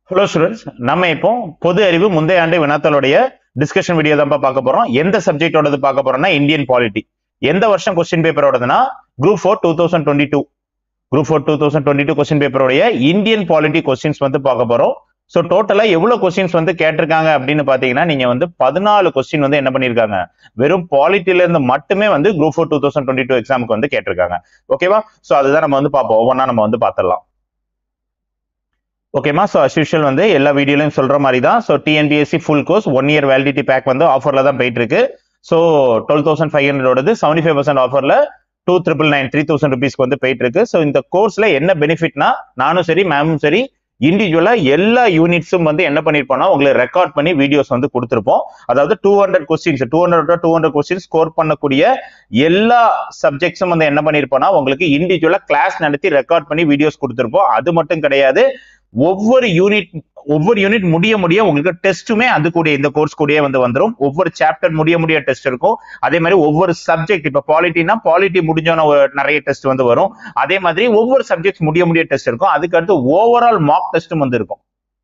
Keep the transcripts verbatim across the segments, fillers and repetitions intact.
Hello students, நம்ம இப்போ பொது அறிவு முந்தைய ஆண்டு வினாத்தலுடைய டிஸ்கஷன் வீடியோ தான் பார்க்க போறோம். எந்த சப்ஜெக்டோடது பார்க்க போறோம்னா இந்தியன் பாலிட்டி. எந்த வருஷம் கொஸ்டின் பேப்பரோடதுன்னா group four two thousand twenty two group four two thousand twenty two question பேப்பரோடைய இந்தியன் பாலிட்டி கொஸ்டின்ஸ் வந்து பார்க்க போறோம். ஸோ டோட்டலா எவ்வளவு கொஸ்டின்ஸ் வந்து கேட்டிருக்காங்க அப்படின்னு பாத்தீங்கன்னா நீங்க வந்து பதினாலு கொஸ்டின் வந்து என்ன பண்ணிருக்காங்க, வெறும் பாலிட்டில இருந்து மட்டுமே வந்து group four two thousand twenty two எக்ஸாமுக்கு வந்து கேட்டிருக்காங்க. ஓகேவா? ஸோ அதுதான் நம்ம வந்து பார்ப்போம். ஒவ்வொன்றா நம்ம வந்து பார்த்துடலாம். ஓகேமா? ஸோ அஸ் யூஷுவல் வந்து எல்லா வீடியோலையும் சொல்ற மாதிரி தான். So TNPSC full course one year validity pack வந்து ஆஃபர்ல தான் போயிட்டு இருக்கு. So twelve thousand five hundred seventy five percent ஆஃபர்ல two triple nine three thousand ருபீஸ்க்கு வந்து போயிட்டு இருக்கு. ஸோ இந்த கோர்ஸ்ல என்ன பெனிஃபிட்னா, நானும் சரி மேமும் சரி இண்டிவிஜுவலா எல்லா யூனிட்ஸும் வந்து என்ன பண்ணிருப்போம்னா உங்களுக்கு ரெக்கார்ட் பண்ணி வீடியோஸ் வந்து கொடுத்துருப்போம். அதாவது two hundred questions two hundred two hundred questions score பண்ணக்கூடிய எல்லா சப்ஜெக்ட்ஸும் வந்து என்ன பண்ணிருப்போம்னா உங்களுக்கு இண்டிவிஜுவலா கிளாஸ் நடத்தி ரெக்கார்ட் பண்ணி வீடியோஸ் கொடுத்துருப்போம். அது மட்டும் கிடையாது, ஒவ்வொரு யூனிட் ஒவ்வொரு யூனிட் முடிய முடிய உங்களுக்கு டெஸ்ட்டுமே அது கூட இந்த கோர்ஸ் கூடயே வந்து வந்துடும். ஒவ்வொரு சாப்டர் முடிய முடிய டெஸ்ட் இருக்கும். அதே மாதிரி ஒவ்வொரு சப்ஜெக்ட், இப்ப பாலிட்டினா பாலிட்டி முடிஞ்சோன நிறைய டெஸ்ட் வந்து வரும். அதே மாதிரி ஒவ்வொரு சப்ஜெக்ட் முடிய முடிய டெஸ்ட் இருக்கும். அதுக்கு அடுத்து ஓவரால் மார்க் டெஸ்ட்டும் வந்து இருக்கும்.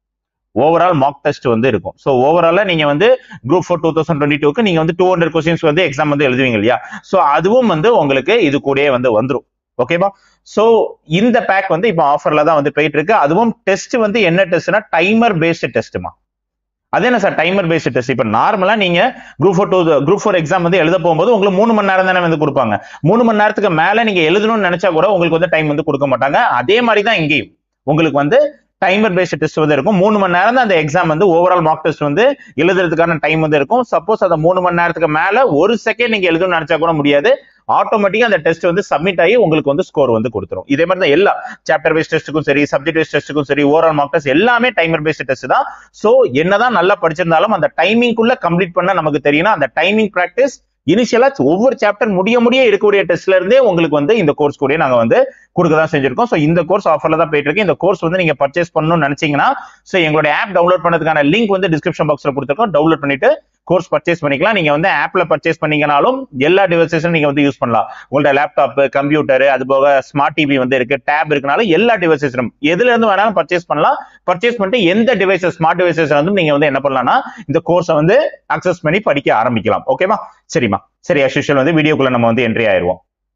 ஓவரால் மார்க் டெஸ்ட் வந்து இருக்கும். ஸோ ஓவராலா நீங்க வந்து group four two thousand twenty டூக்கு நீங்க வந்து டூ ஹண்ட்ரட் கொஸ்டின்ஸ் வந்து எக்ஸாம் வந்து எழுதுவீங்க இல்லையா? ஸோ அதுவும் வந்து உங்களுக்கு இது கூடயே வந்து வந்துடும். ஓகேவா? சோ இந்த பேக் வந்து இப்போ ஆஃபர்ல தான் வந்து போயிட்டு இருக்கு. அதுவும் டெஸ்ட் வந்து என்ன டெஸ்ட்னா டைமர் பேஸ்ட் டெஸ்ட்மா. அது என்ன சார் டைமர் பேஸ்ட் டெஸ்ட்? இப்ப நார்மலா நீங்க group four two group four exam வந்து எழுத போகும்போது உங்களுக்கு மூணு மணி நேரம் தானே வந்து கொடுப்பாங்க. மூணு மணி நேரத்துக்கு மேல நீங்க எழுதணும்னு நினைச்சா கூட உங்களுக்கு வந்து டைம் வந்து கொடுக்க மாட்டாங்க. அதே மாதிரி தான் இங்கேயும் உங்களுக்கு வந்து டைமர் பேஸ்ட் டெஸ்ட் வந்து இருக்கும். மூணு மணி நேரம் தான் அந்த எக்ஸாம் வந்து ஓவரால் மார்க் டெஸ்ட் வந்து எழுதுறதுக்கான டைம் வந்து இருக்கும். சப்போஸ் அந்த மூணு மணி நேரத்துக்கு மேல ஒரு செகண்ட் நீங்க எழுதணும்னு நினைச்சா கூட முடியாது. ஆட்டோமேட்டிக்கா அந்த டெஸ்ட் வந்து சப்மிட் ஆகி உங்களுக்கு வந்து ஸ்கோர் வந்து கொடுத்துரும். இதே மாதிரி தான் எல்லா சாப்டர் பேஸ்ட் டெஸ்ட்டுக்கும் சரி, சப்ஜெக்ட் பேஸ்ட் டெஸ்ட்டுக்கும் சரி, ஓவரால் மார்க் டெஸ்ட் எல்லாமே டைமர் பேஸ்ட் டெஸ்ட் தான். சோ என்னதான் நல்லா படிச்சிருந்தாலும் அந்த டைமிங்குள்ள கம்ப்ளீட் பண்ண நமக்கு தெரியும். அந்த டைமிங் பிராக்டிஸ் இனிஷியலா ஒவ்வொரு சாப்டர் முடிய முடிய இருக்கக்கூடிய டெஸ்ட்ல இருந்தே உங்களுக்கு வந்து இந்த கோர்ஸ் கூட நாங்க வந்து கொடுக்க தான் செஞ்சிருக்கோம். சோ இந்த கோர்ஸ் ஆஃபர்ல தான் போயிட்டு இருக்கு. இந்த கோர்ஸ் வந்து நீங்க பர்ச்சேஸ் பண்ணணும்னு நினைச்சீங்கன்னா சோ எங்களோட ஆப் டவுன்லோட் பண்ணதுக்கான லிங்க் வந்து டிஸ்கிரிப்ஷன் பாக்ஸ்ல கொடுத்துருக்கோம். டவுன்லோட் பண்ணிட்டு கோர்ஸ் பர்ச்சேஸ் பண்ணிக்கலாம். நீங்க வந்து ஆப்ல பர்ச்சேஸ் பண்ணீங்கனாலும் எல்லா டிவைசஸும் நீங்க வந்து யூஸ் பண்ணலாம். உங்களோட லேப்டாப், கம்ப்யூட்டர், அது போக ஸ்மார்ட் டிவி வந்து இருக்கு, டேப் இருக்குனாலும் எல்லா டிவைசஸும் எதுல இருந்து வேணாலும் பர்ச்சேஸ் பண்ணலாம். பர்ச்சேஸ் பண்ணிட்டு எந்த டிவைசஸ் ஸ்மார்ட் டிவைசஸ் வந்து நீங்க வந்து என்ன பண்ணலாம்னா இந்த கோர்ஸை வந்து அக்சஸ் பண்ணி படிக்க ஆரம்பிக்கலாம். ஓகேவா? சரிமா? சரி, அஸ் யூஷுவல் வந்து வீடியோக்குள்ள நம்ம வந்து என்ட்ரி ஆயிருவோம்.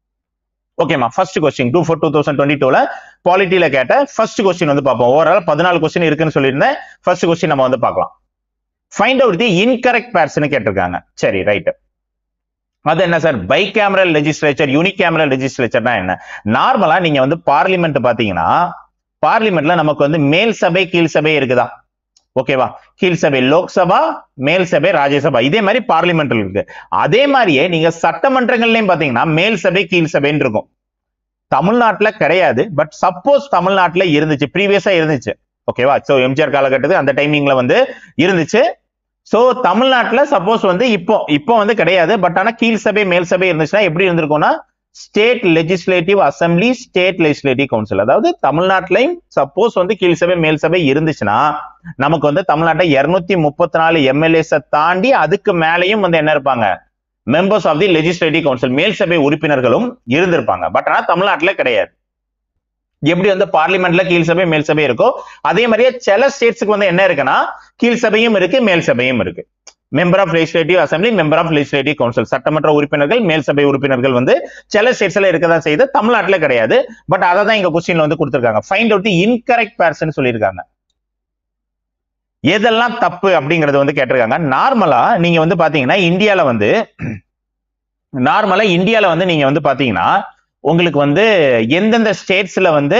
ஓகேமா? First question two four two thousand twenty டூல பாலிட்டியில கேட்ட ஃபர்ஸ்ட் கொஸ்டின் வந்து பார்ப்போம். ஓவரால் பதினாலு கொஸ்டின் இருக்குன்னு சொல்லியிருந்தேன். ஃபர்ஸ்ட் கொஸ்டின் நம்ம வந்து பார்க்கலாம். ஃபைண்ட் அவுட் தி இன்கரெக்ட் பேர்ஸ்னு கேட்டிருக்காங்க. சரி, ரைட். அது என்ன sir? Bicameral legislature, unicameral லெஜிஸ்லேச்சர்னா என்ன? நார்மலா நீங்க வந்து பார்லிமெண்ட் பாத்தீங்கன்னா பார்லிமெண்ட்ல நமக்கு வந்து மேல் சபை கீழ் சபை இருக்குதா? ஓகேவா? கீழ் சபை லோக்சபா, மேல் சபை ராஜ்யசபா. இதே மாதிரி பார்லிமெண்ட்ல இருக்கு. அதே மாதிரியே நீங்க சட்டமன்றங்கள்லயும் பாத்தீங்கன்னா மேல் சபை கீழ் சபைன்னு இருக்கும். தமிழ்நாட்டுல கிடையாது. பட் சப்போஸ் தமிழ்நாட்டுல இருந்துச்சு, ப்ரீவியஸா இருந்துச்சு. ஓகேவா? சோ எம்ஜிஆர் காலகட்டத்துக்கு அந்த டைமிங்ல வந்து இருந்துச்சு. சோ தமிழ்நாட்டுல சப்போஸ் வந்து இப்போ இப்போ வந்து கிடையாது. பட் ஆனா கீழ் சபை மேல் சபை இருந்துச்சுன்னா எப்படி இருந்திருக்கும்னா state legislative assembly, state legislative council. அதாவது தமிழ்நாட்டிலையும் சப்போஸ் வந்து கீழ் சபை மேல் சபை இருந்துச்சுன்னா நமக்கு வந்து தமிழ்நாட்டை இருநூத்தி முப்பத்தி நாலு எம்எல்ஏஸ் தாண்டி அதுக்கு மேலையும் வந்து என்ன இருப்பாங்க, members of the legislative council, மேல் சபை உறுப்பினர்களும் இருந்திருப்பாங்க. பட் ஆனா தமிழ்நாட்டுல கிடையாது. எப்படி வந்து பார்லிமெண்ட்ல கீழ் சபை மேல் சபை இருக்கோ அதே மாதிரியே சில ஸ்டேட்ஸ்க்கு வந்து என்ன இருக்குன்னா கீழ் சபையும் இருக்கு, மேல் சபையும் இருக்கு. Member of legislative assembly, member of legislative council, சட்டமன்ற உறுப்பினர்கள், மேல் சபை உறுப்பினர்கள் வந்து சில ஸ்டேட்ஸ்ல இருக்கதான் செய்யுது. தமிழ்நாட்டுல கிடையாது. பட் அதை தான் இங்க கொஸ்டின்ல வந்து கொடுத்திருக்காங்க. ஃபைண்ட் அவுட் தி இன்கரெக்ட் பேர்சன் சொல்லியிருக்காங்க. எதெல்லாம் தப்பு அப்படிங்கறது வந்து கேட்டிருக்காங்க. நார்மலா நீங்க வந்து பாத்தீங்கன்னா இந்தியால வந்து நார்மலா இந்தியால வந்து நீங்க வந்து பாத்தீங்கன்னா உங்களுக்கு வந்து எந்தெந்த ஸ்டேட்ஸ்ல வந்து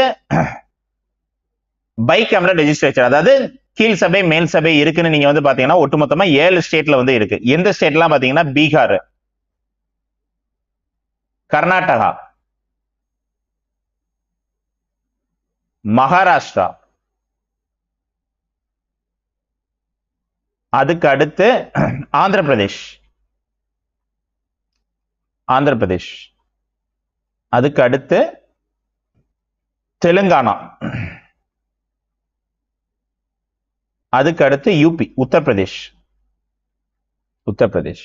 பை கேமரல் லெஜிஸ்லேச்சர், அதாவது கீழ் சபை மேல் சபை இருக்குன்னு நீங்க வந்து பாத்தீங்கன்னா ஒட்டுமொத்தமா ஏழு ஸ்டேட்ல வந்து இருக்கு. எந்த ஸ்டேட்லாம் பாத்தீங்கன்னா பீகார், கர்நாடகா, மகாராஷ்டிரா, அதுக்கு அடுத்து ஆந்திர பிரதேஷ் ஆந்திர பிரதேஷ் அதுக்கு அடுத்து தெலுங்கானா, அதுக்கு அடுத்து யூபி, உத்தரப்பிரதேஷ் உத்தரப்பிரதேஷ்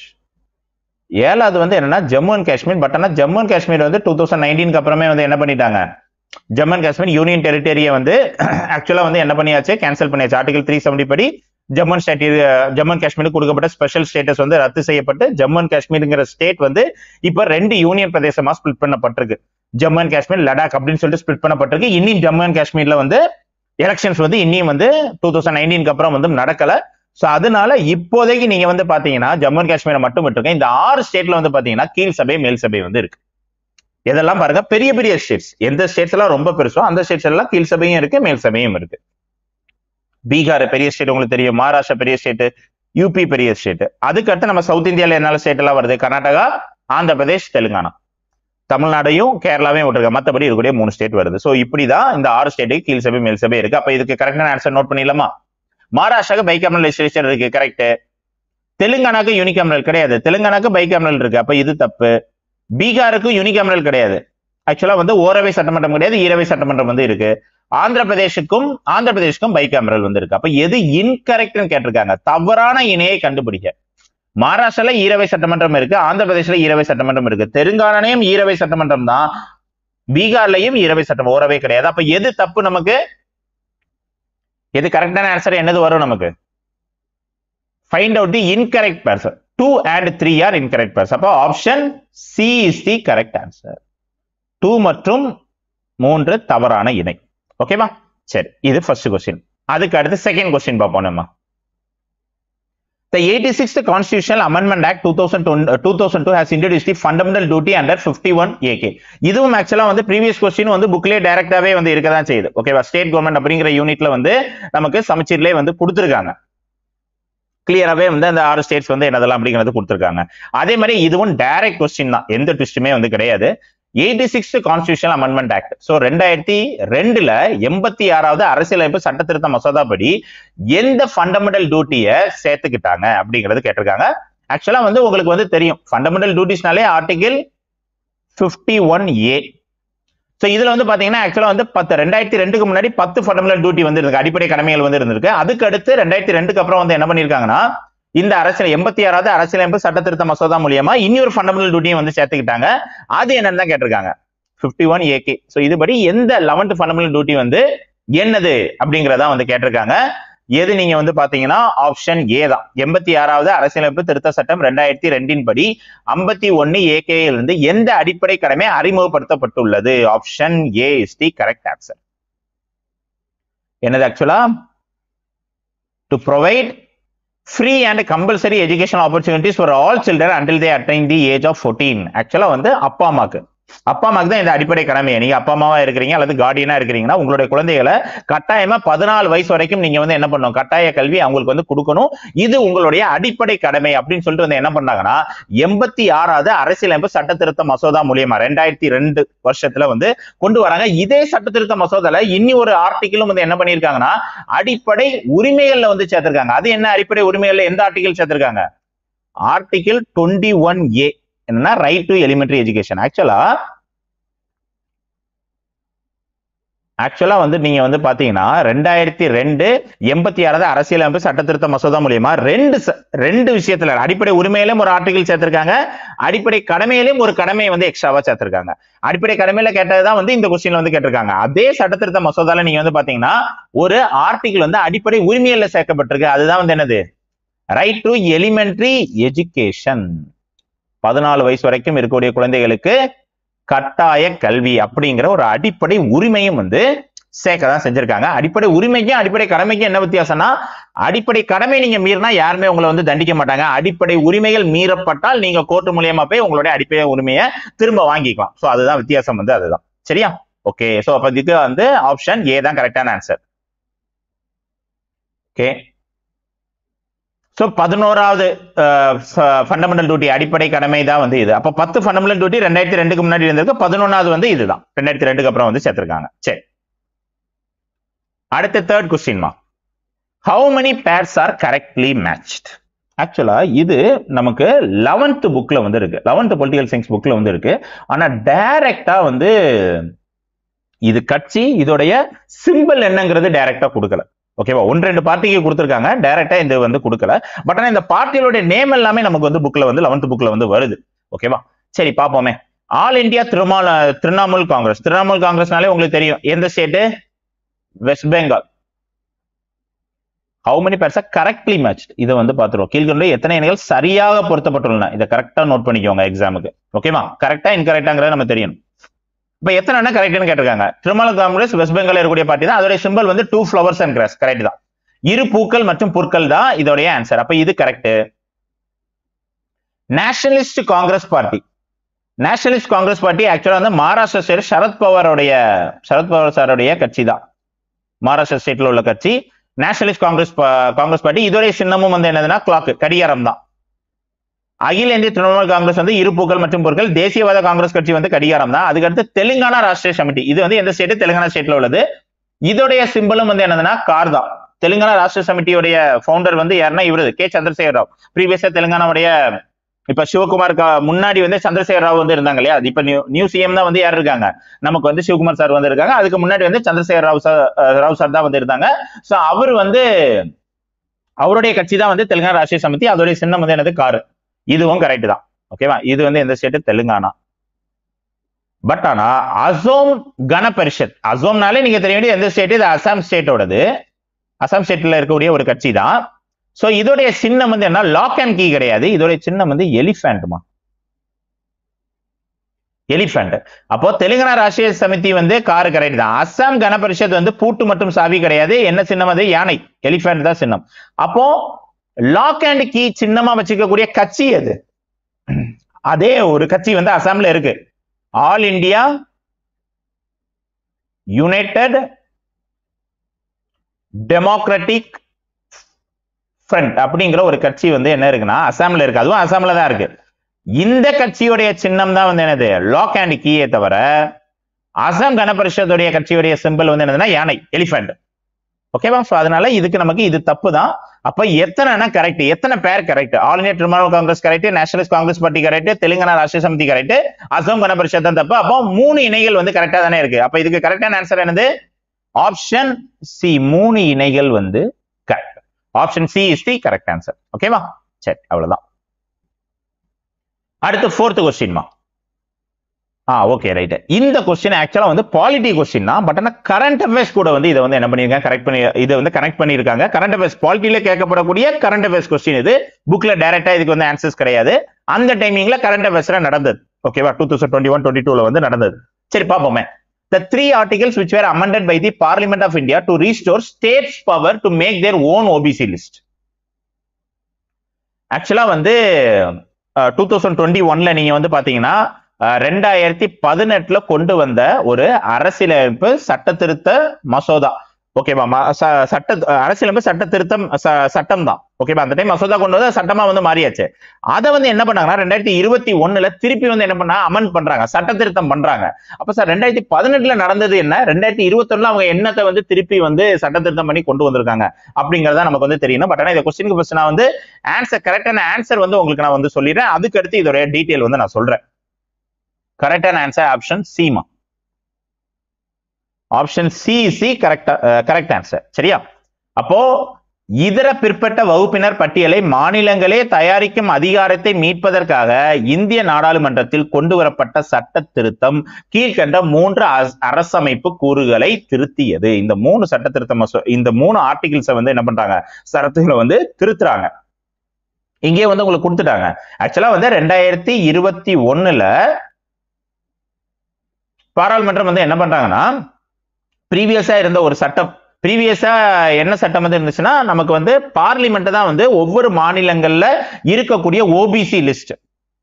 ஏழாவது வந்து என்னன்னா ஜம்மு அண்ட் காஷ்மீர். பட் ஆனா ஜம்மு அண்ட் காஷ்மீர் வந்து டூ தௌசண்ட் நைன்டீனுக்கு அப்புறமே வந்து என்ன பண்ணிட்டாங்க, ஜம்மு அண்ட் காஷ்மீர் யூனியன் டெரிட்டரியை வந்து ஆக்சுவலா வந்து என்ன பண்ணியாச்சு, கேன்சல் பண்ணியாச்சு. ஆர்டிகல் த்ரீ செவன்டி படி Jammu and state Jammu and காஷ்மீருக்கு கொடுக்கப்பட்ட ஸ்பெஷல் ஸ்டேட்டஸ் வந்து ரத்து செய்யப்பட்டு ஜம்மு அண்ட் காஷ்மீர்ங்கிற ஸ்டேட் வந்து இப்ப ரெண்டு யூனியன் பிரதேசமா ஸ்பிளிட் பண்ணப்பட்டிருக்கு. ஜம்மு அண்ட் காஷ்மீர், லடாக் அப்படின்னு சொல்லிட்டு ஸ்பிளிட் பண்ணப்பட்டிருக்கு. இன்னும் ஜம்மு அண்ட் காஷ்மீர்ல வந்து எலெக்ஷன்ஸ் வந்து இன்னும் வந்து டூ தௌசண்ட் நைன்டீனுக்கு அப்புறம் வந்து நடக்கல. சோ அதனால இப்போதைக்கு நீங்க வந்து பாத்தீங்கன்னா ஜம்மு அண்ட் காஷ்மீரை மட்டும் விட்டுருங்க. இந்த ஆறு ஸ்டேட்ல வந்து பாத்தீங்கன்னா கீழ் சபை மேல் சபை வந்து இருக்கு. இதெல்லாம் பாருங்க பெரிய பெரிய ஸ்டேட்ஸ். எந்த ஸ்டேட்ஸ் எல்லாம் ரொம்ப பெருசோ அந்த ஸ்டேட்ஸ் எல்லாம் கீழ் சபையும் இருக்கு மேல் சபையும் இருக்கு. பீகார் பெரிய ஸ்டேட் உங்களுக்கு தெரியும், மகாராஷ்டிரா பெரிய ஸ்டேட், யூபி பெரிய ஸ்டேட். அதுக்கடுத்து நம்ம சவுத் இந்தியால என்னால ஸ்டேட் எல்லாம் வருது, கர்நாடகா, ஆந்திர பிரதேஷ், தெலுங்கானா, தமிழ்நாடையும் கேரளாவையும் விட்டுருக்க, மற்றபடி இருக்கக்கூடிய மூணு ஸ்டேட் வருது. சோ இப்படிதான் இந்த ஆறு ஸ்டேட்டுக்கு கீழ் சபை மேல் சபை இருக்கு. அப்ப இதுக்கு கரெக்டான ஆன்சர் நோட் பண்ணிடலாமா? மகாராஷ்டிராக்கு பைகேமரல் லெஜிஸ்லேச்சர் இருக்கு, கரெக்ட். தெலுங்கானாக்கு யூனிகேமரல் கிடையாது, தெலுங்கானாக்கு பைகேமரல் இருக்கு, அப்ப இது தப்பு. பீகாருக்கு யூனிகேமரல் கிடையாது, ஆக்சுவலா வந்து ஓரவை சட்டமன்றம் கிடையாது, ஈரவை சட்டமன்றம் வந்து இருக்கு. ஆந்திர பிரதேசுக்கும் ஆந்திர பிரதேசுக்கும் பைகேமரல் வந்து இருக்கு. அப்ப எது இன்கரெக்ட்னு கேட்டிருக்காங்க, தவறான இணையை கண்டுபிடிக்க. மகாராஷ்டிரால ஈரவை சட்டமன்றம் இருக்கு, ஆந்திர பிரதேசல ஈரவை சட்டமன்றம் இருக்கு, தெலுங்கானாலையும் ஈரவை சட்டமன்றம் தான், பீகார்லயும் ஈரவை சட்டம் ஓரவை கிடையாது. அப்ப எது தப்பு நமக்கு, எது கரெக்டான ஆன்சர் என்னது வரும் நமக்கு? Find out the incorrect person. Two and three are incorrect person. அப்போ option C is the correct answer. Two மற்றும் மூன்று தவறான இணை. ஓகேவா? சரி, இது ஃபர்ஸ்ட் கொஸ்டின். அதுக்கு அடுத்து செகண்ட் கொஸ்டின் பார்ப்போம் நம்ம. The eighty-sixth Constitutional Amendment Act two thousand two has introduced the fundamental duty under fifty-one A K. இதுவும் ஆக்சுவலா வந்து ப்ரீவியஸ் கொஸ்டின் வந்து புக்லயே டைரக்டாவே வந்து இருக்கதான் செய்யுது. ஓகேவா? ஸ்டேட் கவர்மெண்ட் அப்படிங்கிற யூனிட்ல வந்து நமக்கு சமச்சீர்லயே வந்து கொடுத்திருக்காங்க. கிளியராவே வந்து அந்த ஆறு ஸ்டேட்ஸ் வந்து என்னதெல்லாம் அப்படிங்கிறது கொடுத்திருக்காங்க. அதே மாதிரி இதுவும் டைரக்ட் கொஸ்டின் தான், எந்த ட்விஸ்டுமே வந்து கிடையாது. eighty-sixth Constitutional Amendment Act. So ரெண்டாயிரத்தி ரெண்டுல எண்பத்தி ஆறாவது அரசியலமைப்பு சட்ட திருத்த மசோதா படி எந்த ஃபண்டமெண்டல் டியூட்டியை சேர்த்துக்கிட்டாங்க அப்படிங்கிறது கேட்டிருக்காங்க. ஆக்சுவலா வந்து உங்களுக்கு வந்து தெரியும் ஃபண்டமெண்டல் டியூட்டிஸ்னாலே article fifty one A. So இதுல வந்து பாத்தீங்கன்னா ஆக்சுவலா வந்து பத்து ரெண்டாயிரத்தி ரெண்டுக்கு முன்னாடி பத்து ஃபண்டமெண்டல் டியூட்டி வந்து இருக்கு, அடிப்படை கடமைகள் வந்து இருந்திருக்கு. அதுக்கு அடுத்து ரெண்டாயிரத்தி ரெண்டுக்கு அப்புறம் வந்து என்ன பண்ணிருக்காங்கன்னா இந்த அரசியல் எண்பத்தி ஆறாவது அரசியலமைப்பு சட்ட திருத்த மசோதா மூலியமா இன்னொரு ஃபண்டமெண்டல் டியூட்டியை வந்து சேர்த்துக்கிட்டாங்க. அது என்னன்னு கேட்டிருக்காங்க, fifty one A K. So இதுபடி எந்த லெவன்த் ஃபண்டமெண்டல் டியூட்டி வந்து என்னது அப்படிங்கறதா வந்து கேட்டிருக்காங்க. எது நீங்க வந்து பாத்தீங்கன்னா ஆப்ஷன் ஏ தான். எண்பத்தி ஆறாவது அரசியலமைப்பு திருத்த சட்டம் ரெண்டாயிரத்தி ரெண்டின் படி ஐம்பத்தி ஒன்னு ஏகே இருந்து எந்த அடிப்படை கடமை அறிமுகப்படுத்தப்பட்டுள்ளது? Option A is the correct answer. என்னது ஆக்சுவலா? To provide free and compulsory educational opportunities for all children until they attain the age of fourteen. ஆக்சுவலா வந்து அப்பா அம்மாக்கு அப்பா அம்மாக்கு தான் இந்த அடிப்படை கடமை. நீங்க அப்பா அம்மாவா இருக்கிறீங்க அல்லது கார்டியனா இருக்கிறீங்கன்னா உங்களுடைய குழந்தைகளை கட்டாயமா பதினாலு வயசு வரைக்கும் நீங்க வந்து என்ன பண்ணணும், கட்டாய கல்வி அவங்களுக்கு வந்து கொடுக்கணும். இது உங்களுடைய அடிப்படை கடமை அப்படின்னு சொல்லிட்டு வந்து என்ன பண்ணாங்கன்னா எண்பத்தி ஆறாவது அரசியலமைப்பு சட்ட திருத்த மசோதா மூலியமா ரெண்டாயிரத்தி ரெண்டு வருஷத்துல வந்து கொண்டு வராங்க. இதே சட்ட திருத்த மசோதால இன்னி ஒரு ஆர்டிகிளும் வந்து என்ன பண்ணிருக்காங்கன்னா அடிப்படை உரிமைகள்ல வந்து சேர்த்திருக்காங்க. அது என்ன அடிப்படை உரிமைகள்ல எந்த ஆர்டிகிள் சேர்த்திருக்காங்க? ஆர்டிகிள் டுவெண்ட்டி ஒன் ஏ என்னன்னா ரைட் டு எலிமெண்டரி எஜுகேஷன். ஆக்சுவலா ஆக்சுவலா வந்து நீங்க வந்து பாத்தீங்கன்னா ரெண்டாயிரத்தி ரெண்டு எண்பத்தி ஆறாவது அரசியலமைப்பு சட்ட திருத்த மசோதா மூலியமா ரெண்டு ரெண்டு விஷயத்துல அடிப்படை உரிமையிலும் ஒரு ஆர்டிகிள் சேர்த்திருக்காங்க, அடிப்படை கடமையிலும் ஒரு கடமையை வந்து எக்ஸ்ட்ராவா சேர்த்திருக்காங்க. அடிப்படை கடமையில கேட்டதுதான் வந்து இந்த கொஸ்டின்ல வந்து கேட்டிருக்காங்க. அதே சட்ட திருத்த மசோதால நீங்க வந்து பாத்தீங்கன்னா ஒரு ஆர்டிகிள் வந்து அடிப்படை உரிமையில சேர்க்கப்பட்டிருக்கு. அதுதான் வந்து என்னது, ரைட் டு எலிமெண்டரி எஜுகேஷன். பதினாலு வயசு வரைக்கும் இருக்கக்கூடிய குழந்தைகளுக்கு கட்டாய கல்வி அப்படிங்கிற ஒரு அடிப்படை உரிமையும் வந்து சேர்க்கதான் செஞ்சிருக்காங்க. அடிப்படை உரிமைக்கும் அடிப்படை கடமைக்கும் என்ன வித்தியாசம்னா அடிப்படை கடமை நீங்க மீறினா யாருமே உங்களை வந்து தண்டிக்க மாட்டாங்க. அடிப்படை உரிமைகள் மீறப்பட்டால் நீங்க கோர்ட் மூலியமா போய் உங்களுடைய அடிப்படை உரிமையை திரும்ப வாங்கிக்கலாம். சோ அதுதான் வித்தியாசம் வந்து அதுதான். சரியா? ஓகே. சோ அப்ப இதுக்கு வந்து ஆப்ஷன் ஏ தான் கரெக்டான ஆன்சர். ஓகே. சோ பதினோராவது ஃபண்டமெண்டல் டியூட்டி அடிப்படை கடமை தான் வந்து இது. அப்ப பத்து ஃபண்டமெண்டல் டியூட்டி ரெண்டாயிரத்தி ரெண்டுக்கு முன்னாடி இருந்திருக்கு, பதினொன்னாவது வந்து இதுதான் ரெண்டாயிரத்தி ரெண்டுக்கு அப்புறம் வந்து சேர்த்திருக்காங்க. சரி, அடுத்த தேர்ட் கொஸ்டின் மா, how many pairs are correctly matched? ஆக்சுவலா இது நமக்கு லெவன்த் புக்ல வந்து இருக்கு, லெவன்த் பொலிட்டிக்கல் சயின்ஸ் புக்ல வந்து இருக்கு. ஆனா டைரக்டா வந்து இது கட்சி இதோடைய சிம்பிள் என்னங்கிறது டைரக்டா கொடுக்கல. ஓகேவா? ஒன்று ரெண்டு பார்ட்டிக்கு கொடுத்திருக்காங்க, டைரக்டா இந்த வந்து கொடுக்கல. பட் ஆனா இந்த பார்ட்டியோட நேம் எல்லாமே நமக்கு வந்து புக்ல வந்து லெவன்த் புக்ல வந்து வருது. ஓகேவா? சரி பாப்போமே. All India Trinamool Trinamool Congress. திரிணாமுல் காங்கிரஸ்னாலே உங்களுக்கு தெரியும் எந்த state? West Bengal. How many pairs correctly matched? இதை வந்து பார்த்துருவோம். கீழ்கொண்டு எத்தனை இணைகள் சரியாக பொருத்தப்பட்டுள்ளன? இதை கரெக்டா நோட் பண்ணிக்கோங்க எக்ஸாமுக்கு. ஓகேவா? கரெக்டா இன்கரெக்டாங்கிறத நம்ம தெரியணும். இப்ப எத்தனை கரெக்ட்னு கேட்டிருக்காங்க. திரிணாமுல் காங்கிரஸ் வெஸ்ட் பெங்கால் இருக்கக்கூடிய பார்ட்டி தான். அதோட சிம்பிள் வந்து two flowers and grass. Correct தான். இரு பூக்கள் மற்றும் புற்கள் தான் இதோடைய ஆன்சர். அப்ப இது correct. Nationalist Congress party. Nationalist Congress party ஆக்சுவலா வந்து மகாராஷ்டிரா ஸ்டேட் சரத்பவாரோடைய சரத்பவார் சாரோடைய கட்சி தான். மகாராஷ்டிரா ஸ்டேட்ல உள்ள கட்சி நேஷனலிஸ்ட் காங்கிரஸ் காங்கிரஸ் பார்ட்டி. இதோடைய சின்னமும் வந்து என்னதுன்னா கிளாக், கடிகாரம் தான். அகில இந்திய திரிணாமுல் காங்கிரஸ் வந்து இரு பூக்கள் மற்றும் பொருட்கள். தேசியவாத காங்கிரஸ் கட்சி வந்து கடிகாரம் தான். அதுக்கடுத்து தெலுங்கானா ராஷ்டிரிய சமிதி. இது வந்து எந்த ஸ்டேட்? தெலுங்கானா ஸ்டேட்ல உள்ளது. இதோடைய சிம்பிளும் வந்து என்னதுன்னா கார் தான். தெலுங்கானா ராஷ்டிரிய சமிதியோடைய ஃபவுண்டர் வந்து யாருன்னா இவரு கே சந்திரசேகர ராவ். ப்ரீவியஸா தெலுங்கானாவுடைய இப்ப சிவகுமார் முன்னாடி வந்து சந்திரசேகர ராவ் வந்து இருந்தாங்க இல்லையா? இப்ப நியூ நியூ சிஎம் தான் வந்து யார் இருக்காங்க? நமக்கு வந்து சிவகுமார் சார் வந்து இருக்காங்க. அதுக்கு முன்னாடி வந்து சந்திரசேகர ராவ் சார் ராவ் சார் தான் வந்து இருந்தாங்க. சோ அவர் வந்து அவருடைய கட்சி தான் வந்து தெலுங்கானா ராஷ்டிரிய சமிதி. அதோடைய சின்னம் வந்து என்னது? காரு. இதுவும் கரெக்ட் தான். ஓகேவா? இது வந்து எந்த ஸ்டேட்? தெலுங்கானா. பட் ஆனா அசோம் கன பரிஷத், அசோம்னாலே நீங்க தெரிய வேண்டிய எந்த ஸ்டேட்? இது அசாம் ஸ்டேட்டோடது. அசாம் ஸ்டேட்ல இருக்கக்கூடிய ஒரு கட்சி தான். சோ இதோடைய சின்னம் வந்து என்ன? லாக் அண்ட் கீ கிடையாது. இதோடைய சின்னம் வந்து எலிஃபேண்ட்மா. எலிஃபேண்ட். அப்போ தெலுங்கானா ராஷ்டிரிய சமிதி வந்து காரு கரெக்ட் தான். அசாம் கன பரிஷத் வந்து பூட்டு மற்றும் சாவி கிடையாது. என்ன சின்னம்? அது யானை, எலிஃபேண்ட் தான் சின்னம். அப்போ லாக் அண்ட் கீ சின்னமா வச்சுக்கக்கூடிய கட்சி அது. அதே ஒரு கட்சி வந்து அசாம்ல இருக்கு. All India United Democratic Front அப்படிங்கிற ஒரு கட்சி வந்து என்ன இருக்குன்னா அசாம்ல இருக்கு. அதுவும் அசாம்ல தான் இருக்கு. இந்த கட்சியுடைய சின்னம் தான் வந்து என்னது? லாக் அண்ட் கீயே தவிர அசாம் கன பரிஷத்துடைய கட்சியுடைய சிம்பிள் வந்து என்னதுன்னா யானை, எலிஃபென்ட். ஓகேவா? சோ அதனால இதுக்கு நமக்கு இது தப்பு தான். அப்ப எத்தனை கரெக்ட்? எத்தனை பேர் correct? All India Trinamool Congress correct, Nationalist Congress Party correct, Telangana Rashtriya Samiti correct, Asom Gana Parishad தான் தப்பு. அப்போ மூணு இணைகள் வந்து கரெக்டா தானே இருக்கு. அப்ப இதுக்கு கரெக்டான ஆன்சர் என்னது? Option C. மூணு இணைகள் வந்து correct. Option C is the correct answer. ஓகேவா? சரி, அவ்வளவுதான். அடுத்து ஃபோர்த் கொஸ்டின்மா. ஆ ஓகே ரைட். இந்த கொஸ்டின் ஆக்சுவலா வந்து பாலிட்டி கொஸ்டின் தான். பட் ஆனா கரண்ட் அஃபேர்ஸ் கூட வந்து இதை வந்து என்ன பண்ணிருக்காங்க? கரெக்ட் பண்ணி இதை வந்து கனெக்ட் பண்ணிருக்காங்க. கரண்ட் அஃபேர்ஸ் பாலிட்டியில கேட்கப்படக்கூடிய கரண்ட் அஃபேர்ஸ் கொஸ்டின் இது. புக்ல டைரக்டா இதுக்கு வந்து ஆன்சர்ஸ் கிடையாது. அந்த டைமிங்ல கரண்ட் அஃபேர்ஸ்ல நடந்தது. ஓகேவா? Two thousand twenty one twenty டூல வந்து நடந்தது. சரி பாப்போமே. The three articles which were amended by the Parliament of India to restore states' power to make their own O B C list. ஆக்சுவலா வந்து டூ தௌசண்ட் டுவெண்ட்டி ஒன்ல நீங்க வந்து பாத்தீங்கன்னா ரெண்டாயிரத்தி பதினெட்டுல கொண்டு வந்த ஒரு அரசியலமைப்பு சட்ட திருத்த மசோதா. ஓகேவா? சட்ட அரசியலமைப்பு சட்ட திருத்தம் சட்டம் தான். ஓகேவா? அந்த டைம் மசோதா கொண்டு வந்து சட்டமா வந்து மாறியாச்சு. அதை வந்து என்ன பண்ணாங்கன்னா ரெண்டாயிரத்தி இருபத்தி ஒண்ணுல திருப்பி வந்து என்ன பண்ணா அமெண்ட் பண்றாங்க, சட்ட திருத்தம் பண்றாங்க. அப்ப சார் ரெண்டாயிரத்தி பதினெட்டுல நடந்தது என்ன, ரெண்டாயிரத்தி இருபத்தி ஒண்ணுல அவங்க என்னத்தை வந்து திருப்பி வந்து சட்ட திருத்தம் பண்ணி கொண்டு வந்திருக்காங்க அப்படிங்கறத நமக்கு வந்து தெரியணும். பட் ஆனா இந்த கொஸ்டினுக்கு ஃபர்ஸ்ட் நான் வந்து ஆன்சர் கரெக்டான ஆன்சர் வந்து உங்களுக்கு நான் வந்து சொல்லிடுறேன். அதுக்கு அடுத்து இதோட டீடைல் வந்து நான் சொல்றேன். கரெக்டான ஆன்சர் ஆப்ஷன் சிமா. Option C C correct correct answer. சரியா? அப்போ இதர பிற்பட்ட வகுப்பினர் பட்டியலை மாநிலங்களே தயாரிக்கும் அதிகாரத்தை மீட்பதற்காக இந்திய நாடாளுமன்றத்தில் கொண்டு வரப்பட்ட சட்ட திருத்தம் கீழ்கண்ட மூன்று அரசமைப்பு கூறுகளை திருத்தியது. இந்த மூணு சட்ட திருத்தம் இந்த மூணு ஆர்டிகிள்ஸை வந்து என்ன பண்றாங்க? சட்டத்துல வந்து திருத்துறாங்க. இங்கே வந்து உங்களுக்கு கொடுத்துட்டாங்க. ஆக்சுவலா வந்து ரெண்டாயிரத்தி இருபத்தி ஒண்ணுல பாராளுமன்றம் வந்து என்ன பண்றாங்கன்னா ப்ரீவியஸா இருந்த ஒரு சட்டம், ப்ரீவியஸா என்ன சட்டம் வந்து இருந்துச்சுன்னா நமக்கு வந்து பார்லிமெண்ட் தான் வந்து ஒவ்வொரு மாநிலங்கள்ல இருக்கக்கூடிய OBC list,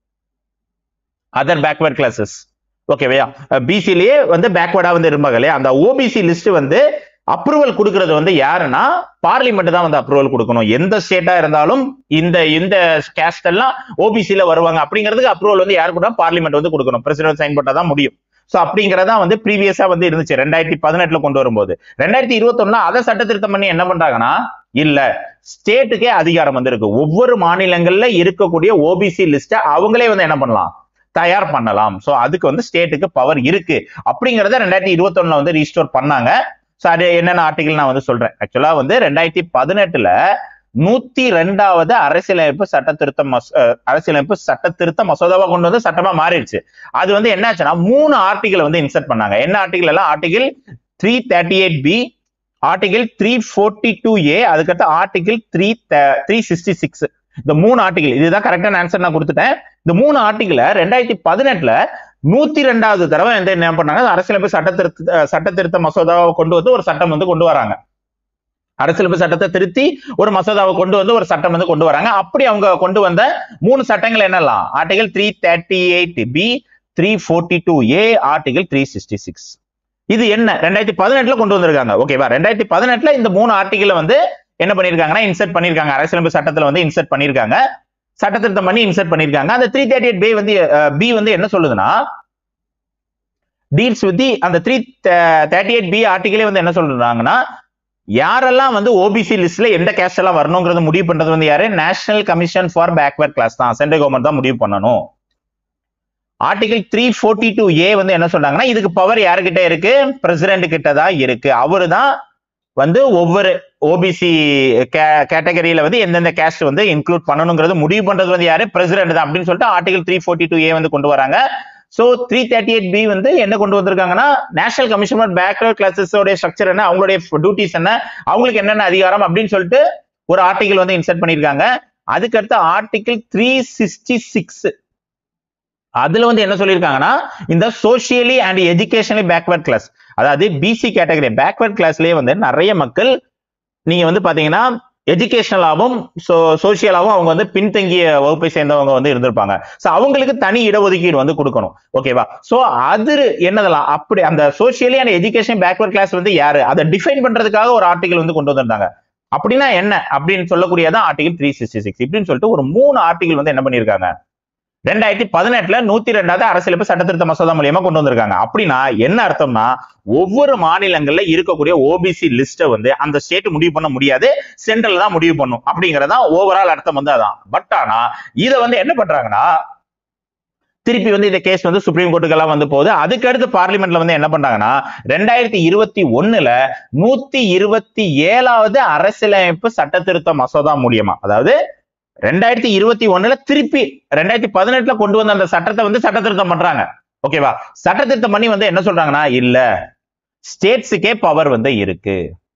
other backward classes, ஓகேவையா? பிசிலேயே வந்து பேக்வர்டா வந்து இருப்பாங்க இல்லையா? அந்த ஓபிசி லிஸ்ட் வந்து அப்ரூவல் கொடுக்கறது வந்து யாருன்னா பார்லிமெண்ட் தான் வந்து அப்ரூவல் கொடுக்கணும். எந்த ஸ்டேட்டா இருந்தாலும் இந்த இந்த கேஸ்ட் எல்லாம் ஓபிசில வருவாங்க அப்படிங்கிறதுக்கு அப்ரூவல் வந்து யாரு கூட? பார்லிமெண்ட் வந்து கொடுக்கணும். பிரசிடென்ட் சைன் போட்டா தான் முடியும். சோ அப்படிங்கறதா வந்து ப்ரீவியஸா வந்து இருந்துச்சு ரெண்டாயிரத்தி பதினெட்டுல கொண்டு வரும்போது. ரெண்டாயிரத்தி இருபத்தி ஒண்ணுல அதை சட்ட திருத்தம் பண்ணி என்ன பண்றாங்கன்னா இல்ல ஸ்டேட்டுக்கே அதிகாரம் வந்து இருக்கு. ஒவ்வொரு மாநிலங்கள்ல இருக்கக்கூடிய ஓபிசி லிஸ்ட அவங்களே வந்து என்ன பண்ணலாம்? தயார் பண்ணலாம். சோ அதுக்கு வந்து ஸ்டேட்டுக்கு பவர் இருக்கு அப்படிங்கறத ரெண்டாயிரத்தி இருபத்தி ஒண்ணுல வந்து ரீஸ்டோர் பண்ணாங்க. சோ அது என்னென்ன ஆர்டிகல் நான் வந்து சொல்றேன். ஆக்சுவலா வந்து ரெண்டாயிரத்தி பதினெட்டுல நூத்தி ரெண்டாவது அரசியலமைப்பு சட்ட திருத்த மசோ அரசியலமைப்பு சட்ட திருத்த மசோதாவா கொண்டு வந்து சட்டமா மாறிடுச்சு. அது வந்து என்ன ஆச்சுன்னா மூணு ஆர்டிகல் வந்து இன்சர்ட் பண்ணாங்க. என்ன ஆர்டிகல் எல்லாம்? Article three thirty eight B, article three forty two A, அதுக்கடுத்து article three three sixty six. இந்த மூணு ஆர்டிகல், இதுதான் கரெக்டான ஆன்சர் நான் கொடுத்துட்டேன். இந்த மூணு ஆர்டிகல ரெண்டாயிரத்தி பதினெட்டுல நூத்தி ரெண்டாவது தடவை வந்து என்ன பண்ணாங்க, அரசியலமைப்பு சட்ட திருத்த சட்ட திருத்த மசோதாவை கொண்டு வந்து ஒரு சட்டம் வந்து கொண்டு வராங்க. அரசியலமைப்பு சட்டத்தை திருத்தி ஒரு மசோதாவை கொண்டு வந்து ஒரு சட்டம் வந்து கொண்டு வராங்க. அப்படி அவங்க கொண்டு வந்த மூணு சட்டங்கள் என்னெல்லாம்? Article three thirty eight B, three forty two A, article three sixty six. இது என்ன ரெண்டாயிரத்தி பதினெட்டுல கொண்டு வந்திருக்காங்க. ஓகேவா? ரெண்டாயிரத்தி பதினெட்டுல இந்த மூணு ஆர்டிகல் வந்து என்ன பண்ணிருக்காங்கன்னா இன்சர்ட் பண்ணிருக்காங்க. அரசியலமைப்பு சட்டத்துல வந்து இன்சர்ட் பண்ணிருக்காங்க, சட்ட திருத்தம் பண்ணி இன்சர்ட் பண்ணிருக்காங்க. அந்த த்ரீ தேர்ட்டி எயிட் பி வந்து பி வந்து என்ன சொல்லுதுன்னா, டீல்ஸ் வித் அந்த த்ரீ தேர்ட்டி எயிட் பி ஆர்டிகலே வந்து என்ன சொல்றாங்கன்னா, யாரெல்லாம் வந்து ஓபிசி லிஸ்ட்ல எந்த கேஸ்ட் எல்லாம் வரணுங்கிறது முடிவு பண்றது வந்து யாரு? National commission for backward class தான், சென்ட்ரல் கவர்மெண்ட் தான் முடிவு பண்ணணும். Article three forty two A வந்து என்ன சொல்றாங்கன்னா, இதுக்கு பவர் யாருக்கிட்ட இருக்கு? பிரசிடென்ட் கிட்ட தான் இருக்கு. அவரு தான் வந்து ஒவ்வொரு ஓபிசி கேட்டகரியில வந்து எந்தெந்த கேஸ்ட் வந்து இன்க்ளூட் பண்ணணுங்கிறது முடிவு பண்றது வந்து யாரு? பிரசிடென்ட் தான் அப்படின்னு சொல்லிட்டு article three forty two A வந்து கொண்டு வராங்க. So three thirty eight B வந்து என்ன கொண்டு வந்திருக்காங்கன்னா, நேஷனல் கமிஷன் ஃபார் பேக்வர்ட் கிளாஸஸோட ஸ்ட்ரக்சர் என்ன, அவங்களுடைய டியூட்டிஸ் என்ன, அவங்களுக்கு என்னென்ன அதிகாரம் அப்படின்னு சொல்லிட்டு ஒரு ஆர்டிகல் வந்து இன்சர்ட் பண்ணிருக்காங்க. அதுக்கடுத்து ஆர்டிகல் த்ரீ சிக்ஸ்டி சிக்ஸ் அதுல வந்து என்ன சொல்லியிருக்காங்கன்னா, இந்த socially and educationally backward class, அதாவது பிசி கேட்டகரி பேக்வர்ட் கிளாஸ்லயே வந்து நிறைய மக்கள் நீங்க வந்து பாத்தீங்கன்னா எஜுகேஷனலாவும் சோசியலாவும் அவங்க வந்து பின்தங்கிய வகுப்பை சேர்ந்தவங்க வந்து இருந்திருப்பாங்க. சோ அவங்களுக்கு தனி இடஒதுக்கீடு வந்து கொடுக்கணும். ஓகேவா? சோ அது என்னதெல்லாம் அப்படி அந்த socially and education backward class வந்து யாரு, அதை டிஃபைன் பண்றதுக்காக ஒரு ஆர்டிகல் வந்து கொண்டு வந்திருந்தாங்க. அப்படின்னா என்ன அப்படின்னு சொல்லக்கூடியதான் ஆர்டிகல் த்ரீ சிக்ஸ்டி சிக்ஸ். இப்படின்னு சொல்லிட்டு ஒரு மூணு ஆர்டிகல் வந்து என்ன பண்ணிருக்காங்க, ரெண்டாயிரத்தி பதினெட்டுல நூத்தி ரெண்டாவது அரசியலமைப்பு சட்ட திருத்த மசோதா மூலியமா கொண்டு வந்திருக்காங்க. அப்படின்னா என்ன அர்த்தம்னா, ஒவ்வொரு மாநிலங்கள்ல இருக்கக்கூடிய ஓபிசி லிஸ்ட வந்து அந்த ஸ்டேட் முடிவு பண்ண முடியாது, சென்ட்ரல் தான் முடிவு பண்ணும் அப்படிங்கறதா ஓவரால் அர்த்தம் வந்து அதான். பட் ஆனா இத வந்து என்ன பண்றாங்கன்னா, திருப்பி வந்து இந்த கேஸ் வந்து சுப்ரீம் கோர்ட்டுக்கெல்லாம் வந்து போகுது. அதுக்கு அடுத்து பார்லிமெண்ட்ல வந்து என்ன பண்றாங்கன்னா, ரெண்டாயிரத்தி இருபத்தி ஒண்ணுல நூத்தி இருபத்தி ஏழாவது அரசியலமைப்பு சட்ட திருத்த மசோதா மூலியமா, அதாவது ரெண்டாயிரத்தி இருபத்தி ஒண்ணுல திருப்பி ரெண்டாயிரத்தி பதினெட்டுல கொண்டு வந்த அந்த சட்டத்தை வந்து சட்ட திருத்தம் பண்றாங்க. ஓகேவா? சட்ட திருத்தம் பண்ணி வந்து என்ன சொல்றாங்கன்னா, இல்ல ஸ்டேட்ஸுக்கே பவர் வந்து இருக்கு,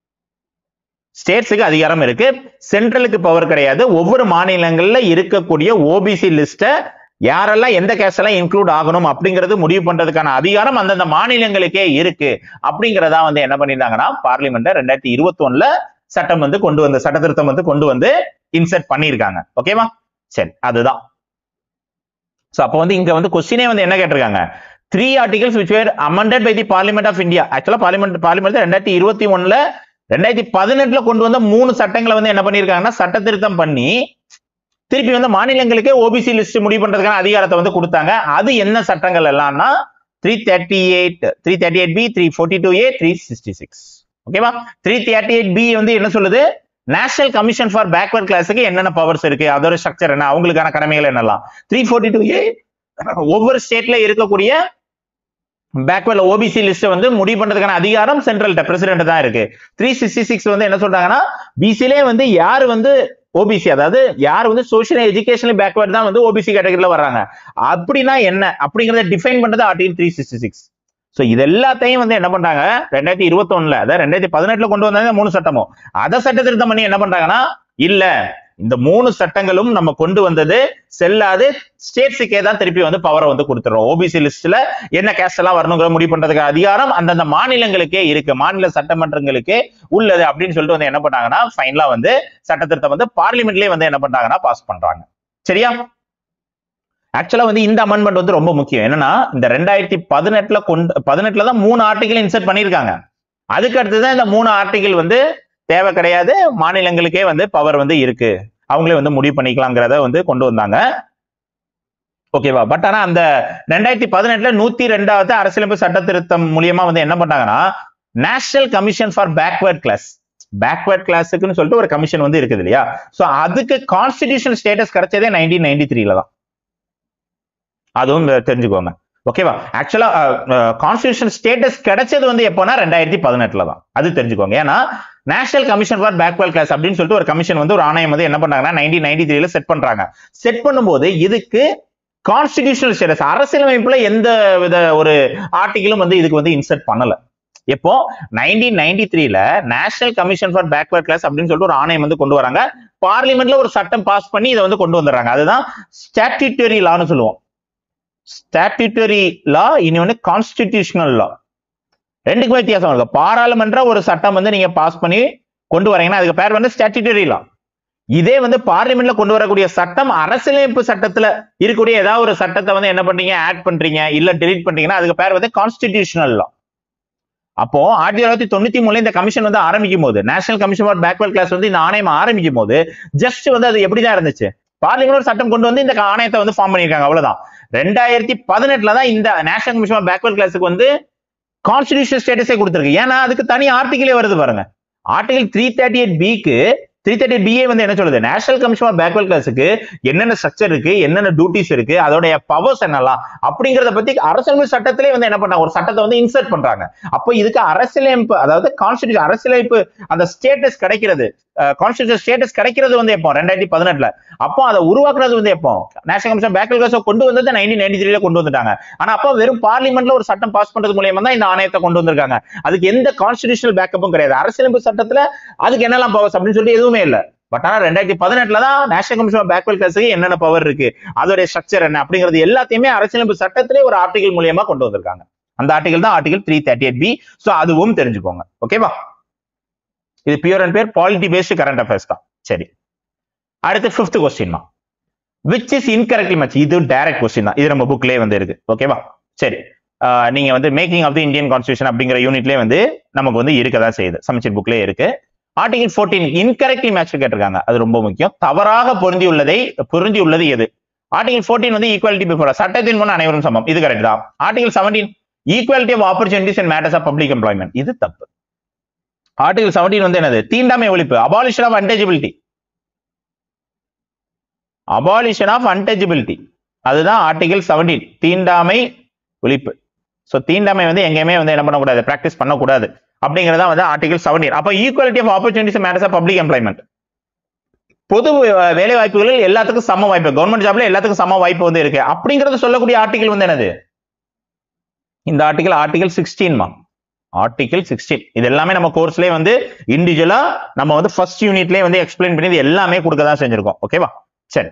ஸ்டேட்ஸுக்கு அதிகாரம் இருக்கு, சென்ட்ரலுக்கு பவர் கிடையாது. ஒவ்வொரு மாநிலங்கள்ல இருக்கக்கூடிய ஓபிசி லிஸ்ட யாரெல்லாம் எந்த கேஸ் எல்லாம் இன்க்ளூட் ஆகணும் அப்படிங்கிறது முடிவு பண்றதுக்கான அதிகாரம் அந்தந்த மாநிலங்களுக்கே இருக்கு அப்படிங்கறதா வந்து என்ன பண்ணிருந்தாங்கன்னா, பார்லிமெண்ட் ரெண்டாயிரத்தி இருபத்தி ஒண்ணுல சட்டம் வந்து கொண்டு வந்து சட்ட திருத்தம் வந்து கொண்டு வந்து இன்சர்ட் பண்ணிருக்காங்க. ஓகேவா? சரி, அதுதான். சோ அப்ப வந்து இங்க வந்து கொஸ்டினே வந்து என்ன கேட்டிருக்காங்க, three articles which were amended by the Parliament of India. ஆக்சுவலா பார்லிமெண்ட் பார்லிமெண்ட் ரெண்டாயிரத்தி இருபத்தி ஒண்ணுல ரெண்டாயிரத்தி பதினெட்டுல கொண்டு வந்த மூணு சட்டங்களை வந்து என்ன பண்ணிருக்காங்கன்னா, சட்ட திருத்தம் பண்ணி திருப்பி வந்து மாநிலங்களுக்கே ஓபிசி லிஸ்ட் முடிவு பண்றதுக்கான அதிகாரத்தை வந்து கொடுத்தாங்க. அது என்ன சட்டங்கள் எல்லாம்னா, three thirty eight three thirty eight B, three forty two A, three sixty six. ஓகேவா? த்ரீ தேர்ட்டி எயிட் பி வந்து என்ன சொல்லுது, நேஷனல் கமிஷன் ஃபார் பேக்வர்ட் கிளாஸுக்கு என்னென்ன பவர்ஸ் இருக்கு, அதோட ஸ்ட்ரக்சர் என்ன, அவங்களுக்கான கடமைகள் என்னெல்லாம். த்ரீ ஃபோர்ட்டி டூ ஏ ஒவ்வொரு ஸ்டேட்ல இருக்கக்கூடிய பேக்வர்ட் ஓபிசி லிஸ்ட் வந்து முடிவு பண்றதுக்கான அதிகாரம் சென்ட்ரல் பிரசிடென்ட் தான் இருக்கு. த்ரீ சிக்ஸ்டி சிக்ஸ் வந்து என்ன சொல்றாங்கன்னா, பிசிலே வந்து யாரு வந்து ஓபிசி, அதாவது யார் வந்து சோசியல் எஜுகேஷனல் பேக்வர்ட் தான் வந்து ஓபிசி கேட்டகரியில வர்றாங்க. அப்படின்னா என்ன அப்படிங்கறத டிஃபைன் பண்றது article three sixty six. So இது எல்லாத்தையும் வந்து என்ன பண்றாங்க, ரெண்டாயிரத்தி இருபத்தி ஒண்ணுல அதாவது ரெண்டாயிரத்தி பதினெட்டுல கொண்டு வந்தாங்க மூணு சட்டமும், அதை சட்ட திருத்தம் பண்ணி என்ன பண்றாங்கன்னா, இல்ல இந்த மூணு சட்டங்களும் நம்ம கொண்டு வந்தது செல்லாது, ஸ்டேட்ஸுக்கே தான் திருப்பி வந்து பவரை வந்து கொடுத்துறோம். ஓபிசி லிஸ்ட்ல என்ன கேஸ்ட் எல்லாம் வரணுங்கிற முடிவு பண்றதுக்கு அதிகாரம் அந்தந்த மாநிலங்களுக்கே இருக்கு, மாநில சட்டமன்றங்களுக்கே உள்ளது அப்படின்னு சொல்லிட்டு வந்து என்ன பண்ணாங்கன்னா, ஃபைனலா வந்து சட்ட திருத்தம் வந்து பார்லிமெண்ட்லயே வந்து என்ன பண்றாங்கன்னா பாஸ் பண்றாங்க. சரியா? ஆக்சுவலா வந்து இந்த அமெண்ட்மெண்ட் வந்து ரொம்ப முக்கியம். என்னன்னா, இந்த ரெண்டாயிரத்தி பதினெட்டுல கொண்டு பதினெட்டுல தான் மூணு ஆர்டிகல் இன்சர்ட் பண்ணிருக்காங்க. அதுக்கு அடுத்துதான் இந்த மூணு ஆர்டிகல் வந்து தேவை கிடையாது, மாநிலங்களுக்கே வந்து பவர் வந்து இருக்கு, அவங்களே வந்து முடிவு பண்ணிக்கலாம்ங்கிறத வந்து கொண்டு வந்தாங்க. ஓகேவா? பட் ஆனா அந்த ரெண்டாயிரத்தி பதினெட்டுல நூத்தி ரெண்டாவது அரசியலமைப்பு சட்ட திருத்தம் மூலியமா வந்து என்ன பண்ணாங்கன்னா, national commission for backward class, backward கிளாஸுக்குன்னு சொல்லிட்டு ஒரு கமிஷன் வந்து இருக்குது இல்லையா? சோ அதுக்கு கான்ஸ்டிடியூஷன் ஸ்டேட்டஸ் கிடைச்சதே நைன்டீன் நைன்டி த்ரீல தான். அதுவும் தெரிஞ்சுக்கோங்க. ஓகேவா? ஆக்சுவலா கான்ஸ்டிடியூஷன் ஸ்டேட்டஸ் கிடைச்சது வந்து எப்போனா ரெண்டாயிரத்தி பதினெட்டுல தான், அது தெரிஞ்சுக்கோங்க. ஏன்னா national commission for backward class அப்படின்னு சொல்லிட்டு ஒரு கமிஷன் வந்து ஒரு ஆணையம் வந்து என்ன பண்றாங்கன்னா நைன்டீன் நைன்டி த்ரீல செட் பண்றாங்க. செட் பண்ணும்போது இதுக்கு கான்ஸ்டிடியூஷனல் ஸ்டேட்டஸ், அரசியலமைப்புல எந்த வித ஒரு ஆர்டிகிளும் வந்து இதுக்கு வந்து இன்சர்ட் பண்ணல. எப்போ நைன்டீன் நைன்டி த்ரீல national commission for backward class அப்படின்னு சொல்லிட்டு ஒரு ஆணையம் வந்து கொண்டு வராங்க. பார்லிமெண்ட்ல ஒரு சட்டம் பாஸ் பண்ணி இதை வந்து கொண்டு வந்துடுறாங்க. அதுதான் ஸ்டாட்யூட்டரி லான்னு சொல்லுவோம். ஸ்டாட்யூட்டரி லா, இன்னொன்னு கான்ஸ்டிடியூஷனல் லா, ரெண்டுக்குமே வித்தியாசம் இருக்கு. பாராளுமன்ற ஒரு சட்டம் வந்து நீங்க பாஸ் பண்ணி கொண்டு வரீங்கன்னா அதுக்கு பேர் வந்து ஸ்டாட்யூட்டரி லா. இதே வந்து பார்லிமெண்ட்ல கொண்டு வரக்கூடிய சட்டம் அரசியலமைப்பு சட்டத்துல இருக்கக்கூடிய ஏதாவது ஒரு சட்டத்தை வந்து என்ன பண்றீங்க, ஆட் பண்றீங்க இல்ல டெலீட் பண்றீங்கன்னா அதுக்கு பேர் வந்து கான்ஸ்டிடியூஷனல் லா. அப்போ ஆயிரத்தி தொள்ளாயிரத்தி தொண்ணூத்தி மூணுல இந்த கமிஷன் வந்து ஆரம்பிக்கும் போது, national commission for backward class வந்து இந்த ஆணையம் ஆரம்பிக்கும் போது ஜஸ்ட் வந்து அது எப்படிதான் இருந்துச்சு, பார்லிமெண்ட் ஒரு சட்டம் கொண்டு வந்து இந்த ஆணையத்தை வந்து ஃபார்ம் பண்ணிருக்காங்க, அவ்வளவுதான். ரெண்டாயிரத்தி பதினெட்டுல தான் இந்த நேஷனல் கமிஷன் ஃபார் பேக்வர்ட் கிளாஸுக்கு வந்து கான்ஸ்டிடியூஷன் ஸ்டேட்டஸே கொடுத்திருக்கு. ஏன்னா அதுக்கு தனி ஆர்டிகிளே வருது பாருங்க. ஆர்டிகல் த்ரீ தேர்ட்டி எயிட் பிக்கு த்ரீ தேர்ட்டி எயிட் பிஏ வந்து என்ன சொல்லுது, நேஷனல் கமிஷன் ஃபார் பேக்வர்ட் கிளாஸுக்கு என்னென்ன ஸ்ட்ரக்சர் இருக்கு, என்னென்ன டியூட்டிஸ் இருக்கு, அதோடைய பவர்ஸ் என்னலாம் அப்படிங்கறத பத்தி அரசியலமைப்பு சட்டத்திலே வந்து என்ன பண்ணாங்க, ஒரு சட்டத்தை வந்து இன்சர்ட் பண்றாங்க. அப்போ இதுக்கு அரசியலமைப்பு, அதாவது கான்ஸ்டிடியூஷன் அரசியலமைப்பு அந்த ஸ்டேட்டஸ் கிடைக்கிறது, கான்ஸ்டிடியூஷன் ஸ்டேட்டஸ் கிடைக்கிறது வந்து எப்போ ரெண்டாயிரத்தி பதினெட்டுல. அப்போ அதை உருவாக்குறது வந்து எப்போ, நேஷனல் கமிஷன் பேக்வர்ட் கிளாஸ் கொண்டு வந்தது நைன்டீன் நைன்டி த்ரீல கொண்டு வந்துட்டாங்க. ஆனா அப்போ வெறும் பார்லிமெண்ட்ல ஒரு சட்டம் பாஸ் பண்றது மூலமா தான் இந்த ஆணையத்தை கொண்டு வந்திருக்காங்க. அதுக்கு எந்த கான்ஸ்டிடியூஷனல் பேக்கப்பும் கிடையாது. அரசியலமைப்பு சட்டத்துல அதுக்கு என்னெல்லாம் பவர்ஸ் அப்படின்னு சொல்லி எதுவுமே இல்ல. பட் ஆனா ரெண்டாயிரத்தி பதினெட்டுல தான் நேஷனல் கமிஷன் ஆஃப் பேக்வர்ட் கிளாஸுக்கு என்னென்ன பவர் இருக்கு, அதோட ஸ்ட்ரக்சர் என்ன அப்படிங்கிறது எல்லாத்தையுமே அரசியலமைப்பு சட்டத்திலே ஒரு ஆர்டிகல் மூலியமா கொண்டு வந்திருக்காங்க. அந்த ஆர்டிகல் தான் article three thirty eight B. So அதுவும் தெரிஞ்சுக்கோங்க. ஓகேவா? இது pure and pure polity based current affairs தான். சரி, அடுத்து ஃபிஃப்த் கொஸ்டின் தான், விச் இஸ் இன்கரெக்ட்லி மேட்ச். இது டைரக்ட் கொஸ்டின் தான், இது நம்ம புக்லயே வந்து இருக்கு. ஓகேவா? சரி, நீங்க வந்து making of the Indian constitution அப்படிங்கிற யூனிட்லயே வந்து நமக்கு வந்து இருக்கதான் செய்யுது, சமச்சீர் புக்லயே இருக்கு. ஆர்டிகல் பதினான்கு இன்கரெக்ட்லி மேட்ச் கேட்டிருக்காங்க, அது ரொம்ப முக்கியம். தவறாக பொருந்தி உள்ளதை பொருந்தி உள்ளது எது? ஆர்டிகல் பதினான்கு வந்து ஈக்குவாலிட்டி பிஃபோர், சட்டத்தின் முன் அனைவரும் சமம், இது கரெக்ட் தான். ஆர்டிகல் பதினேழு equality of opportunities and matters of public employment, இது தப்பு. ஆர்டிகல் பதினேழு வந்து என்னது, தீண்டாமை ஒழிப்பு, abolition of untouchability, abolition of untouchability, அதுதான் ஆர்டிகல் பதினேழு, தீண்டாமை ஒழிப்பு. சோ தீண்டாமை வந்து எங்கேயுமே வந்து என்ன பண்ணக்கூடாது, பிராக்டிஸ் பண்ணக்கூடாது அப்படிங்கறதா வந்து ஆர்டிகல் பதினேழு. அப்ப equality of opportunities and matters of public employment, பொது வேலை வாய்ப்புகளில் எல்லாத்துக்கும் சம வாய்ப்பு, கவர்மெண்ட் ஜாப்ல எல்லாத்துக்கும் சம வாய்ப்பு வந்து இருக்கு அப்படிங்கறத சொல்லக்கூடிய ஆர்டிகல் வந்து என்னது, இந்த ஆர்டிகல் ஆர்டிகல் பதினாறு. ஆர்டிகல் பதினாறு இது எல்லாமே நம்ம கோர்ஸ்லயே வந்து இண்டிவிஜுவலா நம்ம வந்து ஃபர்ஸ்ட் யூனிட்லயே வந்து எக்ஸ்பிளைன் பண்ணி இது எல்லாமே கொடுக்க தான் செஞ்சிருக்கோம். ஓகேவா? சரி,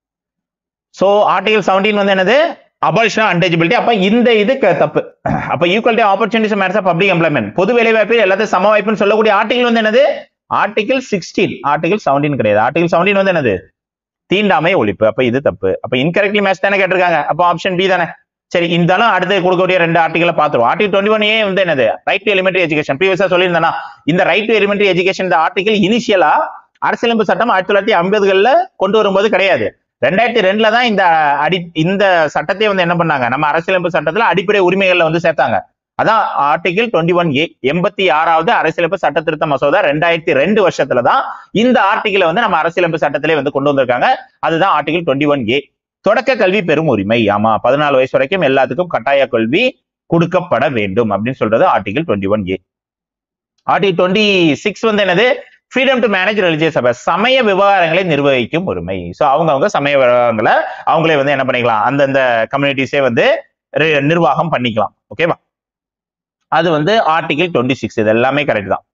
சோ ஆர்டிகல் பதினேழு வந்து என்னது, அபாலிஷன் ஆஃப் அன்டச்சபிலிட்டி. அப்ப இந்த இது தப்பு. அப்ப equality of opportunities matters of public employment, பொது வேலை வாய்ப்பு எல்லாத்தையும் சம வாய்ப்புன்னு சொல்லக்கூடிய ஆர்டிகல் வந்து என்னது, ஆர்டிகல் பதினாறு. ஆர்டிகல் பதினேழு கிடையாது. ஆர்டிகல் பதினேழு வந்து என்னது, தீண்டாமை ஒழிப்பு. அப்ப இது தப்பு. அப்ப இன்கரெக்ட்லி மேட்ச் தானே கேட்டிருக்காங்க, அப்ப ஆப்ஷன் பி தானே. சரி, இருந்தாலும் அடுத்து கொடுக்கக்கூடிய ரெண்டு ஆர்டிகலை பார்த்துருவோம். ஆர்டிகல் டுவெண்ட்டி ஒன் ஏ வந்து என்னது, ரைட் டு எலிமெண்டரி எஜுகேஷன். ப்ரீவியஸா சொல்லியிருந்தேன்னா இந்த ரைட் டு எலிமெண்டரி எஜுகேஷன் இந்த ஆர்டிகல் இனிஷியலா அரசியலமைப்பு சட்டம் ஆயிரத்தி தொள்ளாயிரத்தி ஐம்பதுகள்ல கொண்டு வரும்போது கிடையாது. ரெண்டாயிரத்தி ரெண்டுல தான் இந்த அடி இந்த சட்டத்தை வந்து என்ன பண்ணாங்க, நம்ம அரசியலமைப்பு சட்டத்துல அடிப்படை உரிமைகள்ல வந்து சேர்த்தாங்க. அதான் ஆர்டிகல் டுவெண்ட்டி ஒன் ஏ, எண்பத்தி ஆறாவது அரசியலமைப்பு சட்ட திருத்த மசோதா ரெண்டாயிரத்தி ரெண்டு வருஷத்துலதான் இந்த ஆர்டிகலை வந்து நம்ம அரசியலமைப்பு சட்டத்திலே வந்து கொண்டு வந்திருக்காங்க. அதுதான் ஆர்டிகல் டுவெண்ட்டி ஒன் ஏ. தொடக்க கல்வி பெறும் உரிமை, ஆமா, பதினாலு வயசு வரைக்கும் எல்லாத்துக்கும் கட்டாய கல்வி கொடுக்கப்பட வேண்டும் அப்படின்னு சொல்றது article twenty one A. Article twenty six வந்து என்னது, freedom to manage religious affairs, சமய விவகாரங்களை நிர்வகிக்கும் உரிமை. சோ அவங்கவுங்க சமய விவகாரங்களை அவங்களே வந்து என்ன பண்ணிக்கலாம், அந்தந்த கம்யூனிட்டிஸே வந்து நிர்வாகம் பண்ணிக்கலாம். ஓகேவா? அது வந்து ஆர்டிகல் டுவெண்ட்டி சிக்ஸ். இது எல்லாமே கரெக்ட் தான்.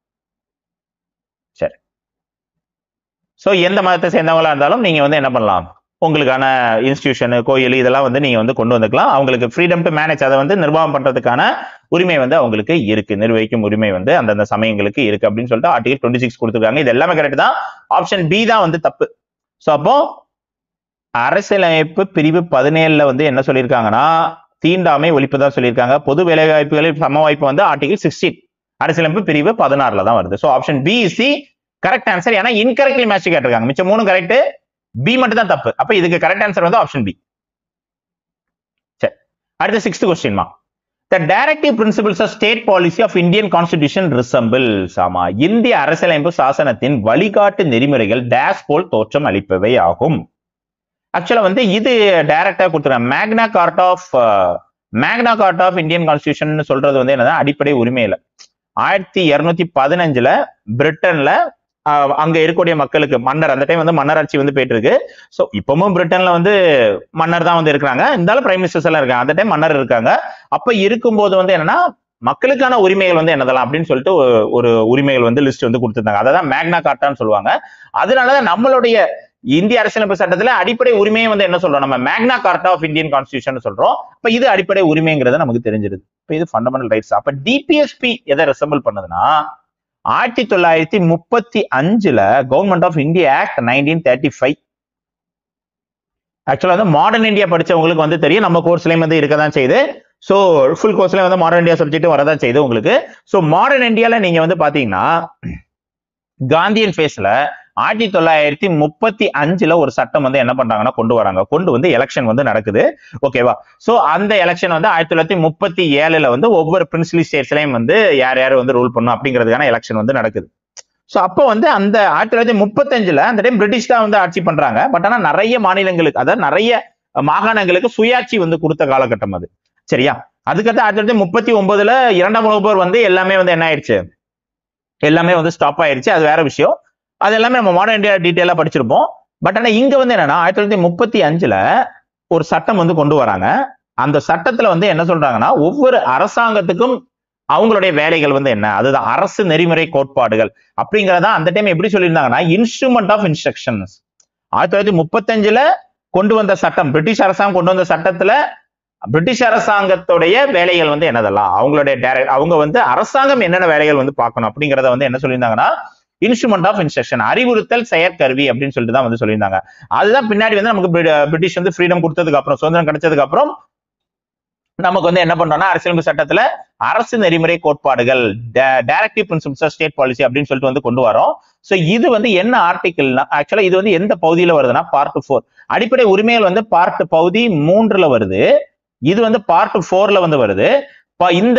சரி, சோ எந்த மதத்தை சேர்ந்தவங்களா இருந்தாலும் நீங்க வந்து என்ன பண்ணலாம், உங்களுக்கான இன்ஸ்டிடியூஷன், கோயில் இதெல்லாம் வந்து நீங்க வந்து கொண்டு வந்துக்கலாம். அவங்களுக்கு ஃப்ரீடம் டு மேனேஜ், அதை வந்து நிர்வாகம் பண்றதுக்கான உரிமை வந்து அவங்களுக்கு இருக்கு, நிர்வகிக்கும் உரிமை வந்து அந்தந்த சமயங்களுக்கு இருக்கு அப்படின்னு சொல்லிட்டு ஆர்டிகல் டுவெண்ட்டி சிக்ஸ் கொடுத்துருக்காங்க. இது எல்லாமே கரெக்ட் தான். ஆப்ஷன் பி தான் வந்து தப்பு. சோ அப்போ அரசியலமைப்பு பிரிவு பதினேழுல வந்து என்ன சொல்லியிருக்காங்கன்னா, தீண்டாமை ஒழிப்பு தான் சொல்லியிருக்காங்க. பொது வேலை வாய்ப்புகளில் சம வாய்ப்பு வந்து ஆர்டிகல் சிக்ஸ்டீன், அரசியலமைப்பு பிரிவு பதினாறுல தான் வருது. So option B is the correct answer. ஏன்னா இன்கரெக்ட்லி மேட்ச் கேட்டிருக்காங்க, மிச்சம் மூணு கரெக்ட், பி மட்டும் தான் தப்பு. அப்ப இதுக்கு கரெக்ட் ஆன்சர் வந்து ஆப்ஷன் பி. சரி, அடுத்த சிக்ஸ்த் கொஸ்டின் மா, the directive principles of state policy of Indian constitution resembles, ஆமா, இந்திய அரசியலமைப்பு சாசனத்தின் வழிகாட்டு நெறிமுறைகள் டேஷ் போல் தோற்றம் அளிப்பவை ஆகும். ஆக்சுவலா வந்து இது டைரக்டா கொடுத்துருக்காங்க, மேக்னா கார்ட்டா ஆஃப் மேக்னா கார்ட்டா ஆஃப் இந்தியன் கான்ஸ்டியூஷன் சொல்றது வந்து என்னன்னா அடிப்படை உரிமையில ஆயிரத்தி இருநூத்தி பதினஞ்சுல பிரிட்டன்ல அங்க இருக்கக்கூடிய மக்களுக்கு மன்னர் அந்த டைம் வந்து மன்னராட்சி வந்து போயிட்டு இருக்கு. ஸோ இப்பவும் பிரிட்டன்ல வந்து மன்னர் தான் வந்து இருக்கிறாங்க, இருந்தாலும் பிரைம் மினிஸ்டர்ஸ் எல்லாம் இருக்காங்க, அந்த டைம் மன்னர் இருக்காங்க. அப்ப இருக்கும்போது வந்து என்னன்னா மக்களுக்கான உரிமைகள் வந்து என்னதெல்லாம் அப்படின்னு சொல்லிட்டு ஒரு உரிமைகள் வந்து லிஸ்ட் வந்து கொடுத்துருந்தாங்க. அதான் மேக்னா கார்ட்டான்னு சொல்லுவாங்க. அதனாலதான் நம்மளுடைய இந்திய அரசியலமைப்பு சட்டத்துல அடிப்படை உரிமையை வந்து என்ன சொல்றோம், நம்ம மேக்னா கார்ட்டா ஆஃப் இந்தியன் கான்ஸ்டியூஷன் சொல்றோம். இப்ப இது அடிப்படை உரிமைங்கிறது நமக்கு தெரிஞ்சிருது. இப்ப இது ஃபண்டமெண்டல் ரைட்ஸ். அப்ப டிபிஎஸ்பி எதை ரெசம்பிள் பண்ணுதுன்னா ஆயிரத்தி தொள்ளாயிரத்தி முப்பத்தி அஞ்சுல government of India act nineteen thirty five. ஆக்சுவலா வந்து மாடர்ன் இந்தியா படிச்சவங்களுக்கு வந்து தெரியும், நம்ம கோர்ஸ்லயும் வந்து இருக்கதான் செய்யுது. ஸோ ஃபுல் கோர்ஸ்ல வந்து மாடர்ன் இந்தியா சப்ஜெக்ட் வரதான் செய்யுது உங்களுக்கு. ஸோ மாடர்ன் இந்தியால நீங்க வந்து பாத்தீங்கன்னா காந்தியன் ஃபேஸ்ல ஆயிரத்தி தொள்ளாயிரத்தி முப்பத்தி அஞ்சுல ஒரு சட்டம் வந்து என்ன பண்றாங்கன்னா கொண்டு வராங்க, கொண்டு வந்து எலெக்ஷன் வந்து நடக்குது. ஓகேவா? சோ அந்த எலெக்ஷன் வந்து ஆயிரத்தி தொள்ளாயிரத்தி முப்பத்தி ஏழுல வந்து ஒவ்வொரு பிரின்சிபல் ஸ்டேட்ஸ்லயும் வந்து யார் யார் வந்து ரூல் பண்ணும் அப்படிங்கிறதுக்கான எலெக்ஷன் வந்து நடக்குது. சோ அப்போ வந்து அந்த ஆயிரத்தி தொள்ளாயிரத்தி முப்பத்தி அஞ்சுல அந்த டைம் பிரிட்டிஷ் தான் வந்து ஆட்சி பண்றாங்க. பட் ஆனா நிறைய மாநிலங்களுக்கு, அதாவது நிறைய மாகாணங்களுக்கு சுயாட்சி வந்து கொடுத்த காலகட்டம் அது. சரியா? அதுக்கடுத்து ஆயிரத்தி தொள்ளாயிரத்தி முப்பத்தி ஒன்பதுல இரண்டாம் உலக போர் வந்து எல்லாமே வந்து என்ன ஆயிடுச்சு, எல்லாமே வந்து ஸ்டாப் ஆயிடுச்சு. அது வேற விஷயம். அது எல்லாமே நம்ம மாடர்ன் இந்தியா டீட்டெயிலா படிச்சிருப்போம். பட் ஆனா இங்க வந்து என்னன்னா ஆயிரத்தி தொள்ளாயிரத்தி முப்பத்தி அஞ்சுல ஒரு சட்டம் வந்து கொண்டு வராங்க. அந்த சட்டத்துல வந்து என்ன சொல்றாங்கன்னா ஒவ்வொரு அரசாங்கத்துக்கும் அவங்களுடைய வேலைகள் வந்து என்ன, அதுதான் அரசு நெறிமுறை கோட்பாடுகள் அப்படிங்கறத அந்த டைம் எப்படி சொல்லியிருந்தாங்கன்னா இன்ஸ்ட்ருமெண்ட் ஆஃப் இன்ஸ்ட்ரக்ஷன்ஸ். ஆயிரத்தி தொள்ளாயிரத்தி முப்பத்தி அஞ்சுல கொண்டு வந்த சட்டம், பிரிட்டிஷ் அரசாங்கம் கொண்டு வந்த சட்டத்துல பிரிட்டிஷ் அரசாங்கத்துடைய வேலைகள் வந்து என்னதெல்லாம், அவங்களுடைய டைரக்ட் அவங்க வந்து அரசாங்கம் என்னென்ன வேலைகள் வந்து பார்க்கணும் அப்படிங்கறத வந்து என்ன சொல்லியிருந்தாங்கன்னா இன்ஸ்ட்ருமெண்ட் ஆஃப் இன்ஸ்ட்ரக்ஷன், அறிவுறுத்தல் செயற்கருவி அப்படின்னு சொல்லிட்டு தான் வந்து சொல்லியிருந்தாங்க. அதுதான் பின்னாடி வந்து நமக்கு பிரிட்டிஷ் வந்து ஃப்ரீடம் கொடுத்ததுக்கு அப்புறம், சுதந்திரம் கிடைச்சதுக்கு அப்புறம் நமக்கு வந்து என்ன பண்றோம்னா அரசியலமைப்பு சட்டத்துல அரசு நெறிமுறை கோட்பாடுகள், directive principles of state policy அப்படின்னு சொல்லிட்டு வந்து கொண்டு வரோம். சோ இது வந்து என்ன ஆர்டிகிள்னா ஆக்சுவலா இது வந்து எந்த பகுதியில வருதுன்னா பார்ட் போர். அடிப்படை உரிமைகள் வந்து பார்ட் பகுதி மூன்றுல வருது, இது வந்து பார்ட் போர்ல வந்து வருது. இந்த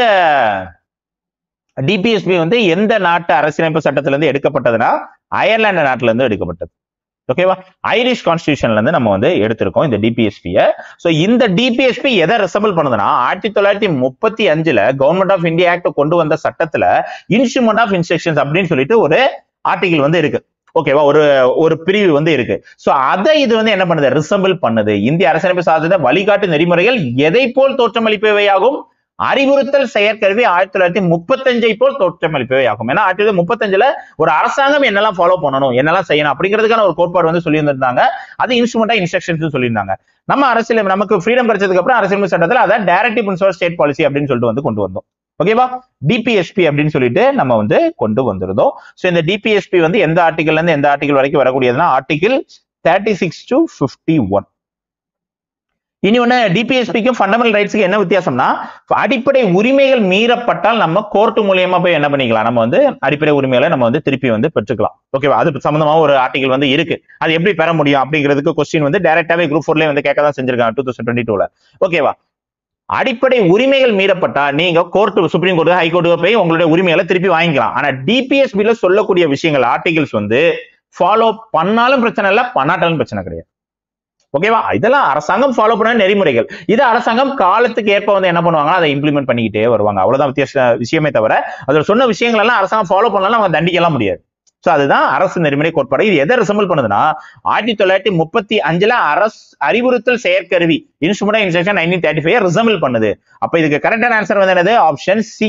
டிபிஎஸ்பி வந்து எந்த நாட்டு அரசியலமைப்பு சட்டத்துல இருந்து எடுக்கப்பட்டதுன்னா அயர்லாந்து நாட்டுல இருந்து எடுக்கப்பட்டது. ஓகேவா? ஐரிஷ் கான்ஸ்டிடியூஷன்ல இருந்து நம்ம வந்து எடுத்திருக்கோம் இந்த டிபிஎஸ்பியை. சோ இந்த டிபிஎஸ்பி எதை ரெசபிள் பண்ணுதுன்னா ஆயிரத்தி தொள்ளாயிரத்தி முப்பத்தி அஞ்சுல கவர்மெண்ட் ஆஃப் இந்தியா ஆக்ட் கொண்டு வந்த சட்டத்துல இன்ஸ்ட்ருமெண்ட் ஆஃப் இன்ஸ்ட்ரக்ஷன்ஸ் அப்படின்னு சொல்லிட்டு ஒரு ஆர்டிகிள் வந்து இருக்கு. ஓகேவா? ஒரு ஒரு பிரிவு வந்து இருக்கு. சோ அதை இது வந்து என்ன பண்ணுது, ரிசம்பிள் பண்ணுது. இந்திய அரசியலமைப்பு சார்ந்த வழிகாட்டு நெறிமுறைகள் எதை போல் தோற்றமளிப்பவையாகும், அறிவுறுத்தல் செயற்கருவி ஆயிரத்தி தொள்ளாயிரத்தி முப்பத்தி அஞ்சை போல் தோற்றமளிப்பவை ஆகும். ஏன்னா ஆயிரத்தி தொள்ளாயிரத்தி முப்பத்தி அஞ்சுல ஒரு அரசாங்கம் என்னெல்லாம் ஃபாலோ பண்ணணும், என்னெல்லாம் செய்யணும் அப்படிங்கிறதுக்கான ஒரு கோட்பாடு வந்து சொல்லி வந்திருந்தாங்க. அது இன்ஸ்ட்ருமெண்டா இன்ஸ்ட்ரக்ஷன்ஸ் சொல்லியிருந்தாங்க. நம்ம அரசியல் நமக்கு ஃப்ரீடம் கிடைச்சதுக்கு அப்புறம் அரசியல் சட்டத்துல அதை டைரக்டிவ் பிரின்சிபிள் ஸ்டேட் பாலிசி அப்படின்னு சொல்லிட்டு வந்து கொண்டு வந்தோம். ஓகேவா? டிபிஎஸ்பி அப்படின்னு சொல்லிட்டு நம்ம வந்து கொண்டு வந்திருந்தோம். சோ இந்த டிபிஎஸ்பி வந்து எந்த ஆர்டிகல்ல இருந்து எந்த ஆர்டிகல் வரைக்கும் வரக்கூடியதுன்னா article thirty six to fifty one. இனி ஒண்ணு டிபிஎஸ்பிக்கும் ஃபண்டமெண்டல் ரைட்ஸ்க்கு என்ன வித்தியாசம்னா அடிப்படை உரிமைகள் மீறப்பட்டால் நம்ம கோர்ட் மூலியமா போய் என்ன பண்ணிக்கலாம், நம்ம வந்து அடிப்படை உரிமைகளை நம்ம வந்து திருப்பி வந்து பெற்றுக்கலாம். ஓகேவா? அது சம்பந்தமா ஒரு ஆர்டிகல் வந்து இருக்கு. அது எப்படி பெற முடியும் அப்படிங்கிறதுக்கு கொஸ்டின் வந்து டைரக்டாவே குரூப் ஃபோர்லயே வந்து கேட்க தான் செஞ்சிருக்காங்க டூ தௌசண்ட் டுவெண்ட்டி டூல. ஓகேவா? அடிப்படை உரிமைகள் மீறப்பட்டா நீங்க court, supreme court, high court போய் உங்களுடைய உரிமைகளை திருப்பி வாங்கிக்கலாம். ஆனா டிபிஎஸ்பில சொல்லக்கூடிய விஷயங்கள் ஆர்டிகல்ஸ் வந்து ஃபாலோ பண்ணாலும் பிரச்சனை இல்லை, பண்ணாட்டாலும் பிரச்சனை கிடையாது. ஓகேவா? இதெல்லாம் அரசாங்கம் ஃபாலோ பண்ண நெறிமுறைகள். இது அரசாங்கம் காலத்துக்கு ஏற்ப வந்து என்ன பண்ணுவாங்கன்னா அதை இம்ப்ளிமெண்ட் பண்ணிக்கிட்டே வருவாங்க. அவ்வளவுதான் வித்தியாச விஷயமே தவிர அதுல சொன்ன விஷயங்கள் எல்லாம் அரசாங்கம் ஃபாலோ பண்ணலாம் அவங்க தண்டிக்கலாம் முடியாது. சோ அதுதான் அரசு நெறிமுறை கோட்பாடு. இது எதை ரிசம்பிள் பண்ணுதுன்னா ஆயிரத்தி தொள்ளாயிரத்தி முப்பத்தி அஞ்சுல அரசு அறிவுறுத்தல் செயற்கருவி instrument instruction nineteen thirty five resemble பண்ணுது. அப்ப இதுக்கு கரெக்டான ஆன்சர் வந்து என்னது, option C.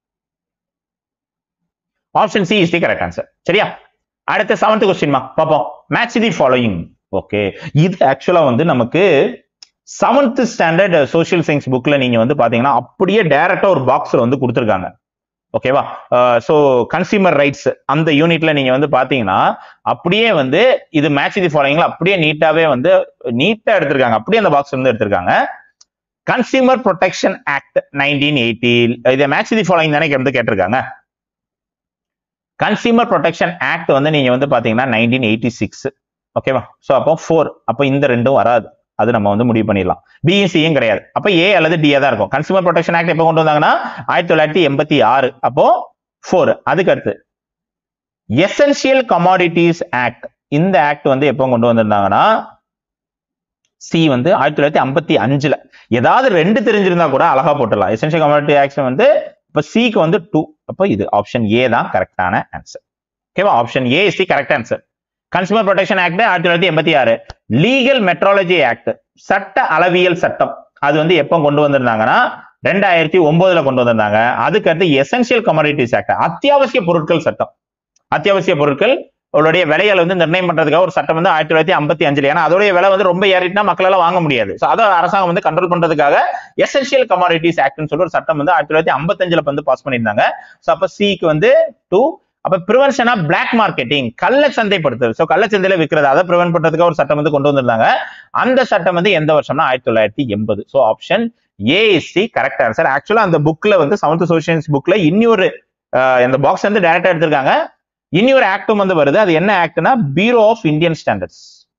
Option C is the correct answer. சரியா? அடுத்த செவன்த் கொஸ்டின் பாப்போம். Match the following. ஓகே, இது ஆக்சுவலா வந்து நமக்கு செவன்த் ஸ்டாண்டர்ட் சோசியல் சயின்ஸ் புக்ல நீங்க வந்து பாத்தீங்கன்னா அப்படியே டைரக்டா ஒரு பாக்ஸ்ல வந்து கொடுத்துருக்காங்க. ஓகேவா? சோ கன்சியூமர் ரைட்ஸ் அந்த யூனிட்ல நீங்க வந்து பாத்தீங்கன்னா அப்படியே வந்து இது மேட்ச் தி ஃபாலோயிங்ல அப்படியே நீட்டாவே வந்து நீட்டா எடுத்திருக்காங்க. அப்படியே அந்த பாக்ஸ் வந்து எடுத்திருக்காங்க. Consumer protection act nineteen eighty, இதை மேட்ச் தி ஃபாலோயிங் தானே வந்து கேட்டிருக்காங்க. கன்சியூமர் ப்ரொடெக்ஷன் ஆக்ட் வந்து நீங்க வந்து பாத்தீங்கன்னா நைன்டீன் எயிட்டி சிக்ஸ். ஓகேவா? சோ அப்போ ஃபோர், அப்போ இந்த ரெண்டும் வராது, அது நம்ம வந்து முடிவு பண்ணிடலாம். பியும் சியும் கிடையாது, அப்ப ஏ அல்லது டி தான் இருக்கும். கன்சூமர் ப்ரொடெக்ஷன் ஆக்ட் எப்போ கொண்டு வந்தாங்கன்னா ஆயிரத்தி தொள்ளாயிரத்தி எண்பத்தி ஆறு, அப்போ ஃபோர். அதுக்கு அடுத்து எசென்சியல் கமாடிட்டிஸ் ஆக்ட், இந்த ஆக்ட் வந்து எப்போ கொண்டு வந்திருந்தாங்கன்னா சி வந்து ஆயிரத்தி தொள்ளாயிரத்தி ஐம்பத்தி அஞ்சுல. ஏதாவது ரெண்டு தெரிஞ்சிருந்தா கூட அழகா போட்டுடலாம். எசென்ஷியல் கமாடிட்டி ஆக்ட் வந்து இப்ப சிக்கு வந்து டூ. அப்ப இது ஆப்ஷன் ஏ தான் கரெக்டான ஆன்சர். ஓகேவா? Option A is the correct answer. Consumer protection act ஆயிரத்தி தொள்ளாயிரத்தி எண்பத்தி ஆறு. லீகல் மெட்ராலஜி ஆக்ட் சட்ட அளவியல் சட்டம் அது வந்து எப்ப கொண்டு வந்திருந்தாங்கன்னா ரெண்டாயிரத்தி ஒன்பதுல கொண்டு வந்திருந்தாங்க. அதுக்கு அடுத்து எசென்சியல் கமாடிட்டிஸ் ஆக்ட் அத்தியாவசிய பொருட்கள் சட்டம். அத்தியாவசிய பொருட்கள் அவளுடைய விலைகளை வந்து நிர்ணயம் பண்றதுக்காக ஒரு சட்டம் வந்து ஆயிரத்தி தொள்ளாயிரத்தி ஐம்பத்தி அஞ்சுல. ஏன்னா அதோடைய விலை வந்து ரொம்ப ஏறிட்டுனா மக்களால வாங்க முடியாது. சோ அதை அரசாங்கம் வந்து கண்ட்ரோல் பண்றதுக்காக எசென்சியல் கமாடிட்டிஸ் ஆக்ட்னு சொல்லி ஒரு சட்டம் வந்து ஆயிரத்தி தொள்ளாயிரத்தி ஐம்பத்தி அஞ்சுல வந்து பாஸ் பண்ணியிருந்தாங்க. சோ அப்ப சிக்கு வந்து டூ. அப்ப பிரிவென்ஷன் ஆஃப் பிளாக் மார்க்கெட்டிங் கள்ள சந்தைப்படுத்துதல். சோ கள்ளச்சந்தையில விற்கிறது அதை பிரிவென்ட் பண்றதுக்காக ஒரு சட்டம் வந்து கொண்டு வந்திருந்தாங்க. அந்த சட்டம் வந்து எந்த வருஷம்னா ஆயிரத்தி தொள்ளாயிரத்தி எண்பது. So option A is the correct answer. ஆக்சுவலா அந்த புக்ல வந்து செவன்த் சோசியல் புக்ல இன்னொரு இந்த பாக்ஸ் வந்து டைரக்டா எடுத்திருக்காங்க. இன்னொரு ஆக்டும் வந்து வருது. அது என்ன ஆக்ட்னா பியூரோ ஆஃப் இந்தியன் ஸ்டாண்டர்ட்ஸ்.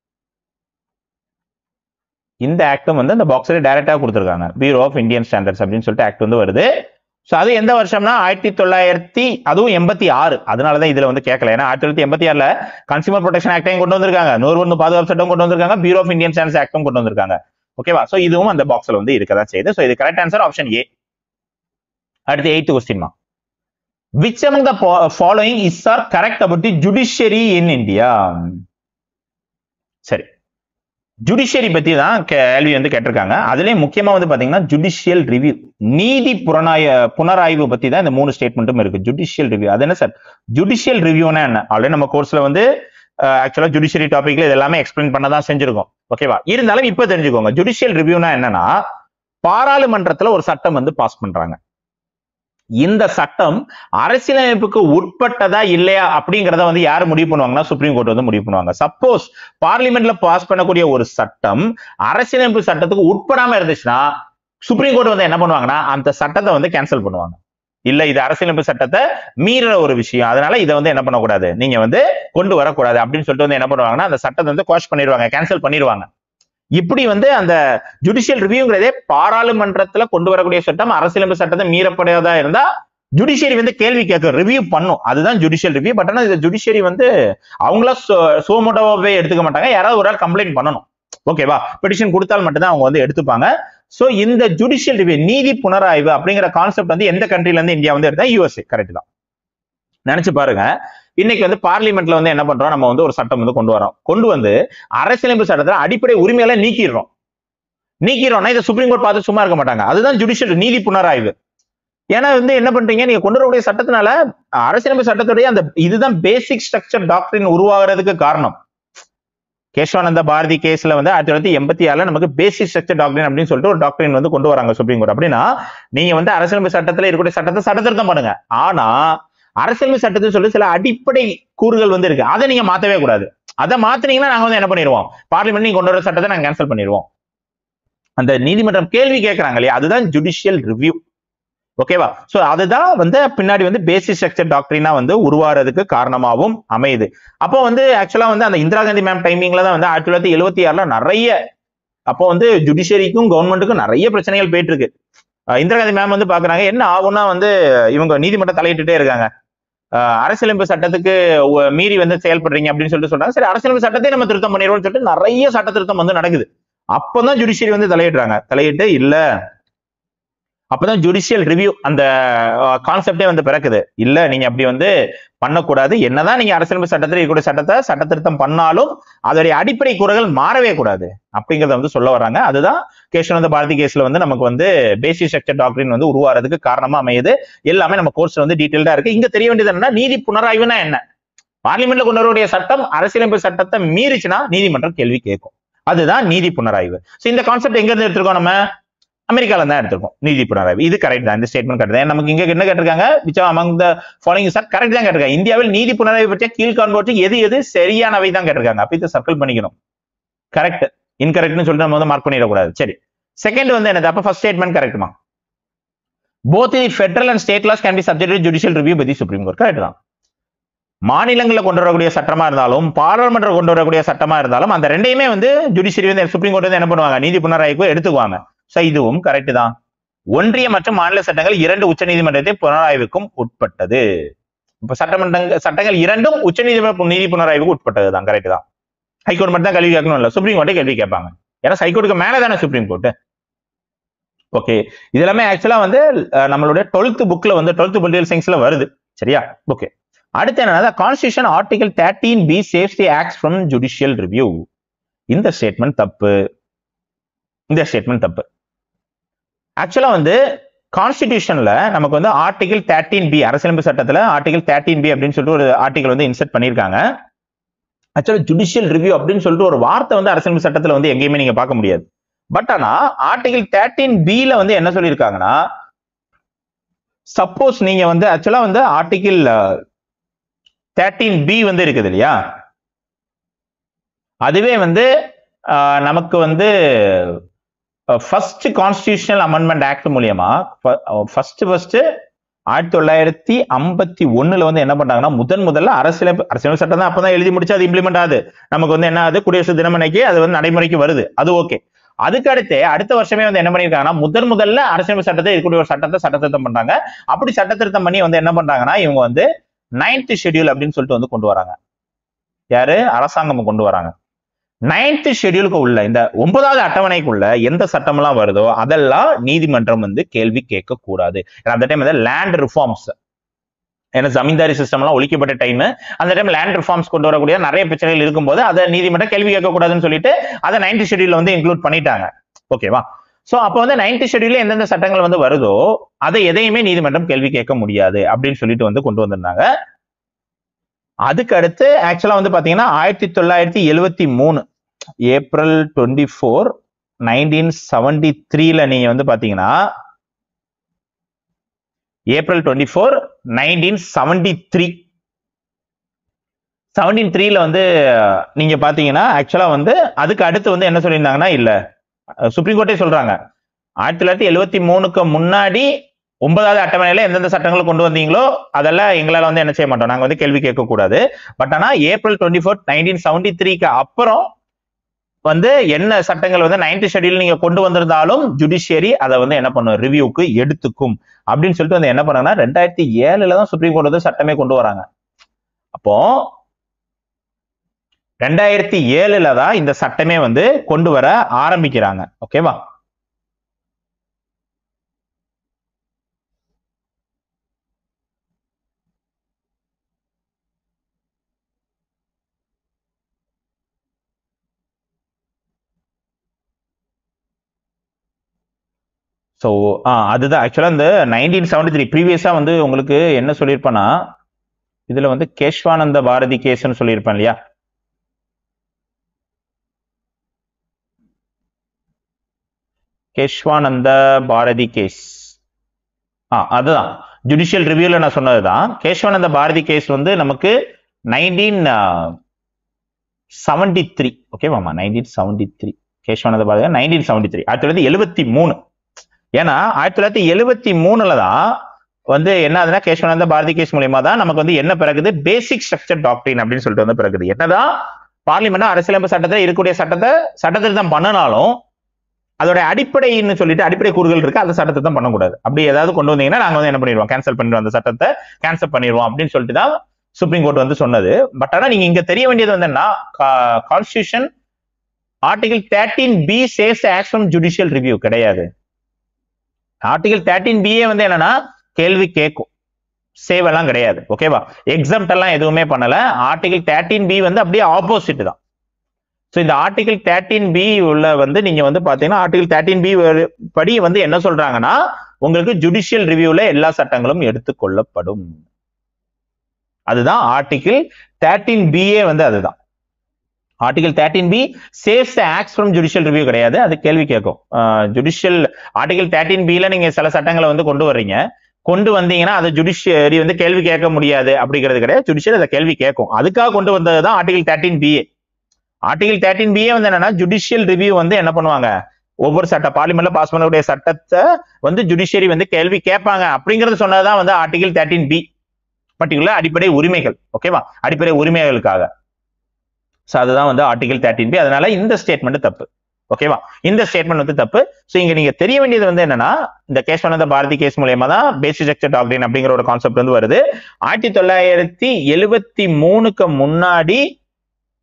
இந்த ஆக்டும் வந்து அந்த பாக்ஸ்ல டைரக்டா கொடுத்திருக்காங்க. பியூரோ ஆஃப் இந்தியன் ஸ்டாண்டர்ட்ஸ் அப்படின்னு சொல்லிட்டு ஆக்ட் வந்து வருது. சோ அது எந்த வருஷம்னா ஆயிரத்தி தொள்ளாயிரத்தி அதுவும் எண்பத்தி ஆறு. அதனாலதான் இதுல வந்து கேட்கல. ஏன்னா ஆயிரத்தி தொள்ளாயிரத்தி எண்பத்தி ஆறுல கன்சூமர் ப்ரொடெக்ஷன் ஆக்டையும் கொண்டு வந்திருக்காங்க, நுகர்வோர் பாதுகாப்பு சட்டம் கொண்டு வந்திருக்காங்க, பியூரோ ஆஃப் இந்தியன் ஸ்டாண்டர்ட்ஸ் ஆக்டும் கொண்டு வந்திருக்காங்க. ஓகேவா? சோ இதுவும் அந்த பாக்ஸ்ல வந்து இருக்கதான் செய்யுது. சோ இது கரெக்ட் ஆன்சர் ஆப்ஷன் ஏ. அடுத்து eighth question. Which among the following is are correct about the judiciary in India? சரி, ஜுடிஷியரி பத்தி தான் கேள்வி வந்து கேட்டிருக்காங்க. அதுலயும் முக்கியமா வந்து பாத்தீங்கன்னா ஜுடிஷியல் ரிவ்யூ, நீதி புலனாய புனராய்வு பத்தி தான் இந்த மூணு ஸ்டேட்மெண்ட்டும் இருக்கு. ஜுடிஷியல் ரிவ்யூ அது என்ன சார்? ஜுடிஷியல் ரிவ்யூனா என்ன? ஆல்ரெடி நம்ம கோர்ஸ்ல வந்து ஆக்சுவலா ஜுடிஷியரி டாபிக்ல இது எல்லாமே எக்ஸ்பிளைன் பண்ணதான் செஞ்சிருக்கோம். ஓகேவா? இருந்தாலும் இப்ப தெரிஞ்சுக்கோங்க, ஜுடிஷியல் ரிவ்யூனா என்னன்னா பாராளுமன்றத்துல ஒரு சட்டம் வந்து பாஸ் பண்றாங்க. இந்த சட்டம் அரசியலமைப்புக்கு உட்பட்டதா இல்லையா அப்படிங்கறத வந்து யாரு முடிவு பண்ணுவாங்கன்னா சுப்ரீம் கோர்ட் வந்து முடிவு பண்ணுவாங்க. சப்போஸ் பார்லிமெண்ட்ல பாஸ் பண்ணக்கூடிய ஒரு சட்டம் அரசியலமைப்பு சட்டத்துக்கு உட்படாம இருந்துச்சுன்னா சுப்ரீம் கோர்ட் வந்து என்ன பண்ணுவாங்கன்னா அந்த சட்டத்தை வந்து கேன்சல் பண்ணுவாங்க. இல்ல இது அரசியலமைப்பு சட்டத்தை மீற ஒரு விஷயம், அதனால இதை வந்து என்ன பண்ணக்கூடாது, நீங்க வந்து கொண்டு வரக்கூடாது அப்படின்னு சொல்லிட்டு வந்து என்ன பண்ணுவாங்கன்னா அந்த சட்டத்தை வந்து குவாஷ் பண்ணிடுவாங்க, கேன்சல் பண்ணிடுவாங்க. இப்படி வந்து அந்த ஜுடிஷியல் ரிவ்யூங்கிறதே பாராளுமன்றத்துல கொண்டு வரக்கூடிய சட்டம் அரசியலமைப்பு சட்டத்தை மீறப்படாதா இருந்தா ஜுடிஷியரி வந்து கேள்வி கேட்கும், ரிவ்யூ பண்ணும். அதுதான் ஜுடிஷியல் ரிவ்யூ. பட் ஆனா இந்த ஜுடிஷியரி வந்து அவங்களா சோமோட்டோவே எடுத்துக்க மாட்டாங்க, யாராவது ஒரு ஆள் கம்ப்ளைண்ட் பண்ணணும். ஓகேவா? பெட்டிஷன் கொடுத்தால் மட்டும்தான் அவங்க வந்து எடுத்துப்பாங்க. சோ இந்த ஜுடிஷியல் ரிவ்யூ நீதி புனராய்வு அப்படிங்கிற கான்செப்ட் வந்து எந்த கண்ட்ரில இருந்து இந்தியா வந்து எடுத்தா? யூஎஸ்ஏ. கரெக்ட் தான். நினைச்சு பாருங்க, இன்னைக்கு வந்து பார்லிமெண்ட்ல வந்து என்ன பண்றோம், நம்ம வந்து ஒரு சட்டம் வந்து கொண்டு வரோம். கொண்டு வந்து அரசியலமைப்பு சட்டத்துல அடிப்படை உரிமைகளை நீக்கிடுறோம். நீக்கிறோம்னா இதை சுப்ரீம் கோர்ட் பார்த்து சும்மா இருக்க மாட்டாங்க. அதுதான் ஜுடிஷியல் நீதி புனராய்வு. ஏன்னா வந்து என்ன பண்றீங்க, நீங்க கொண்டு வரக்கூடிய சட்டத்தினால அரசியலமைப்பு சட்டத்துடைய அந்த இதுதான் பேசிக் ஸ்ட்ரக்சர் டாக்டரின் உருவாகிறதுக்கு காரணம். கேசவானந்த பாரதி கேஸ்ல வந்து ஆயிரத்தி தொள்ளாயிரத்தி எண்பத்தி ஆறுல நமக்கு பேசிக் ஸ்ட்ரக்சர் டாக்டரின் அப்படின்னு சொல்லிட்டு ஒரு டாக்டரின் வந்து கொண்டு வராங்க சுப்ரீம் கோர்ட். அப்படின்னா நீங்க வந்து அரசியலமைப்பு சட்டத்துல இருக்கக்கூடிய சட்டத்தை சட்டத்திருத்தம் பண்ணுங்க. ஆனா அரசியலமைப்பு சட்டத்தை சொல்லி சில அடிப்படை கூறுகள் வந்து இருக்கு, அதை நீங்க மாத்தவே கூடாது. அதை மாத்தினீங்கன்னா நாங்க வந்து என்ன பண்ணிடுவோம், பார்லிமெண்ட் நீங்க கொண்டு வர சட்டத்தை நாங்க கேன்சல் பண்ணிடுவோம். அந்த நீதிமன்றம் கேள்வி கேட்கறாங்க இல்லையா, அதுதான் ஜுடிஷியல் ரிவ்யூ. ஓகேவா? சோ அதுதான் வந்து பின்னாடி வந்து பேசிக் ஸ்ட்ரக்சர் டாக்டரினா வந்து உருவாறதுக்கு காரணமாகவும் அமையுது. அப்போ வந்து ஆக்சுவலா வந்து அந்த இந்திரா காந்தி மேம் டைமிங்ல தான் வந்து ஆயிரத்தி தொள்ளாயிரத்தி எழுபத்தி ஆறுல நிறைய அப்போ வந்து ஜுடிஷியரிக்கும் கவர்மெண்ட்டுக்கும் நிறைய பிரச்சனைகள் போயிட்டு இருக்கு. இந்திரா காந்தி மேம் வந்து பாக்குறாங்க என்ன ஆகும்னா வந்து இவங்க நீதிமன்றம் தலையிட்டுட்டே இருக்காங்க, அரசியலமைப்பு சட்டத்துக்கு மீறி வந்து செயல்படுறீங்க அப்படின்னு சொல்லிட்டு சொல்றாங்க. சரி, அரசியலமைப்பு சட்டத்தை நம்ம திருத்தம் பண்ணிடுவோம்னு சொல்லிட்டு நிறைய சட்ட திருத்தம் வந்து நடக்குது. அப்பதான் ஜுடிஷியரி வந்து தலையிடுறாங்க. தலையிட்டு இல்ல, அப்பதான் ஜுடிஷியல் ரிவ்யூ அந்த கான்செப்டே வந்து பிறக்குது. இல்ல நீங்க அப்படி வந்து பண்ணக்கூடாது, என்னதான் நீங்க அரசியலமைப்பு சட்டத்தில் இருக்கக்கூடிய சட்டத்தை சட்ட திருத்தம் பண்ணாலும் அதோடைய அடிப்படை கூறுகள் மாறவே கூடாது அப்படிங்கறத வந்து சொல்ல வர்றாங்க. அதுதான் கேசவானந்த பாரதி கேஸ்ல வந்து நமக்கு வந்து பேசிக் ஸ்ட்ரக்சர் டாக்டரின் வந்து உருவாறதுக்கு காரணமா அமையுது. எல்லாமே நம்ம கோர்ஸ்ல வந்து டீடைல்டா இருக்கு. இங்க தெரிய வேண்டியது என்னன்னா நீதி புனராய்வுனா என்ன, பார்லிமெண்ட்ல கொண்டு வரக்கூடிய சட்டம் அரசியலமைப்பு சட்டத்தை மீறிச்சுன்னா நீதிமன்றம் கேள்வி கேட்கும். அதுதான் நீதி புனராய்வு. சோ இந்த கான்செப்ட் எங்க இருந்து எடுத்திருக்கோம், நம்ம அமெரிக்கால தான் எடுத்திருக்கோம் நீதி புனராய்வு. இது கரெக்ட் தான், இந்த ஸ்டேட்மெண்ட் கரெக்ட் தான். நமக்கு இங்க என்ன கேட்டிருக்காங்க, which among the following is correct தான் கேட்டிருக்காங்க. இந்தியாவில் நீதி புனராய்வு பற்றிய கீழ்காண்பவற்றில் எது எது சரியானவை தான் கேட்டிருக்காங்க. அப்ப இதை சர்க்கிள் பண்ணிக்கணும். கரெக்ட், இன்கரெக்ட்னு சொல்லிட்டு நம்ம வந்து மார்க் பண்ணிடக்கூடாது. சரி, செகண்ட் வந்து என்னது, அப்ப ஃபர்ஸ்ட் ஸ்டேட்மெண்ட் கரெக்ட்மா. both the federal and state laws can be subjected to judicial review by the Supreme Court. Correct தான். மாநிலங்கள்ல கொண்டு வரக்கூடிய சட்டமா இருந்தாலும் பாராளுமன்றம் கொண்டு வரக்கூடிய சட்டமா இருந்தாலும் அந்த ரெண்டையுமே வந்து ஜுடிஷியரி வந்து சுப்ரீம் கோர்ட் வந்து என்ன பண்ணுவாங்க, நீதி புனராய்வுக்கு எடுத்துக்குவாங்க. சோ இதுவும் கரெக்ட் தான். ஒன்றிய மற்றும் மாநில சட்டங்கள் இரண்டு உச்ச நீதிமன்றத்தின் புனராய்வுக்கும் உட்பட்டது. இப்ப சட்டமன்றங்கள் சட்டங்கள் இரண்டும் உச்ச நீதிமன்ற நீதி புனராய்வுக்கு உட்பட்டது தான். கரெக்ட் தான். ஹைகோர்ட் மட்டும் தான் கேள்வி கேட்கணும் இல்ல, சுப்ரீம் கோர்ட்டே கேள்வி கேட்பாங்க. ஏன்னா ஹைகோர்ட்டுக்கு மேலதானே சுப்ரீம் கோர்ட். ஓகே, இது எல்லாமே ஆக்சுவலா வந்து நம்மளுடைய டுவெல்த் புக்ல வந்து டுவெல்த் பொலிட்டிகல் சயின்ஸ்ல வருது. சரியா? ஓகே, அடுத்து என்னன்னா constitution article thirteen B saves the acts from judicial review. இந்த ஸ்டேட்மெண்ட் தப்பு. இந்த ஸ்டேட்மெண்ட் தப்பு. ஆக்சுவலா வந்து கான்ஸ்டிடியூஷன்ல நமக்கு வந்து ஆர்டிகல் தேர்ட்டீன் பி, அரசியலமைப்பு சட்டத்துல ஆர்டிகல் தேர்ட்டீன் பி அப்படின்னு சொல்லிட்டு ஒரு ஆர்டிகல் வந்து இன்சர்ட் பண்ணிருக்காங்க. ஆக்சுவலா ஜுடிஷியல் ரிவ்யூ அப்படின்னு சொல்லிட்டு ஒரு வார்த்தை வந்து அரசியலமைப்பு சட்டத்துல வந்து எங்கேயுமே நீங்க பார்க்க முடியாது. பட் ஆனா ஆர்டிகல் தேர்ட்டீன் பில வந்து என்ன சொல்லியிருக்காங்கன்னா, சப்போஸ் நீங்க வந்து ஆக்சுவலா வந்து ஆர்டிகல் தேர்ட்டீன் பி வந்து இருக்குது இல்லையா, அதுவே வந்து நமக்கு வந்து ஃபர்ஸ்ட் கான்ஸ்டிடியூஷனல் அமெண்ட்மெண்ட் ஆக்ட் மூலியமா ஃபர்ஸ்ட் ஃபர்ஸ்ட் ஆயிரத்தி தொள்ளாயிரத்தி ஐம்பத்தி ஒண்ணுல வந்து என்ன பண்றாங்கன்னா, முதன் முதல்ல அரசியல் அரசியல் சட்டம் தான் அப்பதான் எழுதி முடிச்சு அது இம்ப்ளிமெண்ட் ஆகுது. நமக்கு வந்து என்ன ஆகுது, குடியரசு தினம் அன்னைக்கு அது வந்து நடைமுறைக்கு வருது. அது ஓகே. அதுக்கு அடுத்து அடுத்த வருஷமே வந்து என்ன பண்ணிருக்காங்கன்னா, முதன் முதல்ல அரசியல் சட்டத்தை இருக்கக்கூடிய ஒரு சட்டத்தை சட்ட திருத்தம் பண்றாங்க. அப்படி சட்ட திருத்தம் பண்ணி வந்து என்ன பண்றாங்கன்னா, இவங்க வந்து நைன்த் ஷெட்யூல் அப்படின்னு சொல்லிட்டு வந்து கொண்டு வராங்க. யாரு? அரசாங்கம் கொண்டு வராங்க. நைன்த் ஷெட்யூலுக்கு உள்ள இந்த ஒன்பதாவது அட்டவணைக்குள்ள எந்த சட்டம் எல்லாம் வருதோ அதெல்லாம் நீதிமன்றம் வந்து கேள்வி கேட்க கூடாது. அந்த டைம் வந்து லேண்ட் ரிஃபார்ம்ஸ், ஏன்னா ஜமீன்தாரி சிஸ்டம் எல்லாம் ஒழிக்கப்பட்ட டைம், அந்த டைம் லேண்ட் ரிஃபார்ம்ஸ் கொண்டு வரக்கூடிய நிறைய பிரச்சனைகள் இருக்கும்போது அதை நீதிமன்றம் கேள்வி கேட்க கூடாதுன்னு சொல்லிட்டு அதை நைன்த் ஷெட்யூல்ல வந்து இன்க்ளூட் பண்ணிட்டாங்க. ஓகேவா? சோ அப்ப வந்து நைன்த் ஷெட்யூல்ல எந்தெந்த சட்டங்கள் வந்து வருதோ அதை எதையுமே நீதிமன்றம் கேள்வி கேட்க முடியாது அப்படின்னு சொல்லிட்டு வந்து கொண்டு வந்திருந்தாங்க. அதுக்கு அடுத்து ஆக்சுவலா வந்து பாத்தீங்கன்னா ஆயிரத்தி தொள்ளாயிரத்தி எழுவத்தி மூணு April twenty four nineteen seventy த்ரீல நீங்க வந்து பாத்தீங்கன்னா April twenty four nineteen seventy three seventeen த்ரீல வந்து நீங்க பாத்தீங்கன்னா ஆக்சுவலா வந்து அதுக்கு அடுத்து வந்து என்ன சொல்லியிருந்தாங்கன்னா, இல்ல சுப்ரீம் கோர்ட்டே சொல்றாங்க, ஆயிரத்தி தொள்ளாயிரத்தி எழுவத்தி மூணுக்கு முன்னாடி ஒன்பதாவது அட்டவணையில எந்தெந்த சட்டங்கள் கொண்டு வந்தீங்களோ அதெல்லாம் எங்களால வந்து என்ன செய்ய மாட்டோம், நாங்க வந்து கேள்வி கேட்க கூடாது. பட் ஆனா April twenty four nineteen seventy த்ரீக்கு அப்புறம் வந்து என்ன சட்டங்கள் வந்து நைன்த் ஷெட்யூல் நீங்க கொண்டு வந்திருந்தாலும் ஜுடிஷியரி அதை வந்து என்ன பண்ணும், ரிவ்யூக்கு எடுத்துக்கும் அப்படின்னு சொல்லிட்டு வந்து என்ன பண்ணாங்கன்னா ரெண்டாயிரத்தி ஏழுல தான் சுப்ரீம் கோர்ட் வந்து சட்டமே கொண்டு வராங்க. அப்போ ரெண்டாயிரத்தி ஏழுல தான் இந்த சட்டமே வந்து கொண்டு வர ஆரம்பிக்கிறாங்க. ஓகேவா? ஸோ அதுதான் ஆக்சுவலா இந்த நைன்டீன் செவன்டி த்ரீ ப்ரீவியஸா வந்து உங்களுக்கு என்ன சொல்லியிருப்பேன்னா, இதுல வந்து கேஷ்வானந்த பாரதி கேஸ்ன்னு சொல்லியிருப்பேன் இல்லையா, கேஷ்வானந்த பாரதி கேஸ். ஆ அதுதான் ஜுடிஷியல் ரிவ்யூல நான் சொன்னதுதான். கேஷ்வானந்த பாரதி கேஸ் வந்து நமக்கு நைன்டீன் செவன்டி த்ரீ ஓகேவாமா, nineteen seventy three Kesavananda Bharati nineteen seventy three ஆயிரத்தி தொள்ளாயிரத்தி எழுபத்தி மூணு. ஏன்னா ஆயிரத்தி தொள்ளாயிரத்தி எழுபத்தி மூணுல தான் வந்து என்ன ஆகுதுன்னா, கேஷ்வானந்த பாரதி கேஸ் மூலியமா தான் நமக்கு வந்து என்ன பிறகுது, பேசிக் ஸ்ட்ரக்சர் டாக்டரின் அப்படின்னு சொல்லிட்டு வந்து பிறகுது. என்னதான் பார்லிமெண்ட் அரசியலமைப்பு சட்டத்தை இருக்கக்கூடிய சட்டத்தை சட்டத்திருத்தம் பண்ணனாலும் அதோட அடிப்படைன்னு சொல்லிட்டு அடிப்படை கூறுகள் இருக்கு, அந்த சட்டத்திருத்தம் பண்ணக்கூடாது. அப்படி ஏதாவது கொண்டு வந்தீங்கன்னா நாங்க வந்து என்ன பண்ணிடுவோம், கேன்சல் பண்ணிடுவோம், அந்த சட்டத்தை கேன்சல் பண்ணிடுவோம் அப்படின்னு சொல்லிட்டு தான் சுப்ரீம் கோர்ட் வந்து சொன்னது. பட் ஆனா நீங்க இங்க தெரிய வேண்டியது வந்து என்ன, constitution article thirteen B saves acts from judicial review கிடையாது. ஆர்டிகல் தேர்ட்டீன் பிஏ வந்து என்னன்னா கேள்வி கேட்கும், சேவ் எல்லாம் கிடையாது. ஓகேவா? எக்ஸாம்ட் எல்லாம் எதுவுமே பண்ணல. ஆர்டிகல் தேர்ட்டீன் பி வந்து அப்படியே ஆப்போசிட் தான். ஸோ இந்த ஆர்டிகல் தேர்ட்டீன் பி உள்ள வந்து நீங்க வந்து பாத்தீங்கன்னா ஆர்டிகல் தேர்ட்டீன் பி படி வந்து என்ன சொல்றாங்கன்னா, உங்களுக்கு ஜுடிஷியல் ரிவ்யூல எல்லா சட்டங்களும் எடுத்துக்கொள்ளப்படும். அதுதான் ஆர்டிகல் தேர்ட்டீன் பிஏ வந்து அதுதான். Article thirteen B saves acts from judicial review கிடையாது, அது கேள்வி கேட்கும். ஜுடிஷியல் ஆர்டிகல் தேர்ட்டீன் பில நீங்க சில சட்டங்களை வந்து கொண்டு வர்றீங்க, கொண்டு வந்தீங்கன்னா அதை ஜுடிஷியரி வந்து கேள்வி கேட்க முடியாது அப்படிங்கிறது கிடையாது. ஜுடிஷியல் அதை கேள்வி கேட்கும். அதுக்காக கொண்டு வந்ததுதான் article thirteen B A. Article thirteen B A வந்து என்னன்னா, ஜுடிஷியல் ரிவ்யூ வந்து என்ன பண்ணுவாங்க, ஒவ்வொரு சட்ட பார்லிமெண்ட்ல பாஸ் பண்ணக்கூடிய சட்டத்தை வந்து ஜுடிஷியரி வந்து கேள்வி கேட்பாங்க அப்படிங்கறது சொன்னதுதான் வந்து ஆர்டிகல் தேர்ட்டீன் பி, பர்டிகுலர் அடிப்படை உரிமைகள். ஓகேவா? அடிப்படை உரிமைகளுக்காக. சோ அதுதான் வந்து ஆர்டிகல் தேர்ட்டீன் பி. அதனால இந்த ஸ்டேட்மெண்ட் தப்பு. ஓகேவா? இந்த ஸ்டேட்மெண்ட் வந்து தப்பு. சோ இங்க நீங்க தெரிய வேண்டியது வந்து என்னன்னா, இந்த கேஷ்வானந்த பாரதி கேஸ் மூலமா தான் பேசிக் ஸ்ட்ரக்சர் டாக்டரின் அப்படிங்கிற ஒரு கான்செப்ட் வந்து வருது. ஆயிரத்தி தொள்ளாயிரத்தி எழுபத்தி மூணுக்கு முன்னாடி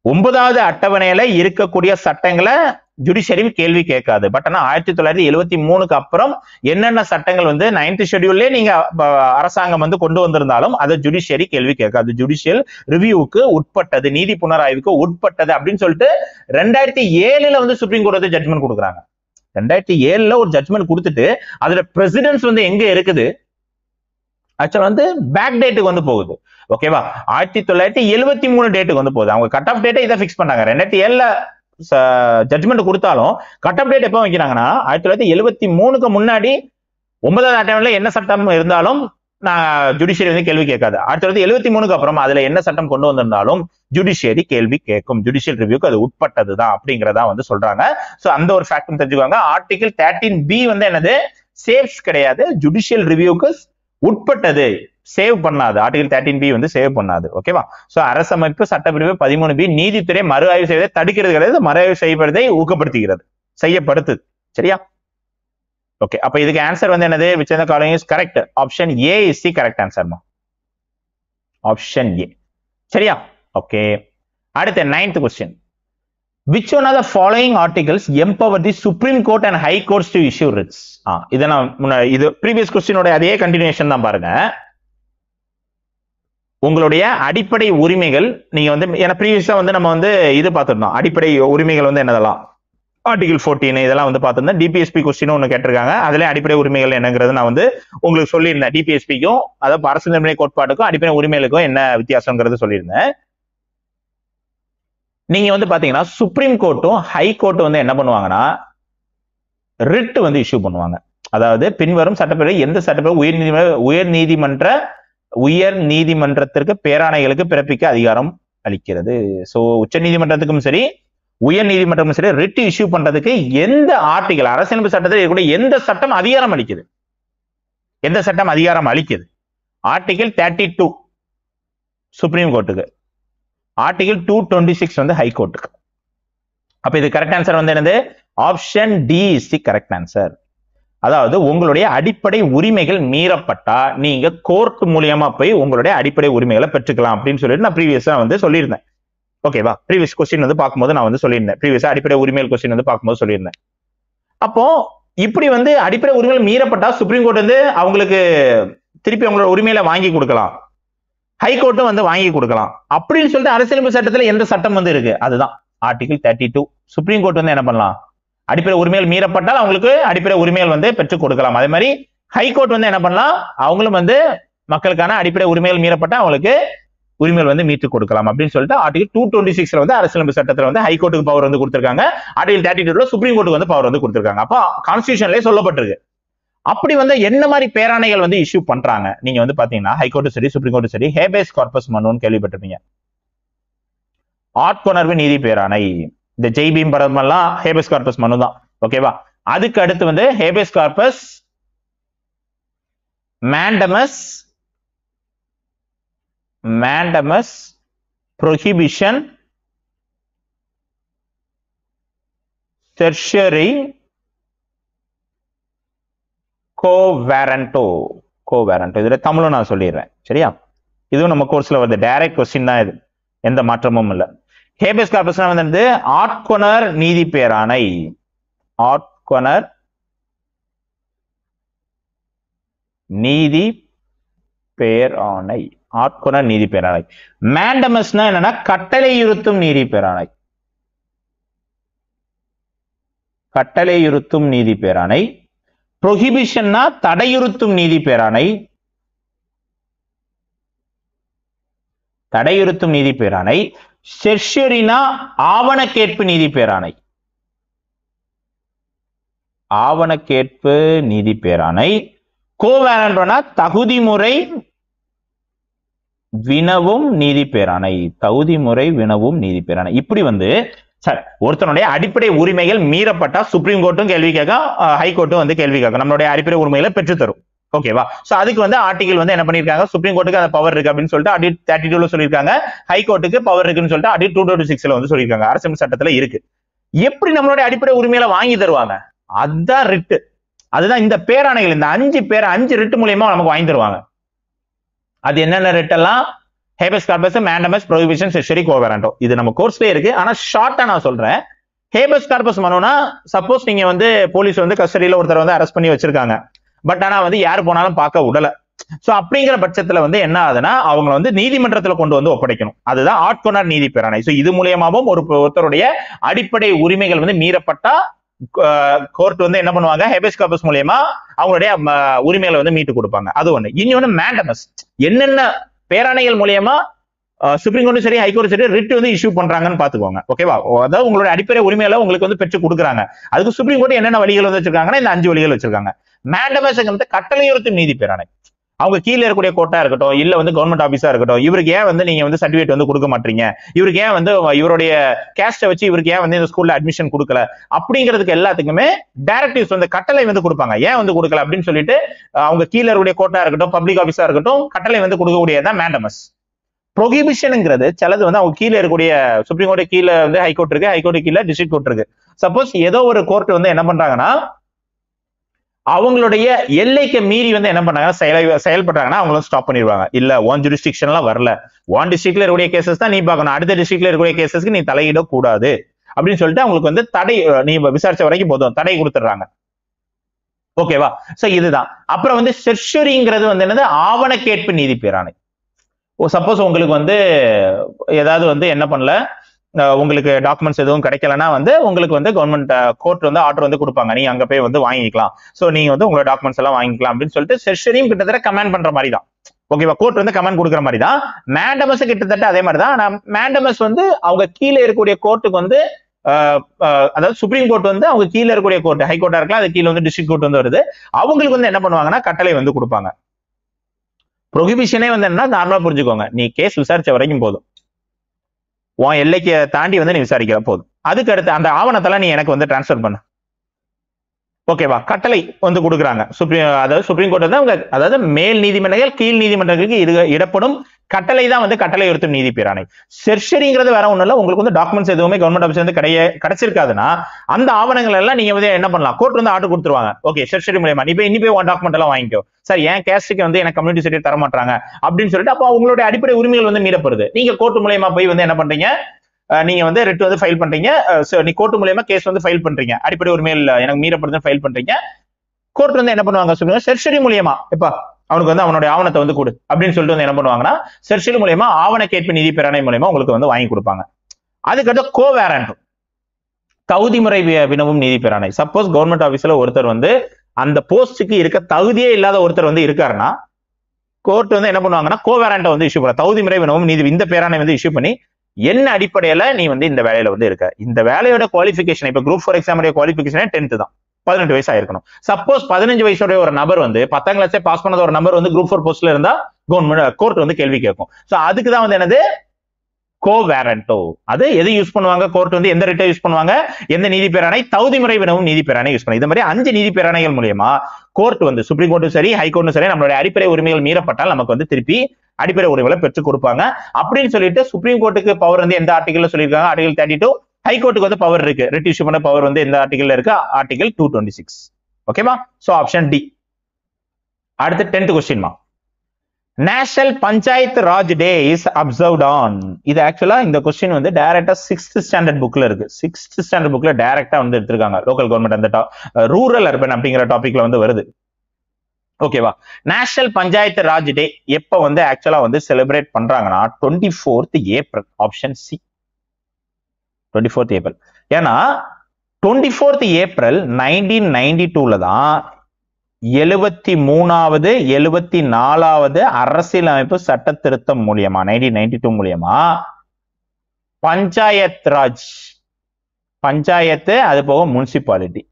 ஒன்பதாவது அட்டவணையில இருக்கக்கூடிய சட்டங்களை ஜுடிஷியரி கேள்வி கேட்காது. பட் ஆனா ஆயிரத்தி தொள்ளாயிரத்தி எழுபத்தி மூணுக்கு அப்புறம் என்னென்ன சட்டங்கள் வந்து நைன்த் ஷெட்யூல்லே நீங்க அரசாங்கம் வந்து கொண்டு வந்திருந்தாலும் அதை ஜுடிஷியரி கேள்வி கேட்காது. ஜுடிஷியல் ரிவ்யூவுக்கு உட்பட்டது, நீதி புனராய்வுக்கு உட்பட்டது அப்படின்னு சொல்லிட்டு ரெண்டாயிரத்தி ஏழுல வந்து சுப்ரீம் கோர்ட் வந்து ஜட்மெண்ட் கொடுக்குறாங்க. ரெண்டாயிரத்தி ஏழுல ஒரு ஜட்மெண்ட் கொடுத்துட்டு அதுல பிரசிடென்ட்ஸ் வந்து எங்க இருக்குது, ஆக்சுவலா வந்து பேக் டேட்டுக்கு வந்து போகுது. ஓகேவா, ஆயிரத்தி தொள்ளாயிரத்தி எழுபத்தி மூணு டேட்டுக்கு வந்து போகுது. அவங்க கட் ஆஃப் டேட்டை இதை பிக்ஸ் பண்ணாங்க. ரெண்டாயிரத்தி ஏழுல ஜட்மெண்ட் கொடுத்தாலும் கட் ஆஃப் டேட் எப்ப வைக்கிறாங்கன்னா ஆயிரத்தி தொள்ளாயிரத்தி எழுபத்தி மூணுக்கு முன்னாடி ஒன்பதாவது அட்டவணையில என்ன சட்டம் இருந்தாலும் நான் ஜுடிஷியரி வந்து கேள்வி கேட்காது. ஆயிரத்தி தொள்ளாயிரத்தி எழுபத்தி மூணுக்கு அப்புறம் அதுல என்ன சட்டம் கொண்டு வந்திருந்தாலும் ஜுடிஷியரி கேள்வி கேட்கும். ஜுடிஷியல் ரிவ்யூக்கு அது உட்பட்டதுதான் அப்படிங்கிறதா வந்து சொல்றாங்க. சோ அந்த ஒரு ஃபேக்ட் தெரிஞ்சுக்கோங்க. ஆர்டிகல் தேர்ட்டீன் பி வந்து என்னது, சேவ்ஸ் கிடையாது, ஜுடிஷியல் ரிவ்யூக்கு உட்பட்டது, சேவ் பண்ணாது. ஆர்டிகல் தேர்ட்டீன் பி வந்து சேவ் பண்ணாது. ஓகேவா, சோ அரசமைப்பு சட்டப்பிரிவு பதிமூணு பி நீதித்துறை மறு ஆய்வு செய்வதை தடுக்கிறது கிடையாது, மறு ஆய்வு செய்வதை ஊக்கப்படுத்துகிறது, செய்யப்படுத்து. சரியா, ஓகே. அப்ப இதுக்கு ஆன்சர் வந்து என்னது, which of the following is correct? Option A is the correct answer மா, ஆப்ஷன் ஏ. சரியா, ஓகே. அடுத்த ninth question. Which one of the following articles empower the Supreme Court and High Courts to issue writs? ஆ, இத நான் இது previous क्वेश्चनோட அதே continuation தான் பாருங்க. உங்களுடைய அடிப்படை உரிமைகள் நீங்க வந்து, ஏன்னா ப்ரீவியஸா வந்து நம்ம வந்து இது பார்த்திருந்தோம், அடிப்படை உரிமைகள் வந்து என்னதெல்லாம், ஆர்டிகல் பதினான்கு இதெல்லாம் வந்து பார்த்திருந்தேன். டிபிஎஸ்பி கொஸ்டின் ஒன்று கேட்டிருக்காங்க, அதுல அடிப்படை உரிமைகள் என்னங்கிறது நான் வந்து உங்களுக்கு சொல்லியிருந்தேன். டிபிஎஸ்பிக்கும் அதாவது அரசு நிர்ணய கோட்பாட்டுக்கும் அடிப்படை உரிமைகளுக்கும் என்ன வித்தியாசங்கிறது சொல்லியிருந்தேன். நீங்க வந்து பாத்தீங்கன்னா சுப்ரீம் கோர்ட்டும் ஹை கோர்ட்டும் வந்து என்ன பண்ணுவாங்கன்னா ரிட் வந்து இஷ்யூ பண்ணுவாங்க. அதாவது பின்வரும் சட்டப்பிரிவு எந்த சட்டப்பிரிவு உயர் நீதிமன்ற உயர் நீதிமன்ற உயர் நீதிமன்றத்திற்கு பேராணைகளுக்கு பிறப்பிக்க அதிகாரம் அளிக்கிறது. சோ உச்ச நீதிமன்றத்துக்கும் சரி உயர் நீதிமன்றமும் சரி ரிட் இஷ்யூ பண்றதுக்கு எந்த ஆர்டிகல், அரசியலமைப்பு சட்டத்தில் இருக்கக்கூடிய எந்த சட்டம் அதிகாரம் அளிக்குது, எந்த சட்டம் அதிகாரம் அளிக்குது? ஆர்டிகல் தேர்ட்டி டூ சுப்ரீம் கோர்ட்டுக்கு, ஆர்டிகல் டூ டுவெண்ட்டி சிக்ஸ் வந்து ஹை கோர்ட்டுக்கு. அப்ப இது கரெக்ட் ஆன்சர் வந்து என்னது, option D is the correct answer. அதாவது உங்களுடைய அடிப்படை உரிமைகள் மீறப்பட்டா நீங்க கோர்ட் மூலியமா போய் உங்களுடைய அடிப்படை உரிமைகளை பெற்றுக்கலாம் அப்படின்னு சொல்லிட்டு நான் ப்ரீவியஸா வந்து சொல்லியிருந்தேன். ஓகேவா, ப்ரீவியஸ் கொஸ்டின் வந்து பார்க்கும்போது நான் வந்து சொல்லியிருந்தேன், ப்ரீவியஸா அடிப்படை உரிமைகள் கொஸ்டின் வந்து பார்க்கும்போது சொல்லியிருந்தேன். அப்போ இப்படி வந்து அடிப்படை உரிமைகள் மீறப்பட்டா சுப்ரீம் கோர்ட் வந்து அவங்களுக்கு திருப்பி அவங்களோட உரிமையில வாங்கி கொடுக்கலாம், ஹைகோர்ட்டும் வந்து வாங்கி கொடுக்கலாம் அப்படின்னு சொல்லிட்டு அரசியலமைப்பு சட்டத்துல எந்த சட்டம் வந்து இருக்கு, அதுதான் article thirty two. Supreme court வந்து என்ன பண்ணலாம், அடிப்படை உரிமைகள் மீறப்பட்டால் அவங்களுக்கு அடிப்படை உரிமைகள் வந்து பெற்றுக் கொடுக்கலாம். அதே மாதிரி ஹைகோர்ட் வந்து என்ன பண்ணலாம், அவங்களும் வந்து மக்களுக்கான அடிப்படை உரிமைகள் மீறப்பட்டா அவங்களுக்கு உரிமைகள் வந்து மீட்டு கொடுக்கலாம் அப்படின்னு சொல்லிட்டு ஆர்டிகல் டூ டுவெண்ட்டி சிக்ஸ்ல வந்து அரசியலமைப்பு சட்டத்துல வந்து ஹைகோர்ட்டுக்கு பவர் வந்து கொடுத்திருக்காங்க, ஆர்டிகல் தேர்ட்டி டூல சுப்ரீம் கோர்ட்டுக்கு வந்து பவர் வந்து கொடுத்திருக்காங்க. அப்போ கான்ஸ்டிடியூஷன்லயே சொல்லப்பட்டிருக்கு. அப்படி வந்து என்ன மாதிரி பேராணைகள் வந்து இஷ்யூ பண்றாங்க நீங்க வந்து பாத்தீங்கன்னா ஹைகோர்ட்டும் சரி சுப்ரீம் கோர்ட்டும் சரி ஹேபேஸ் கார்பஸ் மனுன்னு கேள்விப்பட்டிருப்பீங்க. ஆட்கொணர்வு நீதி பேராணை, இந்த ஜெய் பீம் படம் எல்லாம் ஹேபேஸ் கார்பஸ் மனு தான். ஓகேவா, அதுக்கு அடுத்து வந்து habeas corpus mandamus mandamus prohibition certiorari quo warranto quo warranto இதுல தமிழும் நான் சொல்லிடுறேன். சரியா, இதுவும் நம்ம கோர்ஸ்ல வருது, டைரக்ட் கொஸ்டின் தான் இது, எந்த மாற்றமும் இல்லை. ஹேபேஸ் கார்பஸ் வந்து ஆட்கொணர் நீதி பேராணை, ஆட்கொணர் நீதி பேராணை, ஆட்கொணர் நீதி பேராணை. மேண்டமஸ்னா என்னன்னா கட்டளையுறுத்தும் நீதி பேராணை, கட்டளையுறுத்தும் நீதி பேராணை. ப்ரொஹிபிஷன்னா தடையுறுத்தும் நீதி பேராணை, தடையுறுத்தும் நீதி பேராணை. செர்ஷரினா ஆவண கேட்பு நீதி பேராணை, ஆவண கேட்பு நீதி பேராணை. கோவேரண்டோனா தகுதி முறை வினவும் நீதி பேராணை, தகுதி முறை வினவும் நீதி பேராணை. இப்படி வந்து சார் ஒருத்தனுடைய அடிப்படை உரிமைகள் மீறப்பட்டா சுப்ரீம் கோர்ட்டும் கேள்வி கேட்கும், ஹைகோர்ட்டும் வந்து கேள்வி கேட்கும், நம்மளுடைய அடிப்படை உரிமைகளை பெற்று தரும். ஓகேவா, சோ அதுக்கு வந்து ஆர்டிகல் வந்து என்ன பண்ணிருக்காங்க, சுப்ரீம் கோர்ட்டுக்கு அந்த பவர் இருக்கு அப்படின்னு சொல்லிட்டு ஆர்டிகல் தேர்ட்டி டூல சொல்லியிருக்காங்க, ஹைகோர்ட்டுக்கு பவர் இருக்குன்னு சொல்லிட்டு ஆர்டிகல் டூ டுவெண்ட்டி சிக்ஸ்ல வந்து சொல்லியிருக்காங்க, அரசியல் சட்டத்துல இருக்கு. எப்படி நம்மளுடைய அடிப்படை உரிமைகளை வாங்கி தருவாங்க, அதுதான் ரிட்டு, அதுதான் இந்த பேராணைகள், இந்த அஞ்சு பேர் அஞ்சு ரிட்டு மூலியமா நமக்கு வாங்கி தருவாங்க. அது என்னென்ன ரிட் எல்லாம், habeas corpus, mandamus, prohibition, certiorari, quo warranto. இது நம்ம கோர்ஸ்லயே இருக்கு. ஆனா ஷார்ட்டா நான் சொல்றேன். ஹேபஸ் கார்பஸ் மனுனா சப்போஸ் நீங்க வந்து போலீஸ் வந்து கஸ்டடியில ஒருத்தர் வந்து அரெஸ்ட் பண்ணி வச்சிருக்காங்க. பட் ஆனா வந்து யார் போனாலும் பார்க்க விடல. சோ அப்படிங்கிற பட்சத்துல வந்து என்ன ஆகுதுன்னா அவங்க வந்து நீதிமன்றத்துல கொண்டு வந்து ஒப்படைக்கணும். அதுதான் ஆட்கொணர் நீதி பேராணை. சோ இது மூலியமாவும் ஒரு ஒருத்தருடைய அடிப்படை உரிமைகள் வந்து மீறப்பட்டா கோர்ட் வந்து என்ன பண்ணுவாங்க, ஹேபஸ் கார்பஸ் மூலியமா அவங்களுடைய உரிமைகளை வந்து மீட்டு கொடுப்பாங்க. அது ஒண்ணு. இன்னொன்னு மேண்டமஸ். என்னென்ன பேராணைகள் மூலியமா சுப்ரீம் கோர்ட்டும் சரி ஹைகோர்ட் சரி ரிட் வந்து இஷ்யூ பண்றாங்கன்னு பாத்துக்கோங்க. ஓகேவா? அதாவது உங்களோட அடிப்படை உரிமைகளை உங்களுக்கு வந்து பெற்று கொடுக்குறாங்க. அதுக்கு சுப்ரீம் கோர்ட் என்னென்ன வழிகள் வந்து வச்சிருக்காங்கன்னா இந்த அஞ்சு வழிகள் வச்சிருக்காங்க. மேண்டமஸ் கட்டளையுறுத்தும் நீதி பேராணை. அவங்க கீழே இருக்கக்கூடிய கோர்ட்டா இருக்கட்டும், இல்ல வந்து கவர்மெண்ட் ஆபீஸா இருக்கட்டும், இவருக்கு ஏன் வந்து நீங்க வந்து சர்டிபிகேட் வந்து கொடுக்க மாட்டீங்க, இவருக்கு ஏன் வந்து இவருடைய கேஸ்ட வச்சு இவருக்கு ஏன் வந்து இந்த ஸ்கூல்ல அட்மிஷன் கொடுக்கல, அப்படிங்கிறதுக்கு எல்லாத்துக்குமே டைரக்டிவ்ஸ் வந்து கட்டளை வந்து கொடுப்பாங்க. ஏன் வந்து கொடுக்கல அப்படின்னு சொல்லிட்டு அவங்க கீழே இருக்கக்கூடிய கோர்ட்டா இருக்கட்டும், பப்ளிக் ஆபீஸா இருக்கட்டும், கட்டளை வந்து கொடுக்கக்கூடியதான் மேண்டமஸ். ப்ரொஹிபிஷன்ங்கிறது சிலது வந்து அவங்க கீழே இருக்கக்கூடிய சுப்ரீம் கோர்ட் கீழே வந்து ஹைகோர்ட் இருக்கு, ஹைகோர்ட் கீழே டிஸ்ட்ரிக்ட் கோர்ட் இருக்கு. சப்போஸ் ஏதோ ஒரு கோர்ட் வந்து என்ன பண்றாங்கன்னா அவங்களுடைய எல்லைக்கு மீறி வந்து என்ன பண்ணாங்க செயல்படுறாங்கன்னா அவங்கள ஸ்டாப் பண்ணிடுவாங்க. இல்ல ஒன் ஜூரிஸ்டிக்ஷன்லாம் வரல, ஒன் டிஸ்ட்ரிக்ட்ல இருக்கக்கூடிய கேசஸ் தான் நீ பார்க்கணும், அடுத்த டிஸ்ட்ரிக்ட்ல இருக்கக்கூடிய கேசஸ்க்கு நீ தலையிடக்கூடாது அப்படின்னு சொல்லிட்டு அவங்களுக்கு வந்து தடை, நீ விசாரிச்ச வரைக்கும் போதும் தடை கொடுத்துடுறாங்க. ஓகேவா? சோ இதுதான். அப்புறம் வந்து செர்ஷரிங்கிறது வந்து என்னது, ஆவண கேட்பு நீதி பேராணை. சப்போஸ் உங்களுக்கு வந்து ஏதாவது வந்து என்ன பண்ணல, உங்களுக்கு டாக்குமெண்ட்ஸ் எதுவும் கிடைக்கலன்னா வந்து உங்களுக்கு வந்து கவர்மெண்ட் கோர்ட் வந்து ஆர்டர் வந்து கொடுப்பாங்க, நீங்க அங்க போய் வந்து வாங்கிக்கலாம், சோ நீங்க வந்து உங்களோட டாக்குமெண்ட்ஸ் எல்லாம் வாங்கிக்கலாம் அப்படின்னு சொல்லிட்டு செர்ஷரியும் கிட்டத்தட்ட கமெண்ட் பண்ற மாதிரி தான். ஓகேவா? கோர்ட் வந்து கமெண்ட் கொடுக்குற மாதிரி தான். மேண்டமஸ் கிட்டத்தட்ட அதே மாதிரி தான். ஆனா மேண்டமஸ் வந்து அவங்க கீழே இருக்கக்கூடிய கோர்ட்டுக்கு வந்து அதாவது சுப்ரீம் கோர்ட் வந்து அவங்க கீழே இருக்கக்கூடிய கோர்ட், ஹைகோர்ட்டா இருக்கலாம், அது கீழே வந்து டிஸ்ட்ரிக்ட் கோர்ட் வந்து வருது, அவங்களுக்கு வந்து என்ன பண்ணுவாங்கன்னா கட்டளை வந்து கொடுப்பாங்க. ப்ரொஹிபிஷனே வந்து என்ன நார்மலா புரிஞ்சுக்கோங்க, நீ கேஸ் விசாரிச்ச வரைக்கும் போதும், உன் எல்லைக்கு தாண்டி வந்து நீ விசாரிக்கிற போதும், அதுக்கு அடுத்து அந்த ஆவணத்தெல்லாம் நீ எனக்கு வந்து டிரான்ஸ்பர் பண்ணு. ஓகேவா? கட்டளை வந்து கொடுக்குறாங்க சுப்ரீம், அதாவது சுப்ரீம் கோர்ட் வந்து அவங்க அதாவது மேல் நீதிமன்றங்கள் கீழ் நீதிமன்றங்களுக்கு இது இடப்படும் கட்டளை தான் வந்து கட்டளை உறுத்தும் நீதி பேராணை. செர்ஷரிங்கிறது வேற ஒண்ணும் இல்ல, உங்களுக்கு வந்து டாக்குமெண்ட்ஸ் எதுவுமே கவர்மெண்ட் ஆபீஸ் வந்து கிடைய கிடைச்சிருக்காதுன்னா அந்த ஆவணங்கள் எல்லாம் நீங்க வந்து என்ன பண்ணலாம், கோர்ட் வந்து ஆர்டர் கொடுத்துருவாங்க. ஓகே, செர்ஷரி மூலமா நீ போய் இனி போய் டாக்குமெண்ட் எல்லாம் வாங்கிக்கோ, சார் என் கேஸ்டுக்கு வந்து எனக்கு கம்யூனிட்டி சர்டிஃபிகேட் தர மாட்டாங்க அப்படின்னு சொல்லிட்டு அப்போ உங்களுடைய அடிப்படை உரிமைகள் வந்து மீறப்படுது. நீங்க கோர்ட் மூலமா போய் வந்து என்ன பண்றீங்க, நீங்க வந்து ரிட் வந்து ஃபைல் பண்றீங்க, நீ கோர்ட் மூலமா கேஸ் வந்து ஃபைல் பண்றீங்க, அடிப்படை உரிமைகள் எனக்கு மீறப்படுதுன்னு ஃபைல் பண்றீங்க. கோர்ட் வந்து என்ன பண்ணுவாங்க சொல்லுங்க, செர்ஷரி மூலியமா இப்ப அவனுக்கு வந்து அவனுடைய ஆவணத்தை வந்து கொடு அப்படின்னு சொல்லிட்டு வந்து என்ன பண்ணுவாங்கன்னா செர்ஷரி மூலியமா ஆவண கேட்பு நீதி பேராணை மூலியமா உங்களுக்கு வந்து வாங்கி கொடுப்பாங்க. அதுக்கடுத்து கோவேரண்ட் தகுதி முறை வினவும் நீதி பேராணை. சப்போஸ் கவர்மெண்ட் ஆபீஸ்ல ஒருத்தர் வந்து அந்த போஸ்டுக்கு இருக்க தகுதியே இல்லாத ஒருத்தர் வந்து இருக்காருன்னா கோர்ட் வந்து என்ன பண்ணுவாங்கன்னா கோவேரண்ட்டை வந்து இஷ்யூ பண்ண தகுதி முறை வினவும் நீதி இந்த பேராணை வந்து இஷ்யூ பண்ணி என்ன அடிப்படையில நீ வந்து இந்த வேலையில வந்து இருக்க, இந்த வேலையோட குவாலிபிகேஷன் இப்ப குரூப் ஃபோர் எக்ஸாம் குவாலிபிகேஷனே டென்த் தான், பதினெட்டு வயசு ஆயிருக்கணும். சப்போஸ் பதினஞ்சு வயசுடைய ஒரு நபர் வந்து பத்தாம் கிளாஸே பாஸ் பண்ணத ஒரு நபர் வந்து குரூப் ஃபோர் போஸ்ட்ல இருந்தா கவர்மெண்ட் கோர்ட் வந்து கேள்வி கேட்கும். சோ அதுக்குதான் வந்து என்னது கோவேரண்டோ. அது எது யூஸ் பண்ணுவாங்க கோர்ட் வந்து, எந்த ரிட்டை யூஸ் பண்ணுவாங்க, எந்த நீதி பேராணை, தகுதி முறை வினவும் நீதி பேராணை யூஸ் பண்ணி இந்த மாதிரி அஞ்சு நீதி பேராணைகள் மூலியமா கோர்ட் வந்து சுப்ரீம் கோர்ட்டும் சரி ஹைகோர்ட்டும் சரி நம்மளுடைய அடிப்படை உரிமைகள் மீறப்பட்டால் நமக்கு வந்து திருப்பி அடிப்படை உரிமைகளை பெற்றுக் கொடுப்பாங்க அப்படின்னு சொல்லிட்டு சுப்ரீம் கோர்ட்டுக்கு பவர் வந்து எந்த ஆர்டிகல்ல சொல்லியிருக்காங்க, ஆர்டிகல் தேர்ட்டி டூ. ஹைகோர்ட்டுக்கு வந்து பவர் இருக்கு, ரிட் இஷ்யூ பண்ண பவர் வந்து எந்த ஆர்டிகல்ல இருக்கு, ஆர்டிகல் டூ டுவெண்ட்டி சிக்ஸ். ஓகேவா? So option D. அடுத்து டென்த் கொஸ்டின் மா, national panchayat raj day is observed on. இது ஆக்சுவலா இந்த கொஸ்டின் வந்து டைரக்டா சிக்ஸ்த் ஸ்டாண்டர்ட் புக்ல இருக்கு. சிக்ஸ்த் ஸ்டாண்டர்ட் புக்ல டைரக்டா வந்து எடுத்திருக்காங்க. லோக்கல் கவர்மெண்ட் அந்த ரூரல் அர்பன் அப்படிங்கிற டாபிக்ல வந்து வருது. ஓகேவா? நேஷனல் பஞ்சாயத்து ராஜ் டே எப்ப வந்து ஆக்சுவலா வந்து செலிப்ரேட் பண்றாங்கன்னா twenty fourth April. Option C, twenty fourth April. ஏன்னா twenty fourth April nineteen ninety டூல தான் எழுபத்தி மூணாவது எழுபத்தி நாலாவது அரசியலமைப்பு சட்ட திருத்தம் மூலியமா நைன்டீன் நைன்டி டூ மூலியமா பஞ்சாயத் ராஜ், பஞ்சாயத்து அது போக முனிசிபாலிட்டி,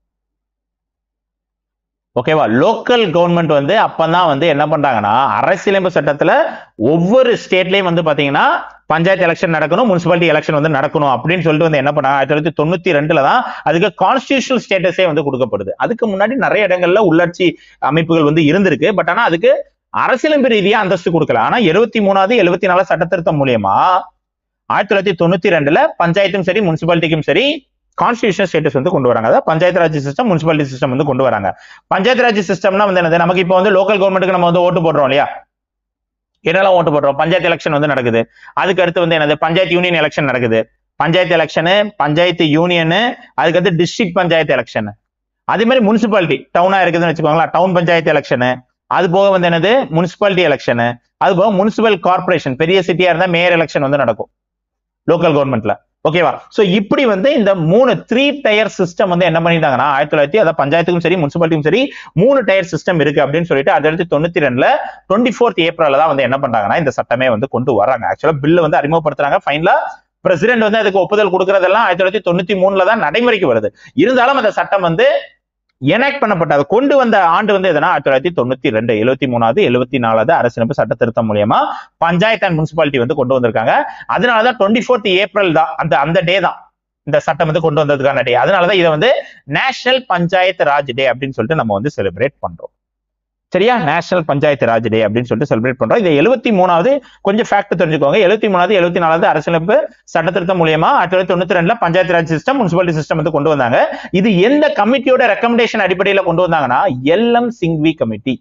ஓகேவா, லோக்கல் கவர்மெண்ட் வந்து அப்பதான் வந்து என்ன பண்றாங்கன்னா அரசியலமைப்பு சட்டத்துல ஒவ்வொரு ஸ்டேட்லயும் வந்து பாத்தீங்கன்னா பஞ்சாயத்து எலெக்ஷன் நடக்கணும், முனிசிபாலிட்டி எலெக்ஷன் வந்து நடக்கணும் அப்படின்னு சொல்லிட்டு வந்து என்ன பண்ணாங்க ஆயிரத்தி தொள்ளாயிரத்தி தொண்ணூத்தி ரெண்டுல தான் அதுக்கு கான்ஸ்டிடியூஷனல் ஸ்டேட்டஸே வந்து கொடுக்கப்படுது. அதுக்கு முன்னாடி நிறைய இடங்கள்ல உள்ளாட்சி அமைப்புகள் வந்து இருந்திருக்கு, பட் ஆனா அதுக்கு அரசியலமைப்பு ரீதியா அந்தஸ்து கொடுக்கல. ஆனா எழுபத்தி மூணாவது எழுபத்தி நாலு சட்ட திருத்தம் மூலியமா ஆயிரத்தி தொள்ளாயிரத்தி தொண்ணூத்தி ரெண்டுல பஞ்சாயத்தும் சரி முனிசிபாலிட்டிக்கும் சரி கான்ஸ்டிடியூஷன் ஸ்டேட்டஸ் வந்து கொண்டு வராங்க. அதாவது panchayat raj system, municipality system வந்து கொண்டு வராங்க. பஞ்சாயத்து ராஜ் சிஸ்டம்னா வந்து என்னது, நமக்கு இப்போ வந்து லோக்கல் கவர்மெண்ட்டுக்கு நம்ம வந்து ஓட்டு போடுறோம் இல்லையா, என்னெல்லாம் ஓட்டு போடுறோம்? பஞ்சாயத்து எலெக்ஷன் வந்து நடக்குது. அதுக்கு அடுத்து வந்து என்னது? பஞ்சாயத்து யூனியன் எலெக்ஷன் நடக்குது. பஞ்சாயத்து எலெக்ஷனு, பஞ்சாயத்து யூனியனு, அதுக்கடுத்து டிஸ்ட்ரிக்ட் பஞ்சாயத்து எலெக்ஷன். அதே மாதிரி முனிசிபாலிட்டி டவுனா இருக்குதுன்னு வச்சுக்கோங்களேன், டவுன் பஞ்சாயத்து எலெக்ஷனு. அது போக வந்து என்னது? Municipality election. அது போக முனிசிபல் கார்பரேஷன், பெரிய சிட்டியா இருந்தா மேயர் எலெக்ஷன் வந்து நடக்கும் லோக்கல் கவர்மெண்ட்ல. ஓகேவா? சோ இப்படி வந்து இந்த மூணு த்ரீ டயர் சிஸ்டம் வந்து என்ன பண்ணிட்டாங்கன்னா ஆயிரத்தி தொள்ளாயிரத்தி அதாவது பஞ்சாயத்துக்கும் சரி முனிசிபாலிட்டியும் சரி மூணு டயர் சிஸ்டம் இருக்கு அப்படின்னு சொல்லிட்டு அடுத்து தொண்ணூத்தி ரெண்டுல டுவெண்ட்டி ஃபோர்த் ஏப்ரல் தான் வந்து என்ன பண்றாங்கன்னா இந்த சட்டமே வந்து கொண்டு வராங்க. ஆக்சுவலா பில் வந்து அறிமுகப்படுத்துறாங்க. ஃபைனலா பிரசிடென்ட் வந்து அதுக்கு ஒப்புதல் கொடுக்கறதெல்லாம் ஆயிரத்தி தொள்ளாயிரத்தி தொண்ணூத்தி மூணுல தான் நடைமுறைக்கு வருது. இருந்தாலும் அந்த சட்டம் வந்து எனாக்ட் பண்ணப்பட்டது கொண்டு வந்த ஆண்டு வந்து எதுனா ஆயிரத்தி தொள்ளாயிரத்தி தொண்ணூத்தி ரெண்டு எழுபத்தி மூணாவது எழுபத்தி நாலாவது அரசியலமைப்பு சட்ட திருத்தம் மூலியமா பஞ்சாயத்து அண்ட் முனிசிபாலிட்டி வந்து கொண்டு வந்திருக்காங்க. அதனாலதான் டுவெண்ட்டி ஃபோர்த் ஏப்ரல் தான் அந்த அந்த டே தான் இந்த சட்டம் வந்து கொண்டு வந்ததுக்கான டே. அதனாலதான் இதை வந்து நேஷனல் பஞ்சாயத்து ராஜ் டே அப்படின்னு சொல்லிட்டு நம்ம வந்து செலிப்ரேட் பண்றோம். சரியா? நேஷனல் பஞ்சாயத்து ராஜ் டே அப்படின்னு சொல்லிட்டு செலிப்ரேட் பண்றோம். இது எழுபத்தி மூணாவது கொஞ்சம் ஃபேக்ட் தெரிஞ்சுக்கோங்க. எழுபத்தி மூணாவது எழுபத்தி நாலாவது அரசியலமைப்பு சட்ட திருத்தம் மூலியமா ஆயிரத்தி தொள்ளாயிரத்தி தொண்ணூத்தி ரெண்டுல panchayat raj system municipality system வந்து கொண்டு வந்தாங்க. இது எந்த கமிட்டியோட ரெக்கமெண்டேஷன் அடிப்படையில கொண்டு வந்தாங்கன்னா L M Singhvi committee.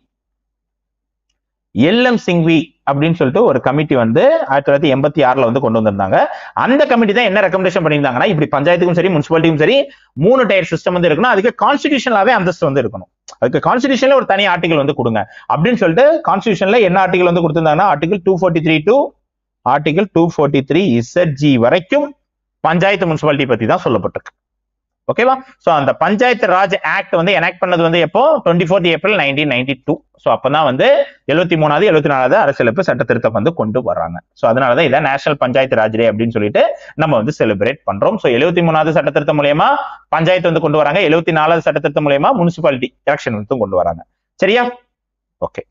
L M Singhvi அப்படின்னு சொல்லிட்டு ஒரு கமிட்டி வந்து ஆயிரத்தி தொள்ளாயிரத்தி எண்பத்தி ஆறுல வந்து கொண்டு வந்திருந்தாங்க. அந்த கமிட்டி தான் என்ன ரெக்கமெண்டேஷன் பண்ணியிருந்தாங்கன்னா இப்படி பஞ்சாயத்துக்கும் சரி முனிசிபாலிட்டியும் சரி மூணு டயர் சிஸ்டம் வந்து இருக்கணும். அதுக்கு கான்ஸ்டிடியூஷனாவே அந்தஸ்து வந்து இருக்கணும். அதுக்கு கான்ஸ்டிடியூஷன்ல ஒரு தனி ஆர்டிகல் வந்து கொடுங்க அப்படின்னு சொல்லிட்டு கான்ஸ்டிடியூஷன்ல என்ன ஆர்டிகல் வந்து கொடுத்திருந்தாங்கன்னா article two forty three to article two forty three Z G வரைக்கும் பஞ்சாயத்து முனிசிபாலிட்டி பத்தி தான் சொல்லப்பட்டிருக்கு. ஓகேவா? சோ அந்த பஞ்சாயத்து ராஜ் ஆக்ட் வந்து எனாக்ட் பண்ணது வந்து எப்போ? Twenty fourth April nineteen ninety two. So அப்பதான் வந்து எழுபத்தி மூணாவது எழுபத்தி நாலாவது அரசியலமைப்பு சட்ட திருத்தம் வந்து கொண்டு வர்றாங்க. சோ அதனாலதான் இதை நேஷனல் பஞ்சாயத்து ராஜ் டே அப்படின்னு சொல்லிட்டு நம்ம வந்து செலிப்ரேட் பண்றோம். சோ எழுபத்தி மூணாவது சட்ட திருத்தம் மூலியமா பஞ்சாயத்து வந்து கொண்டு வராங்க. எழுபத்தி நாலாவது சட்ட திருத்தம் மூலியமா முனிசிபாலிட்டி எலெக்ஷன் வந்து கொண்டு வராங்க. சரியா? ஓகே.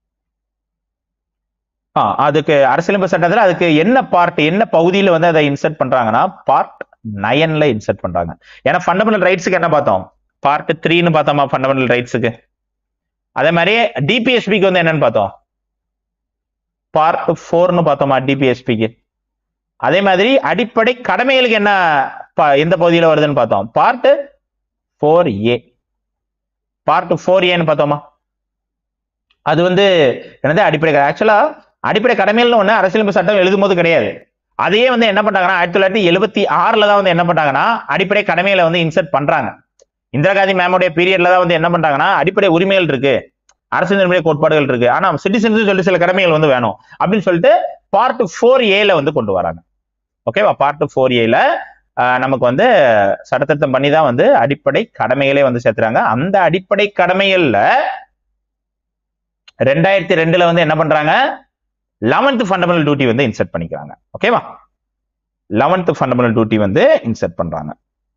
ஆஹ் அதுக்கு அரசியலமைப்பு சட்டத்துல அதுக்கு என்ன பார்ட் என்ன பகுதியில வந்து அதை இன்சர்ட் பண்றாங்கன்னா பார்ட் நயன்ல இன்சர்ட் பண்றாங்க. ஏன்னா ஃபண்டமெண்டல் ரைட்ஸுக்கு என்ன பார்த்தோம்? பார்ட் த்ரீன்னு பார்த்தோமா ஃபண்டமெண்டல் ரைட்ஸுக்கு. அதே மாதிரி டிபிஎஸ்பிக்கு வந்து என்னன்னு பார்த்தோம்? பார்ட் ஃபோர்னு பார்த்தோமா டிபிஎஸ்பிக்கு. அதே மாதிரி அடிப்படை கடமைகளுக்கு என்ன எந்த பகுதியில் வருதுன்னு பார்த்தோம்? Part four A. Part four ஏன்னு பார்த்தோமா? அது வந்து என்னது அடிப்படை ஆக்சுவலா அடிப்படை கடமைகள்னு ஒண்ணு அரசியலமைப்பு சட்டம் எழுதும் போது கிடையாது. அதையே வந்து என்ன பண்றாங்கன்னா ஆயிரத்தி தொள்ளாயிரத்தி எழுபத்தி ஆறுல தான் வந்து என்ன பண்றாங்கன்னா அடிப்படை கடமைகளை வந்து இன்சர்ட் பண்றாங்க. இந்திரா காந்தி மேமுடைய பீரியட்ல தான் வந்து என்ன பண்றாங்கன்னா அடிப்படை உரிமைகள் இருக்கு, அரசு நெறிமுறை கோட்பாடுகள் இருக்கு, ஆனா சிட்டிசன்ஸ் சொல்லிட்டு சில கடமைகள் வந்து வேணும் அப்படின்னு சொல்லிட்டு பார்ட் ஃபோர் ஏல வந்து கொண்டு வராங்க. ஓகேவா? பார்ட் ஃபோர் ஏல நமக்கு வந்து சட்டத்திருத்தம் பண்ணி தான் வந்து அடிப்படை கடமைகளே வந்து சேர்த்துறாங்க. அந்த அடிப்படை கடமைகள்ல ரெண்டாயிரத்தி ரெண்டுல வந்து என்ன பண்றாங்க? லெவன்த் ஃபண்டமெண்டல் டியூட்டி வந்து இன்சர்ட் பண்ணிக்கிறாங்க. ஓகேவா? லெவன்த் ஃபண்டமெண்டல் டியூட்டி வந்து இன்சர்ட் பண்றாங்க.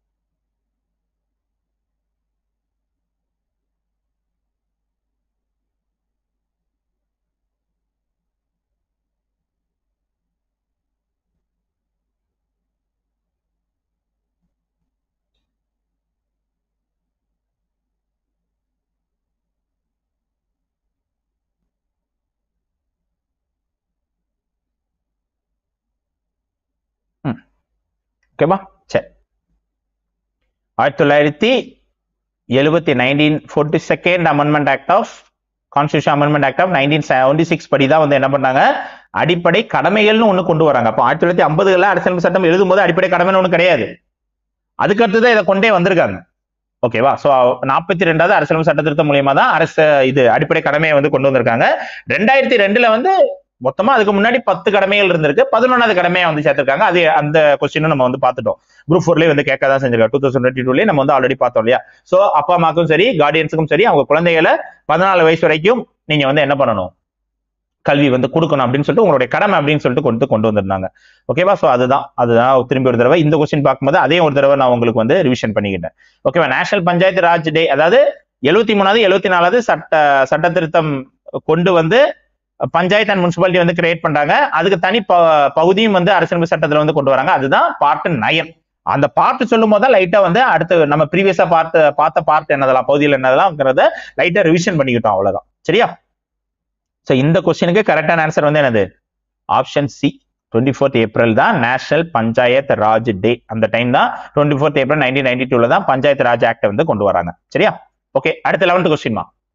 ஓகேவா? சரி. ஆயிரத்தி தொள்ளாயிரத்தி எழுபத்தி nineteen forty second amendment act of constitution amendment act of nineteen seventy six படி தான் வந்து என்ன பண்ணாங்க அடிப்படை கடமைகள்னு ஒண்ணு கொண்டு வராங்க. அப்போ ஆயிரத்தி தொள்ளாயிரத்தி ஐம்பதுல அரசியல் சட்டம் எழுதும் போது அடிப்படை கடமைன்னு ஒண்ணு கிடையாது. அதுக்கு அடுத்துதான் இதை கொண்டே வந்திருக்காங்க. ஓகேவா? சோ நாற்பத்தி ரெண்டாவது அரசியல் சட்ட திருத்தம் மூலியமா தான் அரசு இது அடிப்படை கடமையை வந்து கொண்டு வந்திருக்காங்க. ரெண்டாயிரத்தி ரெண்டுல வந்து மொத்தமா அதுக்கு முன்னாடி பத்து கடமைகள் இருந்திருக்கு, பதினொன்னாவது கடமையை வந்து சேர்த்திருக்காங்க. அது அந்த கொஸ்டினும் நம்ம வந்து பார்த்துட்டோம். குரூப் ஃபோர்லயே வந்து கேட்கதான் செஞ்சிருக்காங்க. டூ தௌசண்ட் டுவெண்ட்டி டூலயே நம்ம வந்து ஆல்ரெடி பார்த்தோம் இல்லையா? சோ அப்பா அம்மாக்கும் சரி கார்டியன்ஸுக்கும் சரி அவங்க குழந்தைகளை பதினாலு வயசு வரைக்கும் நீங்க வந்து என்ன பண்ணணும்? கல்வி வந்து கொடுக்கணும் அப்படின்னு சொல்லிட்டு உங்களுடைய கடமை அப்படின்னு சொல்லிட்டு கொண்டு கொண்டு வந்திருந்தாங்க. ஓகேவா? சோ அதுதான் அதுதான் திரும்பி ஒரு தடவை இந்த கொஸ்டின் பார்க்கும்போது அதே ஒரு தடவை நான் உங்களுக்கு வந்து ரிவிஷன் பண்ணிக்கிட்டேன். ஓகேவா? நேஷனல் பஞ்சாயத்து ராஜ் டே அதாவது எழுபத்தி மூணாவது எழுபத்தி நாலாவது சட்ட சட்ட திருத்தம் கொண்டு வந்து பஞ்சாயத்து அண்ட் முனிசிபாலிட்டி வந்து கிரியேட் பண்றாங்க. அதுக்கு தனி பகுதியும் வந்து அரசியலமைப்பு சட்டத்துல வந்து கொண்டு வராங்க. அதுதான் பார்ட் நயன். அந்த பார்ட் சொல்லும் போது லைட்டா வந்து அடுத்து நம்ம ப்ரீவியஸா பார்த்து பார்த்த பார்ட் என்னதெல்லாம் பகுதியில் என்னதெல்லாம் லைட்டா ரிவிஷன் பண்ணிக்கிட்டோம். அவ்வளவுதான். சரியா? சோ இந்த கொஸ்டினுக்கு கரெக்டான ஆன்சர் வந்து என்னது? Option C. Twenty fourth April தான் நேஷனல் பஞ்சாயத் ராஜ் டே. அந்த டைம் தான் twenty fourth April nineteen ninety டூல தான் பஞ்சாயத்து ராஜ் ஆக்ட் வந்து கொண்டு வராங்க. சரியா? ஓகே. அடுத்த eleventh question.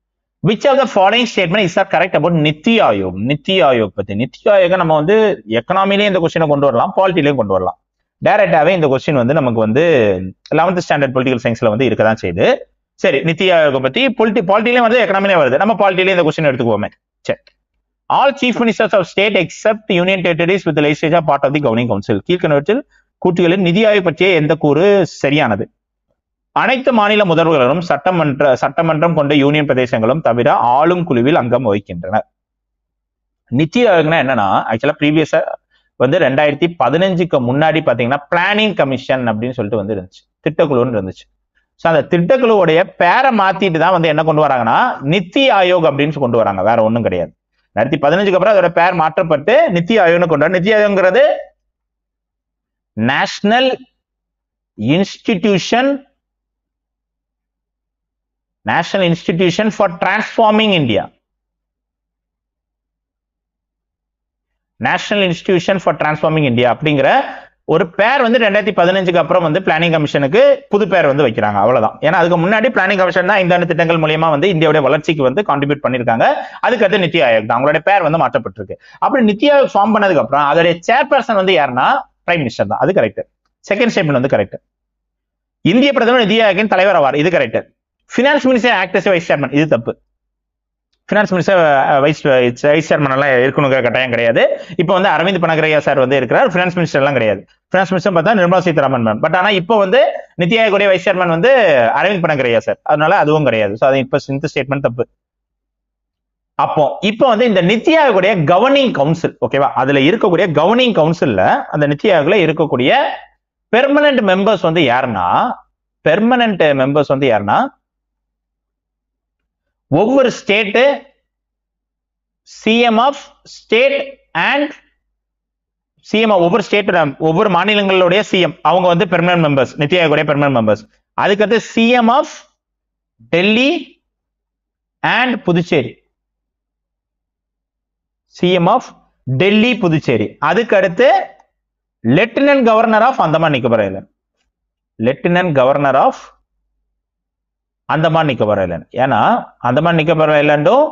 which of the following statement is correct about NITI Aayog? NITI Aayog பத்தி. நித்தி ஆயோக நம்ம வந்து எக்கனாமிலேயே இந்த கொஸ்டினை கொண்டு வரலாம், பாலிட்டிலையும் கொண்டு வரலாம். டைரக்டாவே இந்த கொஸ்டின் வந்து நமக்கு வந்து லெவன்த் ஸ்டாண்டர்ட் பொலிட்டிகல் சயின்ஸ்ல வந்து இருக்கதான் செய்யுது. சரி, நித்தி ஆயோக பத்தி பொலிட்டி பாலிட்டிலையும் வந்து எக்கனாமிலே வருது. நம்ம பாலிட்டிலையும் இந்த கொஸ்டின் எடுத்துக்குவோமே. சரி, all chief ministers of state except union territories with legislature part of the governing council. கீழ்கண்டவற்றில் கூற்றுகளில் நிதி ஆயோக் பற்றிய எந்த கூறு சரியானது? அனைத்து மாநில முதல்வர்களும் சட்டமன்ற சட்டமன்றம் கொண்ட யூனியன் பிரதேசங்களும் தவிர ஆளும் குழுவில் அங்கம் வகிக்கின்றனர். நித்தி ஆயோக்னா என்னன்னா, ஆக்சுவலா ப்ரீவியஸா வந்து ரெண்டாயிரத்தி பதினஞ்சுக்கு முன்னாடி பாத்தீங்கன்னா பிளானிங் கமிஷன் அப்படின்னு சொல்லிட்டு வந்து இருந்துச்சு, திட்டக்குழுன்னு இருந்துச்சு. ஸோ அந்த திட்டக்குழுவுடைய பேரை மாத்திட்டு தான் வந்து என்ன கொண்டு வராங்கன்னா நித்தி ஆயோக் அப்படின்னு கொண்டு வராங்க, வேற ஒன்றும் கிடையாது. ரெண்டாயிரத்தி பதினஞ்சுக்கு அப்புறம் அதோட பேர் மாற்றப்பட்டு நித்தி ஆயோக்னு கொண்டு வர. நித்தி ஆயோக்ங்கிறது national institution national institution for transforming India. National institution for transforming India அப்படிங்கிற ஒரு பேர் வந்து ரெண்டாயிரத்தி பதினஞ்சுக்கு அப்புறம் வந்து பிளானிங் கமிஷனுக்கு புது பேர் வந்து வைக்கிறாங்க, அவ்வளவுதான். ஏன்னா அதுக்கு முன்னாடி பிளானிங் கமிஷன் தான் இந்த திட்டங்கள் மூலியமா வந்து இந்தியாவுடைய வளர்ச்சிக்கு வந்து கான்ட்ரிபியூட் பண்ணிருக்காங்க. அதுக்கு அடுத்து நித்தி ஆயோக் தான், அவங்களுடைய பேர் வந்து மாற்றப்பட்டிருக்கு. அப்படி நித்தி ஆயோக் ஃபார்ம் பண்ணதுக்கு அப்புறம் அதோடைய சேர்பர்சன் வந்து யாருன்னா பிரைம் மினிஸ்டர் தான், அது கரெக்ட். செகண்ட் ஸ்டேட்மெண்ட் வந்து கரெக்ட். இந்திய பிரதமர் நிதி ஆயோக்கின் தலைவர் ஆவார், இது correct. Finance minister act as vice chairman, இது தப்பு. Finance minister vice vice chairman எல்லாம் இருக்கணுங்கிற கட்டாயம் கிடையாது. இப்போ வந்து அரவிந்த் பனகரியா சார் வந்து இருக்கிறார், பினான்ஸ் மினிஸ்டர் எல்லாம் கிடையாது. பினான்ஸ் மினிஸ்டர் பார்த்தா நிர்மலா சீதாராமன் மேம். பட் ஆனா இப்போ வந்து நித்தி ஆயோக் வைஸ் சேர்மன் வந்து அரவிந்த் பனகரியா சார், அதனால அதுவும் கிடையாது. ஸோ அது இப்போ இந்த ஸ்டேட்மெண்ட் தப்பு. அப்போ இப்போ வந்து இந்த நித்தி ஆயோக் கவர்னிங் கவுன்சில், ஓகேவா, அதுல இருக்கக்கூடிய கவர்னிங் கவுன்சில்ல அந்த நித்தி ஆயோக்ல இருக்கக்கூடிய பெர்மனன்ட் மெம்பர்ஸ் வந்து யாருன்னா பெர்மனன்ட் மெம்பர்ஸ் வந்து யாருன்னா ஒவ்வொரு state CM of state and CM ஒவ்வொரு ஸ்டேட் ஒவ்வொரு மாநிலங்களுடைய சிஎம் அவங்க வந்து permanent members, NITI Aayog permanent members. அதுக்கடுத்து CM of Delhi and Puducherry, CM of Delhi Puducherry. அதுக்கு அடுத்து lieutenant governor of Andaman Nicobar island, lieutenant governor of Andaman Nicobar island. ஏன்னா அந்தமான் நிக்கோபார் ஐலண்டும்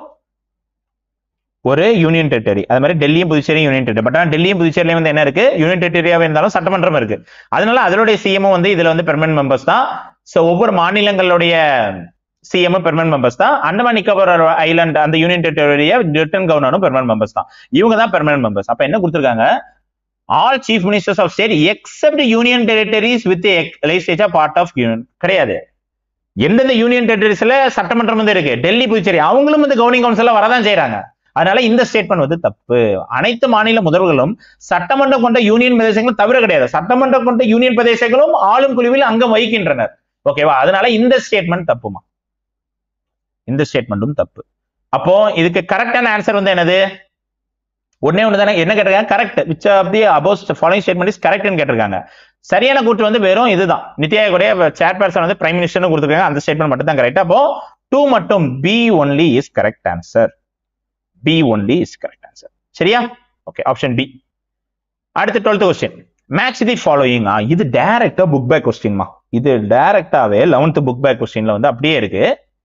ஒரு யூனியன் டெரிட்டரி, அது மாதிரி டெல்லியும் புதுச்சேரியும் யூனியன் டெரிட்டரி. பட் ஆனால் டெல்லியும் புதுச்சேரியும் வந்து என்ன இருக்கு, யூனியன் டெரிட்டரியாவே இருந்தாலும் சட்டமன்றம் இருக்கு. அதனால அதனுடைய சிஎம் வந்து இதுல வந்து பெர்மனன்ட் மெம்பர்ஸ் தான். ஸோ ஒவ்வொரு மாநிலங்களுடைய சிஎம் பெர்மனன்ட் மெம்பர்ஸ் தான். அந்தமான் நிக்கோபார் ஐலண்ட் அந்த யூனியன் டெரிட்டரியா லெப்டினன்ட் கவர்னரும் பெர்மனன்ட் மெம்பர்ஸ் தான். இவங்க தான் பெர்மனன்ட் மெம்பர்ஸ். அப்ப என்ன கொடுத்திருக்காங்க, all chief ministers of state except union territories with legislature part of union. கிடையாது, எந்தெந்த யூனியன் டெரிட்டரிஸ்ல சட்டமன்றம் வந்து இருக்கு, டெல்லி புதுச்சேரி, அவங்களும் வந்து கவர்னிங் கவுன்சில்ல வரதான் செய்யறாங்க. அதனால இந்த ஸ்டேட்மெண்ட் வந்து தப்பு. அனைத்து மாநில முதல்வர்களும் சட்டமன்றம் கொண்ட யூனியன் பிரதேசங்களும் தவிர கிடையாது, சட்டமன்றம் கொண்ட யூனியன் பிரதேசங்களும் ஆளும் குழுவில் அங்கம் வகிக்கின்றனர், ஓகேவா. அதனால இந்த ஸ்டேட்மெண்ட் தப்புமா, இந்த ஸ்டேட்மெண்ட்டும் தப்பு. அப்போ இதுக்கு கரெக்டான ஆன்சர் வந்து என்னது, ஒன்னே ஒன்று தானே. என்ன கேட்டிருக்காங்க, correct. Which of the above following statement is கரெக்ட்னு கேட்டிருக்காங்க. சரியான கூற்று வந்து வெறும் இதுதான், நித்தி ஆயோக் சேர்பர்சன் வந்து பிரைம் மினிஸ்டர்னு கொடுத்துருக்காங்க, அந்த ஸ்டேட்மெண்ட் மட்டும் தான் கரெக்ட். அப்போ டூ மட்டும் B only is correct answer, B only is correct answer. சரியா, ஓகே, ஆப்ஷன் பி. அடுத்து twelfth question, match the following. இது டைரக்டா புக் பேக் கொஸ்டின்மா, இது டைரக்டாவே லெவன்த் புக் பேக் கொஸ்டின்ல வந்து அப்படியே இருக்கு.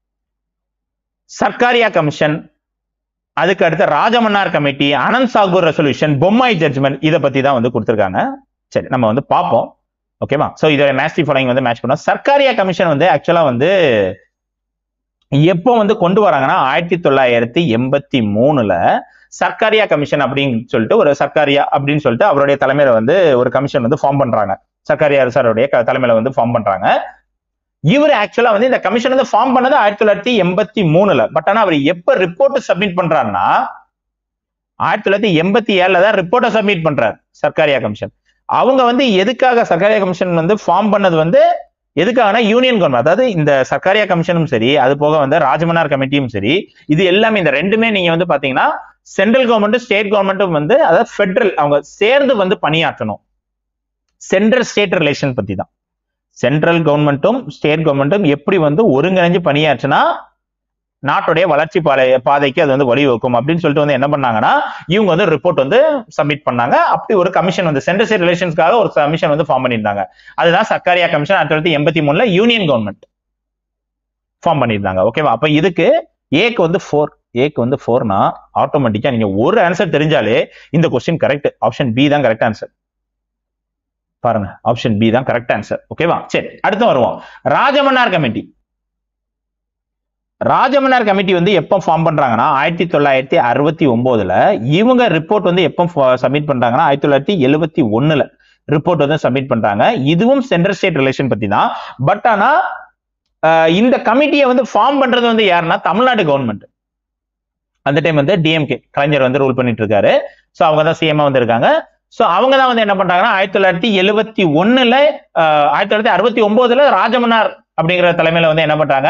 சர்க்காரியா கமிஷன், அதுக்கு அடுத்த ராஜமன்னார் கமிட்டி, அனந்த் சாகூர் ரெசல்யூஷன், பொம்மாய் ஜட்ஜ்மெண்ட், இதை பத்தி தான் வந்து கொடுத்துருக்காங்க. சரி, நம்ம வந்து பார்ப்போம், ஓகேவா. சோ இதோட மேட்ச் தி ஃபாலோயிங் வந்து மேட்ச் பண்ணோம். சர்க்காரியா கமிஷன் வந்து ஆக்சுவலா வந்து எப்போ வந்து கொண்டு வராங்கன்னா ஆயிரத்தி தொள்ளாயிரத்தி எண்பத்தி மூணுல சர்க்காரியா கமிஷன் அப்படின்னு சொல்லிட்டு ஒரு சர்க்காரியா அப்படின்னு சொல்லிட்டு அவருடைய தலைமையில வந்து ஒரு கமிஷன் வந்து ஃபார்ம் பண்றாங்க. சர்க்காரியா சாருடைய தலைமையில வந்து ஃபார்ம் பண்றாங்க. இவர் ஆக்சுவலா வந்து இந்த கமிஷன் வந்து ஃபார்ம் பண்ணது ஆயிரத்தி தொள்ளாயிரத்தி எண்பத்தி மூணுல. பட் ஆனா அவர் எப்ப ரிப்போர்ட் சப்மிட் பண்றாருன்னா ஆயிரத்தி தொள்ளாயிரத்தி எண்பத்தி ஏழுல தான் ரிப்போர்ட்டை சப்மிட் பண்றாரு சர்க்காரியா கமிஷன். அவங்க வந்து எதுக்காக சர்க்காரியா கமிஷன் வந்து ஃபார்ம் பண்ணது வந்து எதுக்காகனா யூனியன் கவர்மெண்ட், அதாவது இந்த சர்க்காரியா கமிஷனும் சரி, அது போக வந்து ராஜமன்னார் கமிட்டியும் சரி, இது எல்லாமே இந்த ரெண்டுமே நீங்க வந்து பாத்தீங்கன்னா சென்ட்ரல் கவர்மெண்ட்டும் ஸ்டேட் கவர்மெண்ட்டும் வந்து அதாவது ஃபெடரல் அவங்க சேர்ந்து வந்து பணியாற்றணும். சென்ட்ரல் ஸ்டேட் ரிலேஷன் பத்தி தான். சென்ட்ரல் கவர்மெண்ட்டும் ஸ்டேட் கவர்மெண்ட்டும் எப்படி வந்து ஒருங்கிணைஞ்சு பணியாற்றினா நாட்டுடைய வளர்ச்சி பாதை பாதைக்கு அது வந்து வழிவகுக்கும் அப்படின்னு சொல்லிட்டு வந்து என்ன பண்ணாங்கன்னா இவங்க வந்து ரிப்போர்ட் வந்து சப்மிட் பண்ணாங்க. அப்படி ஒரு கமிஷன் வந்து சென்ட்ரல் ஸ்டேட் ரிலேஷன்ஸ்க்காக ஒரு கமிஷன் வந்து ஃபார்ம் பண்ணியிருந்தாங்க. அதுதான் சர்க்காரியா கமிஷன் ஆயிரத்தி தொள்ளாயிரத்தி எண்பத்தி மூணுல யூனியன் கவர்மெண்ட் ஃபார்ம் பண்ணியிருந்தாங்க. ஓகேவா. அப்ப இதுக்கு ஏக்கு வந்து ஃபோர் ஏக்கு வந்து ஃபோர்னா ஆட்டோமேட்டிக்கா நீங்க ஒரு ஆன்சர் தெரிஞ்சாலே இந்த கொஸ்டின் கரெக்ட். ஆப்ஷன் பி தான் கரெக்ட் ஆன்சர். பாருங்க, ஆப்ஷன் பி தான் கரெக்ட் ஆன்சர். ஓகேவா? சரி, அடுத்து வருவோம். ராஜமன்னார் கமிட்டி. ராஜமன்னார் கமிட்டி வந்து எப்போ ஃபார்ம் பண்றாங்கன்னா ஆயிரத்தி தொள்ளாயிரத்தி அறுபத்தி ஒன்பதுல இவங்க ரிப்போர்ட் வந்து எப்போ சப்மிட் பண்றாங்கன்னா ஆயிரத்தி தொள்ளாயிரத்தி எழுபத்தி ஒண்ணுல ரிப்போர்ட் வந்து சப்மிட் பண்றாங்க. இதுவும் சென்ட்ரல் ஸ்டேட் ரிலேஷன் பத்தி தான். பட் ஆனா இந்த கமிட்டியை வந்து ஃபார்ம் பண்றது வந்து யாருன்னா தமிழ்நாடு கவர்மெண்ட். அந்த டைம் வந்து டிஎம்கே கலைஞர் வந்து ரூல் பண்ணிட்டு இருக்காரு. ஸோ அவங்க தான் சிஎம்மா வந்து இருக்காங்க. ஸோ அவங்க தான் வந்து என்ன பண்றாங்கன்னா ஆயிரத்தி தொள்ளாயிரத்தி எழுபத்தி ஒண்ணுல ஆயிரத்தி தொள்ளாயிரத்தி அறுபத்தி ஒன்பதுல ராஜமன்னார் அப்படிங்கிற தலைமையில வந்து என்ன பண்றாங்க,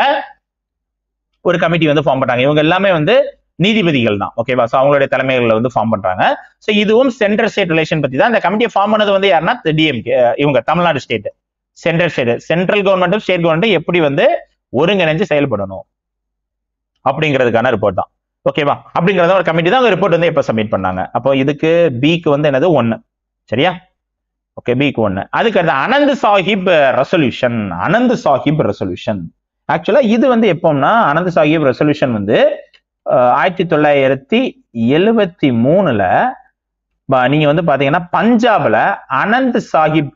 ஒரு கமிட்டி வந்து ஃபார்ம் பண்றாங்க. இவங்க எல்லாமே வந்து நீதிபதிகள் தான். ஓகேவா? ஸோ அவங்களுடைய தலைமைகளில் வந்து ஃபார்ம் பண்றாங்க. ஸோ இதுவும் சென்ட்ரல் ஸ்டேட் ரிலேஷன் பத்தி தான். இந்த கமிட்டியை ஃபார்ம் பண்ணது வந்து யாருன்னா டிஎம்கே, இவங்க Tamil Nadu state. Central state central கவர்மெண்ட்டும் ஸ்டேட் கவர்மெண்ட்டும் எப்படி வந்து ஒருங்கிணைஞ்சு செயல்படணும் அப்படிங்கிறதுக்கான ரிப்போர்ட் தான். ஓகேவா? அப்படிங்கறத ஒரு கமிட்டி தான் ரிப்போர்ட் வந்து எப்ப சப்மிட் பண்ணாங்க. அப்போ இதுக்கு பிக்கு வந்து என்னது ஒன்னு. சரியா? ஓகே, பிக்கு ஒன்னு. அதுக்கு அடுத்து Anand Sahib resolution. Anand Sahib resolution actually இது வந்து எப்போம்னா அனந்த் சாஹிப் ரெசல்யூஷன் வந்து ஆயிரத்தி தொள்ளாயிரத்தி எழுபத்தி மூணுல நீங்க வந்து பாத்தீங்கன்னா பஞ்சாப்ல அனந்த் சாஹிப்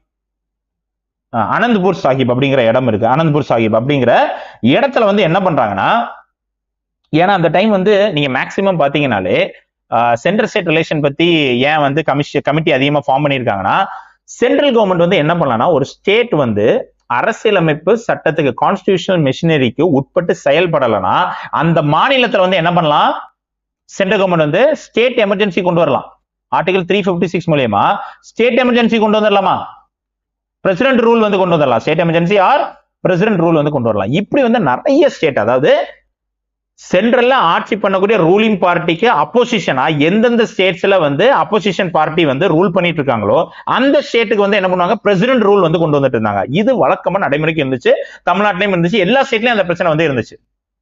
அனந்த்பூர் சாஹிப் அப்படிங்கிற இடம் இருக்கு. அனந்த்பூர் சாஹிப் அப்படிங்கிற இடத்துல வந்து என்ன பண்றாங்கன்னா, ஏன்னா அந்த டைம் வந்து நீங்க மேக்சிமம் பாத்தீங்கன்னாலே சென்ட்ரல் ஸ்டேட் ரிலேஷன் பத்தி ஏன் வந்து கமிஷன் கமிட்டி அதிகமா ஃபார்ம் பண்ணியிருக்காங்கன்னா, சென்ட்ரல் கவர்மெண்ட் வந்து என்ன பண்ணலாம்னா ஒரு ஸ்டேட் வந்து அரசியலமைப்பு சட்டத்துக்கு கான்ஸ்டிடியூஷனல் மெஷினரிக்கு உட்பட்டு செயல்படலைன்னா அந்த மாநிலத்துல வந்து என்ன பண்ணலாம், சென்ட்ரல் கவர்மெண்ட் வந்து ஸ்டேட் எமர்ஜென்சி கொண்டு வரலாம். ஆர்டிகல் த்ரீ பிப்டி சிக்ஸ் மூலியமா ஸ்டேட் எமர்ஜென்சி கொண்டு வந்துடலாமா, பிரசிடென்ட் ரூல் வந்து கொண்டு வந்துடலாம். State emergency or president rule வந்து கொண்டு வரலாம். இப்படி வந்து நிறைய ஸ்டேட், அதாவது சென்ட்ரல்ல ஆட்சி பண்ணக்கூடிய ரூலிங் பார்ட்டிக்கு அப்போசிஷனா எந்தெந்த ஸ்டேட்ஸ்ல வந்து அப்போசிஷன் பார்ட்டி வந்து ரூல் பண்ணிட்டு இருக்காங்களோ அந்த ஸ்டேட்டுக்கு வந்து என்ன பண்ணுவாங்க, பிரசிடென்ட் ரூல் வந்து கொண்டு வந்துட்டு இருந்தாங்க. இது வழக்கமா நடைமுறைக்கு இருந்துச்சு, தமிழ்நாட்டிலையும் இருந்துச்சு, எல்லா ஸ்டேட்லயும் அந்த பிரச்சனை வந்து இருந்துச்சு.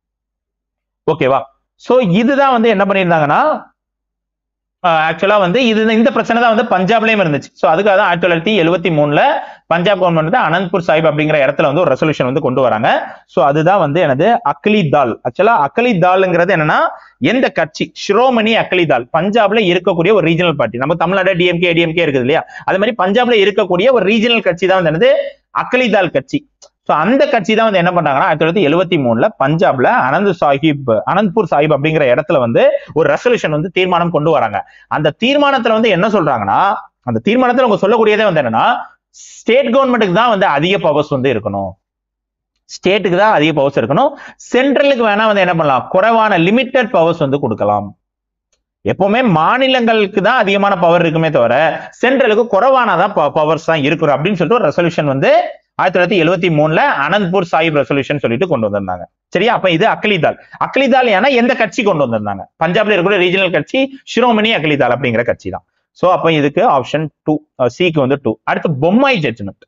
ஓகேவா? சோ இதுதான் வந்து என்ன பண்ணியிருந்தாங்கன்னா ஆக்சுவலா வந்து இது இந்த பிரச்சனை தான் வந்து பஞ்சாப்லயும் இருந்துச்சு. ஸோ அதுக்காக தான் ஆயிரத்தி தொள்ளாயிரத்தி எழுபத்தி மூணுல பஞ்சாப் கவர்மெண்ட் வந்து அனந்த்பூர் சாஹிப் அப்படிங்கிற இடத்துல வந்து ஒரு ரெசல்யூஷன் வந்து கொண்டு வராங்க. ஸோ அதுதான் வந்து எனது அக்லி தால். ஆக்சுவலா அக்லி தால்ங்கிறது என்னன்னா எந்த கட்சி, ஷிரோமணி அக்லி தால், பஞ்சாப்ல இருக்கக்கூடிய ஒரு ரீஜனல் பார்ட்டி. நம்ம தமிழ்நாடு டிஎம்கே டிஎம்கே இருக்குது இல்லையா, அது மாதிரி பஞ்சாப்ல இருக்கக்கூடிய ஒரு ரீஜனல் கட்சி தான் வந்து என்னது அக்லி தால் கட்சி. ஸோ அந்த கட்சி தான் வந்து என்ன பண்றாங்கன்னா ஆயிரத்தி தொள்ளாயிரத்தி எழுபத்தி மூணுல பஞ்சாப்ல அனந்த் சாஹிப் அனந்த்பூர் சாஹிப் அப்படிங்கிற இடத்துல வந்து ஒரு ரெசல்யூஷன் வந்து தீர்மானம் கொண்டு வராங்க. அந்த தீர்மானத்துல வந்து என்ன சொல்றாங்கன்னா, அந்த தீர்மானத்துல அவங்க சொல்லக்கூடியதே வந்து என்னன்னா ஸ்டேட் கவர்மெண்ட்டுக்கு தான் வந்து அதிக பவர்ஸ் வந்து இருக்கணும், ஸ்டேட்டுக்கு தான் அதிக பவர்ஸ் இருக்கணும், சென்ட்ரலுக்கு வேணா வந்து என்ன பண்ணலாம், குறைவான லிமிட்டட் பவர்ஸ் வந்து கொடுக்கலாம். எப்பவுமே மாநிலங்களுக்கு தான் அதிகமான பவர் இருக்குமே தவிர சென்ட்ரலுக்கு குறைவானதான் பவர்ஸ் தான் இருக்கும் அப்படின்னு சொல்லிட்டு ஒரு ரெசல்யூஷன் வந்து ஆயிரத்தி தொள்ளாயிரத்தி எழுபத்தி மூணுல அனந்த்பூர் சாஹிப் ரெசல்யூஷன் சொல்லிட்டு கொண்டு வந்திருந்தாங்க. சரியா? அப்ப இது அக்லிதால். அக்லிதால் ஏன்னா எந்த கட்சி கொண்டு வந்திருந்தாங்க, பஞ்சாப்ல இருக்கக்கூடிய ரீஜனல் கட்சி ஷிரோமணி அக்லிதால் அப்படிங்கிற கட்சி தான். சோ அப்ப இதுக்கு ஆப்ஷன் டூ, சிக்கு வந்து டூ. அடுத்து பொம்மாய் ஜட்ஜ்மெண்ட்.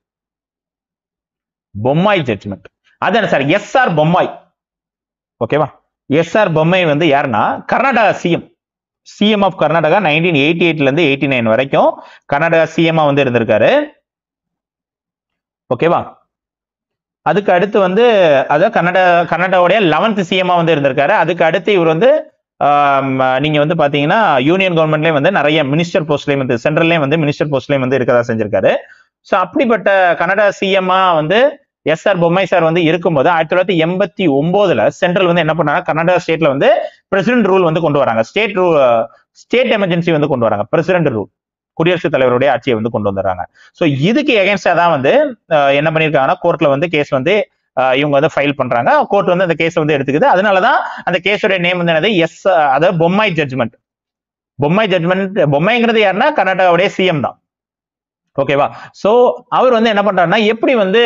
பொம்மாய் ஜட்ஜ்மெண்ட் அதான் சார் எஸ் ஆர் பொம்மாய். ஓகேவா? எஸ் ஆர் பொம்மாய் வந்து யாருன்னா Karnataka CM, CM of Karnataka nineteen eighty எயிட்ல இருந்து எயிட்டி நைன் வரைக்கும் கர்நாடகா சிஎம் வந்து இருந்திருக்காரு. ஓகேவா? அதுக்கு அடுத்து வந்து அதாவது கர்நாடகா கர்நாடகாவுடைய லெவன்த் சிஎம்மா வந்து இருந்திருக்காரு. அதுக்கு அடுத்து இவர் வந்து நீங்க வந்து பாத்தீங்கன்னா யூனியன் கவர்மெண்ட்லயும் வந்து நிறைய மினிஸ்டர் போஸ்ட்லயும் வந்து சென்ட்ரல்லையும் வந்து மினிஸ்டர் போஸ்ட்லயும் வந்து இருக்கதா செஞ்சிருக்காரு. ஸோ அப்படிப்பட்ட கர்நாடகா சிஎம்மா வந்து எஸ் ஆர் பொம்மாய் சார் வந்து இருக்கும்போது ஆயிரத்தி தொள்ளாயிரத்தி எண்பத்தி ஒன்பதுல சென்ட்ரல் வந்து என்ன பண்ணாங்க, கர்நாடகா ஸ்டேட்ல வந்து பிரசிடென்ட் ரூல் வந்து கொண்டு வராங்க, ஸ்டேட் ரூல் ஸ்டேட் எமர்ஜென்சி வந்து கொண்டு வராங்க, பிரசிடென்ட் ரூல், குடியரசுத் தலைவருடைய ஆட்சியை வந்து கொண்டு வந்துடுறாங்க. ஸோ இதுக்கு எகென்ஸ்டா தான் வந்து என்ன பண்ணிருக்காங்கன்னா கோர்ட்ல வந்து கேஸ் வந்து இவங்க வந்து ஃபைல் பண்றாங்க. கோர்ட் வந்து அந்த கேஸ் வந்து எடுத்துக்குது. அதனாலதான் அந்த கேஸோட நேம் வந்து என்னது எஸ், அதாவது பொம்மாய் ஜட்ஜ்மெண்ட். பொம்மாய் ஜட்ஜ்மெண்ட், பொம்மைங்கிறது யாருன்னா கர்நாடகாவுடைய சிஎம் தான். ஓகேவா? சோ அவர் வந்து என்ன பண்றாருன்னா எப்படி வந்து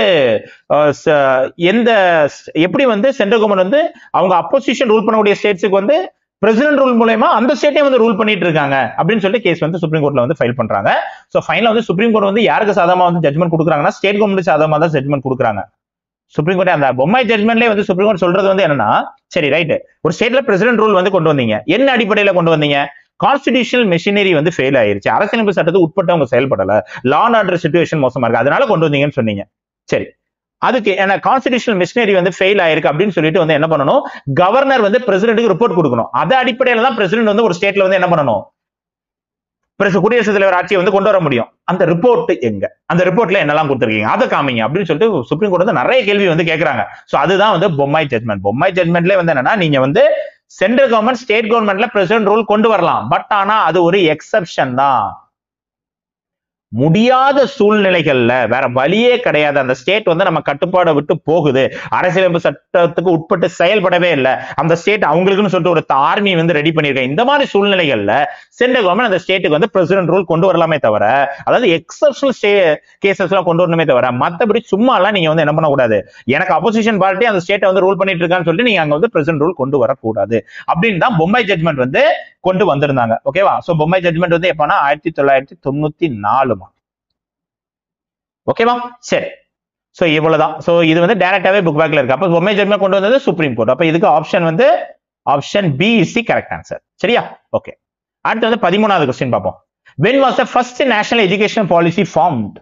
எந்த எப்படி வந்து சென்ட்ரல் கவர்மெண்ட் வந்து அவங்க அப்போசிஷன் ரூல் பண்ணக்கூடிய ஸ்டேட்ஸுக்கு வந்து பிரசிடென்ட் ரூல் மூலமா அந்த ஸ்டேட்டே வந்து ரூல் பண்ணிட்டு இருக்காங்க அப்படின்னு சொல்லிட்டு கேஸ் வந்து சுப்ரீம் கோர்ட்ல வந்து ஃபைல் பண்றாங்க. சோ ஃபைனலா வந்து சுப்ரீம் கோர்ட் வந்து யாருக்கு சாதகமா வந்து ஜட்மெண்ட் கொடுக்குறாங்கன்னா ஸ்டேட் கவர்மெண்ட் சாதகமா தான் ஜட்மெண்ட் கொடுக்குறாங்க. சுப்ரீம் கோர்ட் அந்த பொம்மாய் ஜட்மெண்ட்லேயே வந்து சுப்ரீம் கோர்ட் சொல்றது வந்து என்னன்னா, சரி ரைட், ஒரு ஸ்டேட்ல பிரசிடென்ட் ரூல் வந்து கொண்டு வந்தீங்க, என்ன அடிப்படையில கொண்டு வந்தீங்க, கான்ஸ்டிடியூஷனல் மெஷினரி வந்து ஃபெயில் ஆயிருச்சு, அரசியலமைப்பு சட்டத்துக்கு உட்பட்டவங்க செயல்படல, லா அண்ட் ஆர்டர் சிச்சுவேஷன் மோசமா இருக்கு, அதனால கொண்டு வந்தீங்கன்னு சொன்னீங்க. சரி, அதுக்கு என்ன கான்ஸ்டிடியூஷனல் மிஷினரி வந்து ஃபெயில் ஆயிருக்கு அப்படின்னு சொல்லிட்டு வந்து என்ன பண்ணணும், கவர்னர் வந்து பிரசிடென்ட்டுக்கு ரிப்போர்ட் கொடுக்கணும். அதே அடிப்படையில தான் பிரசிடென்ட் வந்து ஒரு ஸ்டேட்ல வந்து என்ன பண்ணணும், குடியரசுத் தலைவர் ஆட்சியை வந்து கொண்டு வர முடியும். அந்த ரிப்போர்ட் எங்க, அந்த ரிப்போர்ட்ல என்னெல்லாம் கொடுத்துருக்கீங்க அதை காமிங்க அப்படின்னு சொல்லிட்டு சுப்ரீம் கோர்ட் வந்து நிறைய கேள்வி வந்து கேட்கறாங்க. சோ அதுதான் வந்து பொம்மாய் ஜட்மெண்ட். பொம்மாய் ஜட்மெண்ட்ல வந்து என்னன்னா, நீங்க வந்து சென்ட்ரல் கவர்மெண்ட் ஸ்டேட் கவர்மெண்ட்ல பிரசிடென்ட் ரூல் கொண்டு வரலாம், பட் ஆனா அது ஒரு எக்ஸெப்ஷன் தான். முடியாத சூழ்நிலைகள்ல வேற வழியே கிடையாது, அந்த ஸ்டேட் வந்து நம்ம கட்டுப்பாடை விட்டு போகுது, அரசியலமைப்பு சட்டத்துக்கு உட்பட்டு செயல்படவே இல்லை, அந்த ஸ்டேட் அவங்களுக்குன்னு சொல்லிட்டு ஒரு ஆர்மி வந்து ரெடி பண்ணிருக்கேன், இந்த மாதிரி சூழ்நிலைகள்ல சென்ட்ரல் கவர்மெண்ட் அந்த ஸ்டேட்டுக்கு வந்து பிரசிடென்ட் ரூல் கொண்டு வரலாமே தவிர, அதாவது எக்ஸப்ஷனல் கேசஸ் எல்லாம் கொண்டு வரணுமே தவிர, மத்தபடி சும்மா எல்லாம் நீங்க வந்து என்ன பண்ணக்கூடாது, எனக்கு அப்போசிஷன் பார்ட்டி அந்த ஸ்டேட்டை வந்து ரூல் பண்ணிட்டு இருக்கான்னு சொல்லிட்டு நீங்க அங்க வந்து பிரசிடென்ட் ரூல் கொண்டு வரக்கூடாது அப்படின்னு தான் பொம்பாய் ஜட்மெண்ட் வந்து கொண்டு வந்திருந்தாங்க. ஓகேவா? சோ பொம்பாய் ஜட்மெண்ட் வந்து எப்பனா ஆயிரத்தி தொள்ளாயிரத்தி தொண்ணூத்தி நாலு. ஓகேவா? சரி, சோ இவ்வளவுதான். சோ இது வந்து டைரக்டாவே புக் பேக்ல இருக்கு. அப்ப பொம்பாய் ஜட்மெண்ட் கொண்டு வந்தது சுப்ரீம் கோர்ட். அப்ப இதுக்கு ஆப்ஷன் வந்து option B is the correct answer. சரியா? ஓகே. அடுத்து வந்து பதிமூணாவது क्वेश्चन பார்ப்போம். when was the first national education policy formed?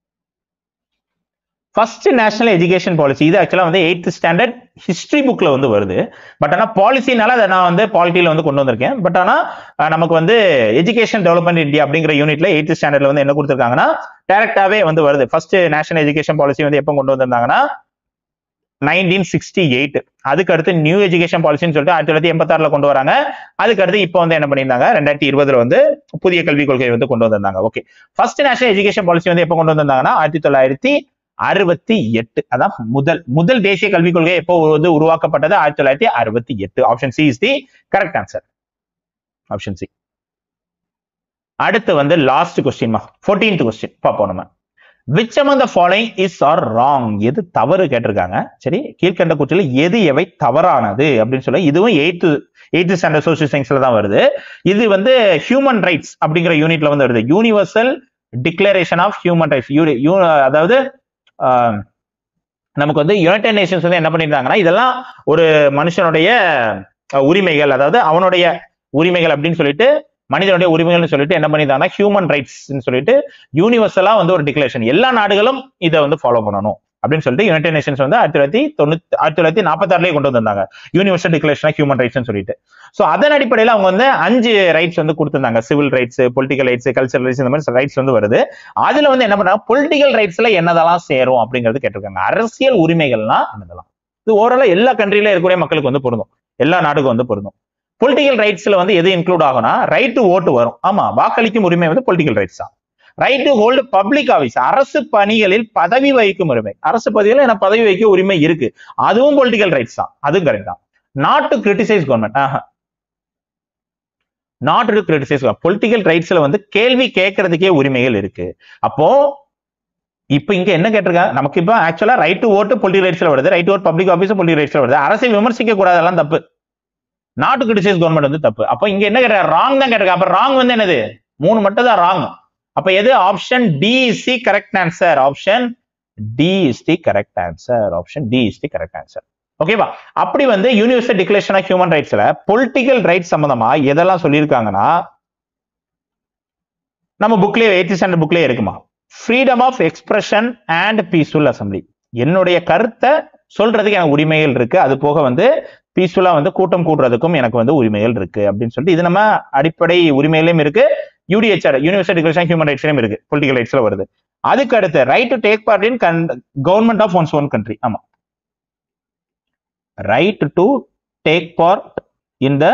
First national education policy இது ஆக்சுவலா வந்து எயித் ஸ்டாண்டர்ட் ஹிஸ்டரி புக்ல வந்து வருது. பட் ஆனா பாலிசினால அதை நான் வந்து பாலிட்டியில வந்து கொண்டு வந்திருக்கேன். பட் ஆனா நமக்கு வந்து எஜுகேஷன் டெவலப்மெண்ட் இந்தியா அப்படிங்கிற யூனிட்ல எயித் ஸ்டாண்டர்ட்ல வந்து என்ன கொடுத்திருக்காங்கன்னா டைரக்டாவே வந்து வருது. ஃபர்ஸ்ட் நேஷனல் எஜுகேஷன் பாலிசி வந்து எப்போ கொண்டு வந்திருந்தாங்கன்னா நைன்டீன் சிக்ஸ்டி எயிட். அதுக்கு அடுத்து நியூ எஜுகேஷன் பாலிசின்னு சொல்லிட்டு ஆயிரத்தி தொள்ளாயிரத்தி எண்பத்தி ஆறுல கொண்டு வராங்க. அதுக்கு அடுத்து இப்போ வந்து என்ன பண்ணியிருந்தாங்க, ரெண்டாயிரத்தி இருபதுல வந்து புதிய கல்விக் கொள்கை வந்து கொண்டு வந்திருந்தாங்க. Okay, first national education policy வந்து எப்போ கொண்டு வந்திருந்தாங்கன்னா ஆயிரத்தி தொள்ளாயிரத்தி அறுபத்தி எட்டு. அதான் முதல் முதல் தேசிய கல்விக் கொள்கை எப்போ வந்து உருவாக்கப்பட்டது, ஆயிரத்தி தொள்ளாயிரத்தி அறுபத்தி எட்டு. Option C is the correct answer. Option C. அடுத்து வந்து லாஸ்ட் क्वेश्चन மா, பதினான்காவது क्वेश्चन பாப்போம் நம்ம. which among the following is or wrong? எது தவறு கேட்டிருக்காங்க. சரி, கீழ்கண்ட கூற்றில் எது எவை தவறானது அப்படின்னு சொல்ல, இதுவும் எயித்து எயித்து ஸ்டாண்டர்ட் சோசியல் சயின்ஸ்ல தான் வருது. இது வந்து ஹியூமன் ரைட்ஸ் அப்படிங்கிற யூனிட்ல வந்து வருது. Universal declaration of human rights. அதாவது நமக்கு வந்து யுனைடெட் நேஷன்ஸ் வந்து என்ன பண்ணிருந்தாங்கன்னா, இதெல்லாம் ஒரு மனுஷனுடைய உரிமைகள், அதாவது அவனுடைய உரிமைகள் அப்படின்னு சொல்லிட்டு, மனிதனுடைய உரிமைகள்னு சொல்லிட்டு என்ன பண்ணிருந்தாங்கன்னா ஹியூமன் ரைட்ஸ் சொல்லிட்டு யூனிவர்சலா வந்து ஒரு டிக்ளரேஷன், எல்லா நாடுகளும் இதை வந்து ஃபாலோ பண்ணணும் அப்படின்னு சொல்லிட்டு யுனைடெட் நேஷன்ஸ் வந்து ஆயிரத்தி தொள்ளாயிரத்தி தொண்ணூத்தி ஆயிரத்தி தொள்ளாயிரத்தி நாற்பத்தி ஆறுலயே கொண்டு வந்திருந்தாங்க universal declaration of human rights சொல்லிட்டு. சோ அதன் அடிப்படையில் அவங்க வந்து அஞ்சு ரைட்ஸ் வந்து கொடுத்திருந்தாங்க. Civil rights, political rights, cultural rights, இந்த மாதிரி ரைட்ஸ் வந்து வருது. அதுல வந்து என்ன பண்ணாங்க, பொலிட்டிக்கல் ரைட்ஸ்ல என்னதெல்லாம் சேரும் அப்படிங்கிறது கேட்டிருக்காங்க. அரசியல் உரிமைகள்லாம் என்னதெல்லாம், இது ஓவராலா எல்லா கண்ட்ரில இருக்கக்கூடிய மக்களுக்கு வந்து பொருந்தும், எல்லா நாடுக்கும் வந்து பொருந்தும். பொலிட்டிக்கல் ரைட்ஸ்ல வந்து எது இன்க்ளூட் ஆகும்னா ரைட் டு ஓட்டு வரும். ஆமா, வாக்களிக்கும் உரிமை வந்து பொலிட்டிக்கல் ரைட்ஸ் தான். Right to hold public office, அரசு பணிகளில் பதவி வகிக்கும் உரிமை, அரசு பதவியில் என்ன பதவி வைக்க உரிமை இருக்கு, அதுவும் பொலிட்டிக்கல் ரைட்ஸ் தான், அதுவும் கரெக்ட் தான். Not to criticise government, not to criticise, political ரைட்ஸ்ல வந்து கேள்வி கேட்கறதுக்கே உரிமைகள் இருக்கு. அப்போ இப்ப இங்க என்ன கேட்டிருக்காங்க, நமக்கு இப்ப actually right to vote political ரைட்ஸ்ல வருது, right to vote public office political ரைட்ஸ்ல வருது. அரசை விமர்சிக்க கூடாதெல்லாம் தப்பு, நாட் டு கிரிட்டிசைஸ் கவர்மெண்ட் வந்து தப்பு. அப்ப இங்க என்ன கேட்டா ராங் தான் கேட்டிருக்காங்க. அப்ப ராங் வந்து என்னது, மூணு மட்டும் தான் ராங். அப்ப எது, option D is the correct answer. Option D is the correct answer. Option D is the correct answer. ஓகேவா? அப்படி வந்து யூனிவர்சல் டிக்ளரேஷன் ஆஃப் ஹியூமன் ரைட்ஸ்ல பொலிட்டிக்கல் ரைட்ஸ் சம்பந்தமா எதெல்லாம் சொல்லியிருக்காங்கன்னா நம்ம புக்லயே எயித் ஸ்டாண்டர்ட் புக்லயே இருக்குமா, freedom of expression and peaceful assembly, என்னுடைய கருத்தை சொல்றதுக்கு எனக்கு உரிமைகள் இருக்கு, அது போக வந்து பீஸ்ஃபுல்லா வந்து கூட்டம் கூடுறதுக்கும் எனக்கு வந்து உரிமைகள் இருக்கு அப்படின்னு சொல்லிட்டு இது நம்ம அடிப்படை உரிமையிலும் இருக்கு, யூடிஹெச்ஆர் யூனிவர்சல் டிக்ளரேஷன் ஹியூமன் ரைட்ஸ்லயும் இருக்கு, பொலிட்டிக்கல் ரைட்ஸ்ல வருது. அதுக்கு அடுத்து right to take part in government of one's own country. ஆமா, right to take part in the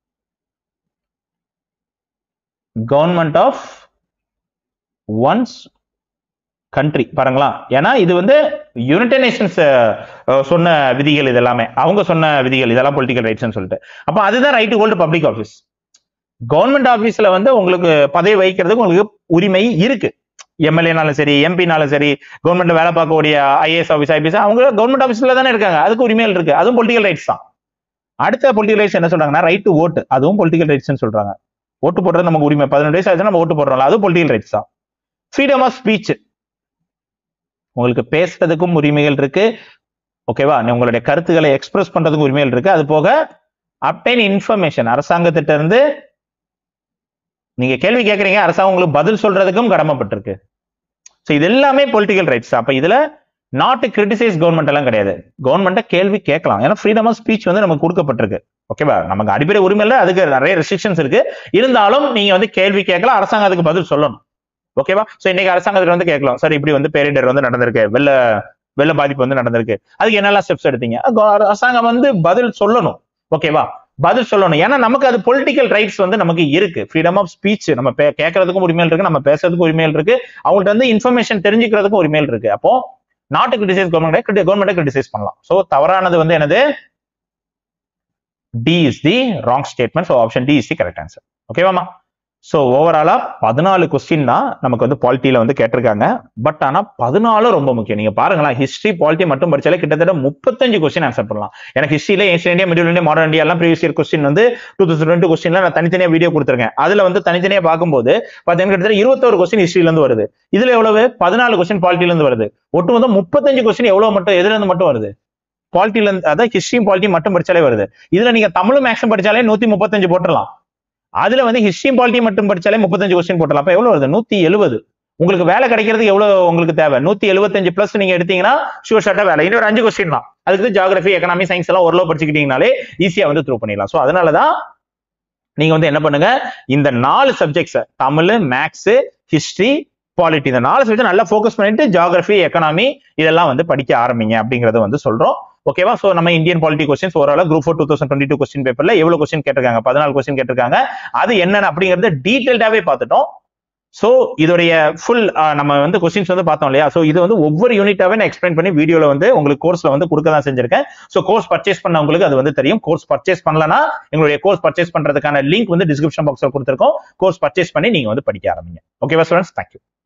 government of one's country. பாருங்களா, ஏன்னா இது வந்து யுனைடெட் நேஷன்ஸ் சொன்ன விதிகள், இது எல்லாமே அவங்க சொன்ன விதிகள், இதெல்லாம் பொலிட்டிக்கல் ரைட்ஸ் சொல்லிட்டு. அப்ப அதுதான் right to hold public office. Government ஆபீஸ்ல வந்து உங்களுக்கு பதவி வகிக்கிறதுக்கு உங்களுக்கு உரிமை இருக்கு. எம்எல்ஏனாலும் சரி, எம்பினாலும் சரி, கவர்மெண்ட்ல வேலை பார்க்கக்கூடிய ஐஏஎஸ் ஆபீஸ், ஐபிஎஸ், அவங்க கவர்மெண்ட் ஆபீஸ்ல தானே இருக்காங்க, அதுக்கு உரிமைகள் இருக்கு, அதுவும் பொலிட்டிக்கல் ரைட்ஸ் தான். அடுத்த பொலிட்டிக்கல் ரைட்ஸ் என்ன சொல்றாங்கன்னா ரைட் டு ஓட்டு, அதுவும் பொலிட்டிக்கல் ரைட்ஸ் சொல்றாங்க. ஓட்டு போடுறது நமக்கு உரிமை, பதினெட்டு வயசு ஆச்சுன்னா நம்ம ஓட்டு போடுறோம்ல, அதுவும் பொலிட்டிக்கல் ரைட்ஸ் தான். ஃப்ரீடம் ஆஃப் ஸ்பீச், உங்களுக்கு பேசுறதுக்கும் உரிமைகள் இருக்கு. ஓகேவா? உங்களுடைய கருத்துக்களை எக்ஸ்பிரஸ் பண்றதுக்கும் உரிமைகள் இருக்கு. அது போக அப்டைன் இன்ஃபர்மேஷன், அரசாங்கத்திட்ட இருந்து நீங்க கேள்வி கேட்கறீங்க, அரசாங்கம் உங்களுக்கு பதில் சொல்றதுக்கும் கடமைப்பட்டிருக்கு. சோ இது எல்லாமே பொலிட்டிக்கல் ரைட்ஸ். அப்ப இதுல நாட் டு கிரிட்டிசைஸ் கவர்மெண்ட் எல்லாம் கிடையாது. கவர்மெண்ட்டை கேள்வி கேட்கலாம், ஏன்னா ஃப்ரீடம் ஆஃப் ஸ்பீச் வந்து நமக்கு கொடுக்கப்பட்டிருக்கு. ஓகேவா, நமக்கு அடிப்படை உரிமை இல்லை, அதுக்கு நிறைய ரெஸ்ட்ரிக்ஷன்ஸ் இருக்கு. இருந்தாலும் நீங்க வந்து கேள்வி கேட்கலாம், அரசாங்கம் அதுக்கு பதில் சொல்லணும். ஓகேவா, சோ இன்னைக்கு அரசாங்கத்துல வந்து கேட்கலாம், சார் இப்படி வந்து பேரிடர் வந்து நடந்திருக்கு, வெள்ள வெள்ள பாதிப்பு வந்து நடந்திருக்கு, அதுக்கு என்னெல்லாம் ஸ்டெப்ஸ் எடுத்தீங்க? அரசாங்கம் வந்து பதில் சொல்லணும். ஓகேவா, பதில் சொல்லணும். ஏன்னா நமக்கு அது பொலிட்டிக்கல் ரைட்ஸ் வந்து நமக்கு இருக்கு. ஃப்ரீடம் ஆஃப் ஸ்பீச் நம்ம கேட்கறதுக்கும் உரிமைகள் இருக்கு, நம்ம பேசுறதுக்கும் உரிமைகள் இருக்கு, அவங்கள்ட்ட வந்து இன்ஃபர்மேஷன் தெரிஞ்சுக்கிறதுக்கும் உரிமைகள் இருக்கு. அப்போ நாட் டு கிரிட்டிசைஸ் கவர்மெண்ட், கவர்மெண்ட்டை கிரிட்டிசைஸ் பண்ணலாம். சோ தவறானது வந்து என்னது? D is the wrong statement. So option D is the correct answer. ஓகேவாமா? சோ ஓவராலா பதினாலு கொஸ்டின் தான் நமக்கு வந்து பாலிட்டியில வந்து கேட்டிருக்காங்க. பட் ஆனா பதினாலு ரொம்ப முக்கியம். நீங்க பாருங்களா, ஹிஸ்டரி பாலிட்டி மட்டும் படிச்சாலே கிட்டத்தட்ட முப்பத்தஞ்சு கொஸ்டின் ஆன்சர் பண்ணலாம். எனக்கு ஹிஸ்டரியில ancient India, middle India, modern India எல்லாம் ப்ரீவியஸ் இயர் கொஸ்டின் வந்து டூ தௌசண்ட் டுவெண்ட்டி கொஸ்டின்ல நான் தனித்தனியா வீடியோ கொடுத்துருக்கேன். அதுல வந்து தனித்தனியா பார்க்கும்போது பாத்தீங்கன்னா கிட்டத்தட்ட இருபத்தோரு கொஸ்டின் ஹிஸ்டரியில இருந்து வருது. இதுல எவ்வளவு? பதினாலு கொஸ்டின் பாலிட்டியில இருந்து வருது. ஒட்டுமொத்தம் முப்பத்தஞ்சு கொஸ்டின் எவ்வளவு மட்டும் எதுல இருந்து மட்டும் வருது? பாலிட்டில இருந்து. அதான் ஹிஸ்டரியும் பாலிட்டி மட்டும் படிச்சாலே வருது. இதுல நீங்க தமிழும் மேக்ஸும் படிச்சாலே நூத்தி முப்பத்தஞ்சு போட்டுடலாம். அதுல வந்து ஹிஸ்டரியும் பாலிட்டி மட்டும் படிச்சாலே முப்பத்தஞ்சு கொஸ்டின் போட்டலாம். அப்ப எவ்வளவு வருது? நூத்தி எழுபது. உங்களுக்கு வேலை கிடைக்கிறது எவ்வளவு உங்களுக்கு தேவை? நூத்தி எழுபத்தஞ்சு பிளஸ் நீங்க எடுத்தீங்கன்னா ஷூர் ஷார்ட்டா வேலை. இன்னொரு அஞ்சு கொஸ்டின் தான். அதுக்கு ஜியோகிராஃபி, எக்கனாமி, சயின்ஸ் எல்லாம் ஓரளவு படிச்சுக்கிட்டீங்கனாலே ஈஸியா வந்து த்ரூ பண்ணிடலாம். சோ அதனாலதான் நீங்க வந்து என்ன பண்ணுங்க, இந்த நாலு subjects Tamil, maths, history, polity, இந்த நாலு சப்ஜெக்ட் நல்லா ஃபோக்கஸ் பண்ணிட்டு ஜியோகிராஃபி, எக்கனாமி இதெல்லாம் வந்து படிக்க ஆரம்பிங்க அப்படிங்கறத வந்து சொல்றோம். ஓகேவா, சோ நம்ம இந்தியன் பாலிட்டி கொஸ்டின்ஸ் ஓவராலா group four two thousand twenty two question பேப்பர்ல எவ்வளவு கொஸ்டின் கேட்டிருக்காங்க? பதினாலு கொஸ்டின் கேட்டிருக்காங்க. அது என்னென்ன அப்படிங்கறத டீடைல்டாவே பார்த்துட்டோம். சோ இதோடைய ஃபுல் நம்ம வந்து கொஸ்டின்ஸ் வந்து பார்த்தோம் இல்லையா? சோ இது வந்து ஒவ்வொரு யூனிட்டாவே நான் எக்ஸ்பிளைன் பண்ணி வீடியோல வந்து உங்களுக்கு கோர்ஸ்ல வந்து கொடுக்க தான் செஞ்சிருக்கேன். சோ கோர்ஸ் பர்ச்சேஸ் பண்ண உங்களுக்கு அது வந்து தெரியும். கோர்ஸ் பர்ச்சேஸ் பண்ணலனா எங்களுடைய கோர்ஸ் பர்ச்சேஸ் பண்றதுக்கான லிங்க் வந்து டிஸ்கிரிப்ஷன் பாக்ஸ்ல கொடுத்திருக்கோம். கோர்ஸ் பர்ச்சேஸ் பண்ணி நீங்க வந்து படிக்க ஆரம்பிங்க. ஓகேவா ஸ்டூடண்ட்ஸ், தேங்க்யூ.